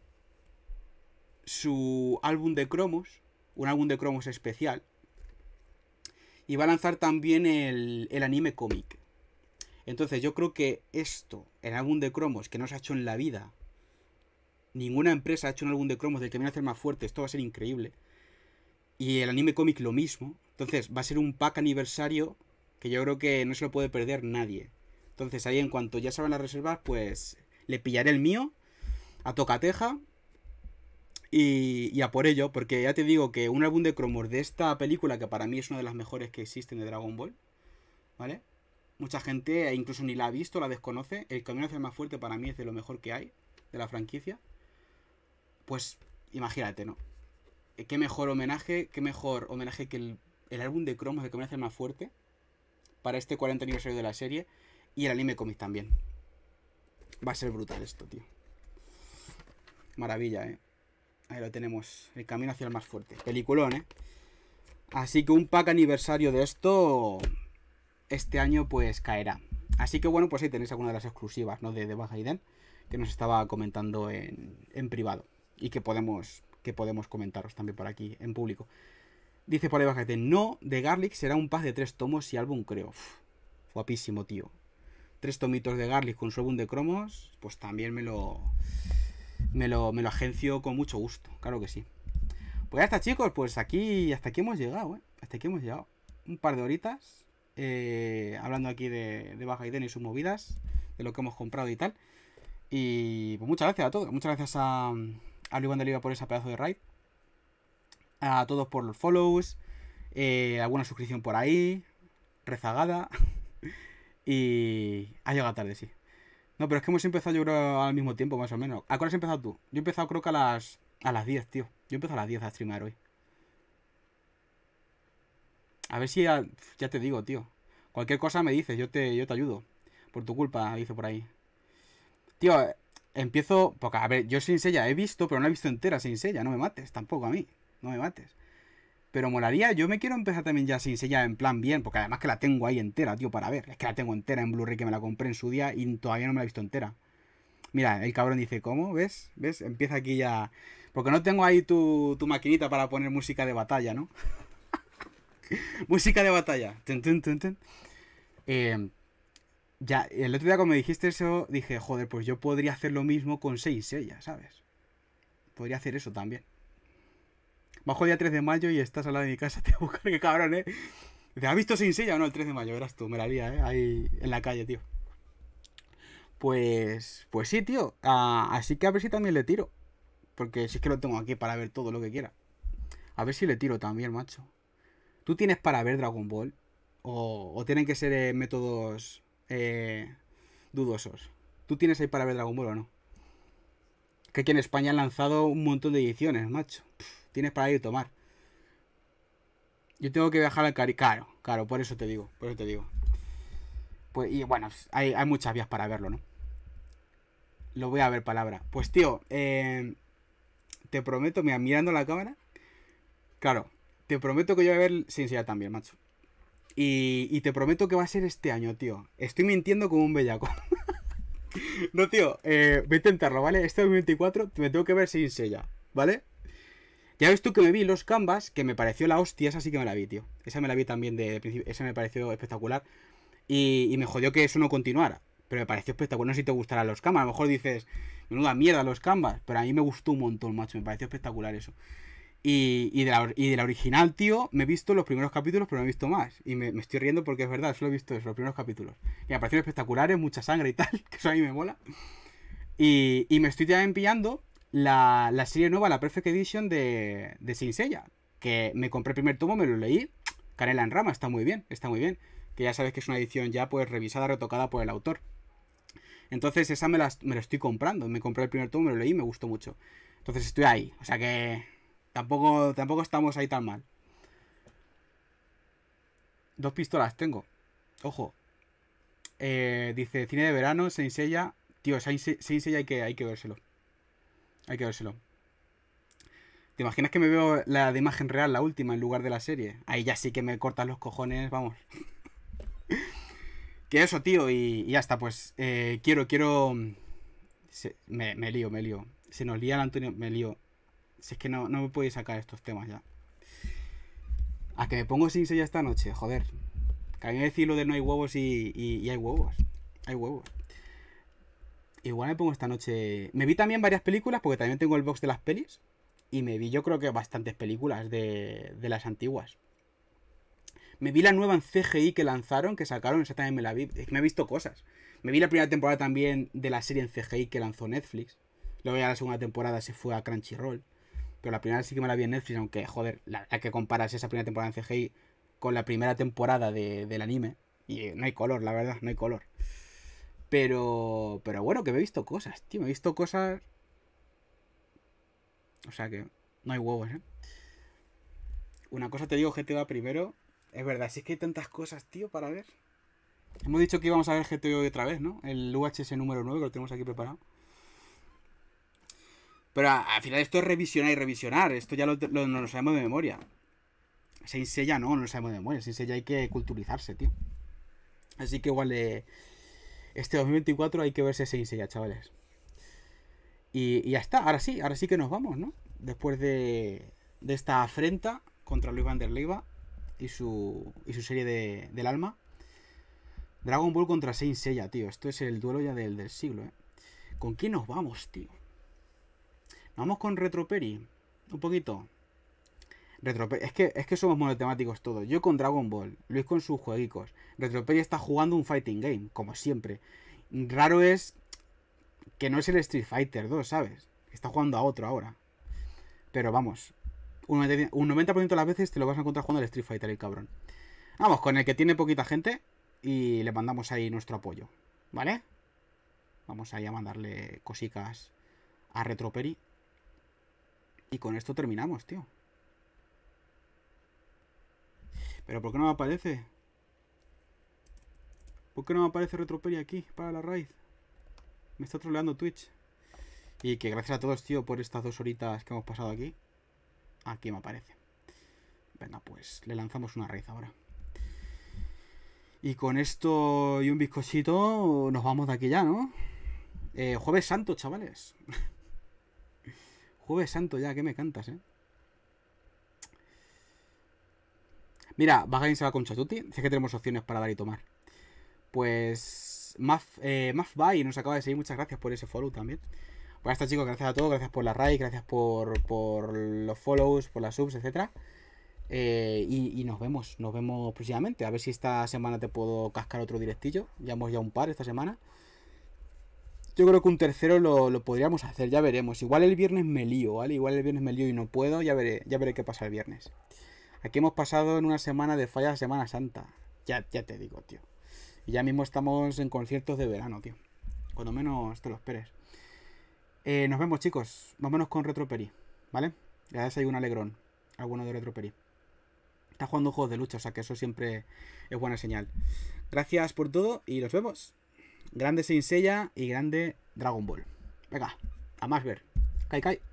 su álbum de cromos, un álbum de cromos especial, y va a lanzar también el, el anime cómic. Entonces yo creo que esto, el álbum de cromos que no se ha hecho en la vida, ninguna empresa ha hecho un álbum de cromos del que viene a hacer más fuerte, esto va a ser increíble. Y el anime cómic lo mismo. Entonces va a ser un pack aniversario que yo creo que no se lo puede perder nadie. Entonces ahí en cuanto ya se van a reservar, pues le pillaré el mío a tocateja y, y a por ello, porque ya te digo que un álbum de cromos de esta película, que para mí es una de las mejores que existen de Dragon Ball, ¿vale? Mucha gente incluso ni la ha visto, la desconoce. El camino hacia el más fuerte para mí es de lo mejor que hay de la franquicia. Pues imagínate, ¿no? Qué mejor homenaje, qué mejor homenaje que el, el álbum de cromos de camino hacia el más fuerte para este cuarenta aniversario de la serie, y el anime cómic también. Va a ser brutal esto, tío. Maravilla, ¿eh? Ahí lo tenemos, el camino hacia el más fuerte. Peliculón, ¿eh? Así que un pack aniversario de esto este año pues caerá. Así que bueno, pues ahí tenéis alguna de las exclusivas, ¿no? De, de Bad Gaiden, que nos estaba comentando en, en privado. Y que podemos, que podemos comentaros también por aquí, en público. Dice por ahí Bad Gaiden, no, de Garlic será un pack de tres tomos y álbum, creo. Uf, guapísimo, tío. Tres tomitos de Garlic con su álbum de cromos, pues también me lo... Me lo, me lo agencio con mucho gusto, claro que sí. Pues ya está, chicos, pues aquí hasta aquí hemos llegado, ¿eh? Hasta aquí hemos llegado. Un par de horitas eh, hablando aquí de, de Bad Gaiden y sus movidas, de lo que hemos comprado y tal. Y pues muchas gracias a todos. Muchas gracias a, a Luis Vandeliva por ese pedazo de raid. A todos por los follows. Eh, alguna suscripción por ahí. Rezagada. Y ha llegado tarde, sí. No, pero es que hemos empezado yo creo al mismo tiempo, más o menos. ¿A cuál has empezado tú? Yo he empezado creo que a las a las diez, tío. Yo he empezado a las diez a streamear hoy. A ver si ya, ya te digo, tío. Cualquier cosa me dices, yo te, yo te ayudo. Por tu culpa, dice por ahí. Tío, empiezo... Porque, a ver, yo Saint Seiya he visto, pero no he visto entera Saint Seiya. No me mates, tampoco a mí. No me mates. Pero molaría, yo me quiero empezar también ya Saint Seiya en plan bien, porque además que la tengo ahí entera, tío, para ver. Es que la tengo entera en Blu-ray, que me la compré en su día y todavía no me la he visto entera. Mira, el cabrón dice, ¿cómo? ¿Ves? ¿Ves? Empieza aquí ya... Porque no tengo ahí tu, tu maquinita para poner música de batalla, ¿no? Música de batalla. Tun, tun, tun, tun. Eh, ya, el otro día cuando me dijiste eso, dije, joder, pues yo podría hacer lo mismo con Saint Seiya, ¿sabes? Podría hacer eso también. Bajo el día tres de mayo y estás al lado de mi casa, te voy a buscar, qué cabrón, ¿eh? ¿Te has visto Saint Seiya o no? El tres de mayo, verás tú, me la haría, ¿eh? Ahí en la calle, tío. Pues, pues sí, tío. Ah, así que a ver si también le tiro. Porque si es que lo tengo aquí para ver todo lo que quiera. A ver si le tiro también, macho. ¿Tú tienes para ver Dragon Ball? ¿O, o tienen que ser eh, métodos eh, dudosos? ¿Tú tienes ahí para ver Dragon Ball o no? Que aquí en España han lanzado un montón de ediciones, macho. Pff, tienes para ir a tomar. Yo tengo que viajar al Cari. Claro, claro, por eso te digo. Por eso te digo. Pues, y bueno, hay, hay muchas vías para verlo, ¿no? Lo voy a ver palabra. Pues tío, eh, te prometo, mira, mirando la cámara. Claro, te prometo que yo voy a ver Saint Seiya también, macho. Y, y te prometo que va a ser este año, tío. Estoy mintiendo como un bellaco. No, tío, eh, voy a intentarlo, ¿vale? Este dos mil veinticuatro me tengo que ver Saint Seiya, ¿vale? Ya ves tú que me vi los Canvas, que me pareció la hostia, esa sí que me la vi, tío. Esa me la vi también de principio, esa me pareció espectacular. Y, y me jodió que eso no continuara. Pero me pareció espectacular. No sé si te gustarán los Canvas. A lo mejor dices, menuda mierda los Canvas. Pero a mí me gustó un montón, macho. Me pareció espectacular eso. Y, y, de la, y de la original, tío, me he visto los primeros capítulos, pero no he visto más. Y me, me estoy riendo porque es verdad, solo he visto eso, los primeros capítulos. Y me parecieron espectaculares, mucha sangre y tal, que eso a mí me mola. Y, y me estoy también pillando la, la serie nueva, la Perfect Edition de, de Saint Seiya. Que me compré el primer tomo, me lo leí. Canela en rama, está muy bien, está muy bien. Que ya sabes que es una edición ya pues revisada, retocada por el autor. Entonces esa me la, me la estoy comprando. Me compré el primer tomo, me lo leí y me gustó mucho. Entonces estoy ahí, o sea que... Tampoco, tampoco estamos ahí tan mal. Dos pistolas tengo. Ojo. Eh, dice, cine de verano, Saint Seiya. Tío, Saint Seiya hay que, hay que vérselo. Hay que vérselo. ¿Te imaginas que me veo la de imagen real, la última, en lugar de la serie? Ahí ya sí que me cortan los cojones, vamos. Que eso, tío, y, y ya está, pues. Eh, quiero, quiero... Se, me, me lío, me lío. Se nos lía el Antonio, me lío. Si es que no, no me podéis sacar estos temas ya. A que me pongo Saint Seiya esta noche, joder. Que a mí me decís lo de no hay huevos y, y, y hay huevos. Hay huevos. Igual me pongo esta noche... Me vi también varias películas, porque también tengo el box de las pelis. Y me vi yo creo que bastantes películas de, de las antiguas. Me vi la nueva en C G I que lanzaron, que sacaron, esa también me la vi. Me he visto cosas. Me vi la primera temporada también de la serie en C G I que lanzó Netflix. Luego ya la segunda temporada se fue a Crunchyroll. Pero la primera sí que me la vi en Netflix, aunque, joder, la, la que comparas esa primera temporada en C G I con la primera temporada de, del anime. Y no hay color, la verdad, no hay color. Pero, pero bueno, que me he visto cosas, tío. Me he visto cosas... O sea que no hay huevos, ¿eh? Una cosa te digo, G T A primero. Es verdad, si es que hay tantas cosas, tío, para ver. Hemos dicho que íbamos a ver G T A otra vez, ¿no? El U H S número nueve, que lo tenemos aquí preparado. Pero al final esto es revisionar y revisionar. Esto ya lo, lo, no lo sabemos de memoria. Saint Seiya no, no lo sabemos de memoria. Saint Seiya hay que culturizarse, tío. Así que igual de... Este dos mil veinticuatro hay que verse Saint Seiya, chavales. Y, y ya está. Ahora sí, ahora sí que nos vamos, ¿no? Después de, de esta afrenta contra Luis Van der Leiva y su, y su serie de, del alma. Dragon Ball contra Saint Seiya, tío. Esto es el duelo ya del, del siglo, ¿eh? ¿Con quién nos vamos, tío? Nos vamos con Retroperi. Un poquito. Retroperi. Es que, es que somos monotemáticos todos. Yo con Dragon Ball. Luis con sus jueguicos. Retroperi está jugando un fighting game. Como siempre. Raro es que no es el Street Fighter dos, ¿sabes? Está jugando a otro ahora. Pero vamos. Un noventa por ciento de las veces te lo vas a encontrar jugando al Street Fighter, el cabrón. Vamos, con el que tiene poquita gente. Y le mandamos ahí nuestro apoyo. ¿Vale? Vamos ahí a mandarle cosicas a Retroperi. Y con esto terminamos, tío. ¿Pero por qué no me aparece? ¿Por qué no me aparece Retroperi aquí para la raid? Me está troleando Twitch. Y que gracias a todos, tío, por estas dos horitas que hemos pasado aquí. Aquí me aparece. Venga, pues le lanzamos una raid ahora. Y con esto y un bizcochito nos vamos de aquí ya, ¿no? Eh, Jueves Santo, chavales. Jueves Santo ya, ¿qué me cantas, eh? Mira, Bagain se va con Chatuti. Dice que tenemos opciones para dar y tomar. Pues... Maf, eh, Mafbay nos acaba de seguir. Muchas gracias por ese follow también. Pues ya está, chicos. Gracias a todos. Gracias por la raid. Gracias por, por los follows, por las subs, etcétera. Eh, y, y nos vemos. Nos vemos próximamente. A ver si esta semana te puedo cascar otro directillo. Llevamos ya un par esta semana. Yo creo que un tercero lo, lo podríamos hacer, ya veremos. Igual el viernes me lío, ¿vale? Igual el viernes me lío y no puedo, ya veré, ya veré qué pasa el viernes. Aquí hemos pasado en una semana de falla Semana Santa. Ya, ya te digo, tío. Y ya mismo estamos en conciertos de verano, tío. Cuando menos te lo esperes. Eh, nos vemos, chicos. Vámonos con Retroperi, ¿vale? Ya das ahí un alegrón. Alguno de Retroperi. Está jugando juegos de lucha, o sea que eso siempre es buena señal. Gracias por todo y nos vemos. Grande Saint Seiya y grande Dragon Ball. Venga, a más ver. Kai Kai.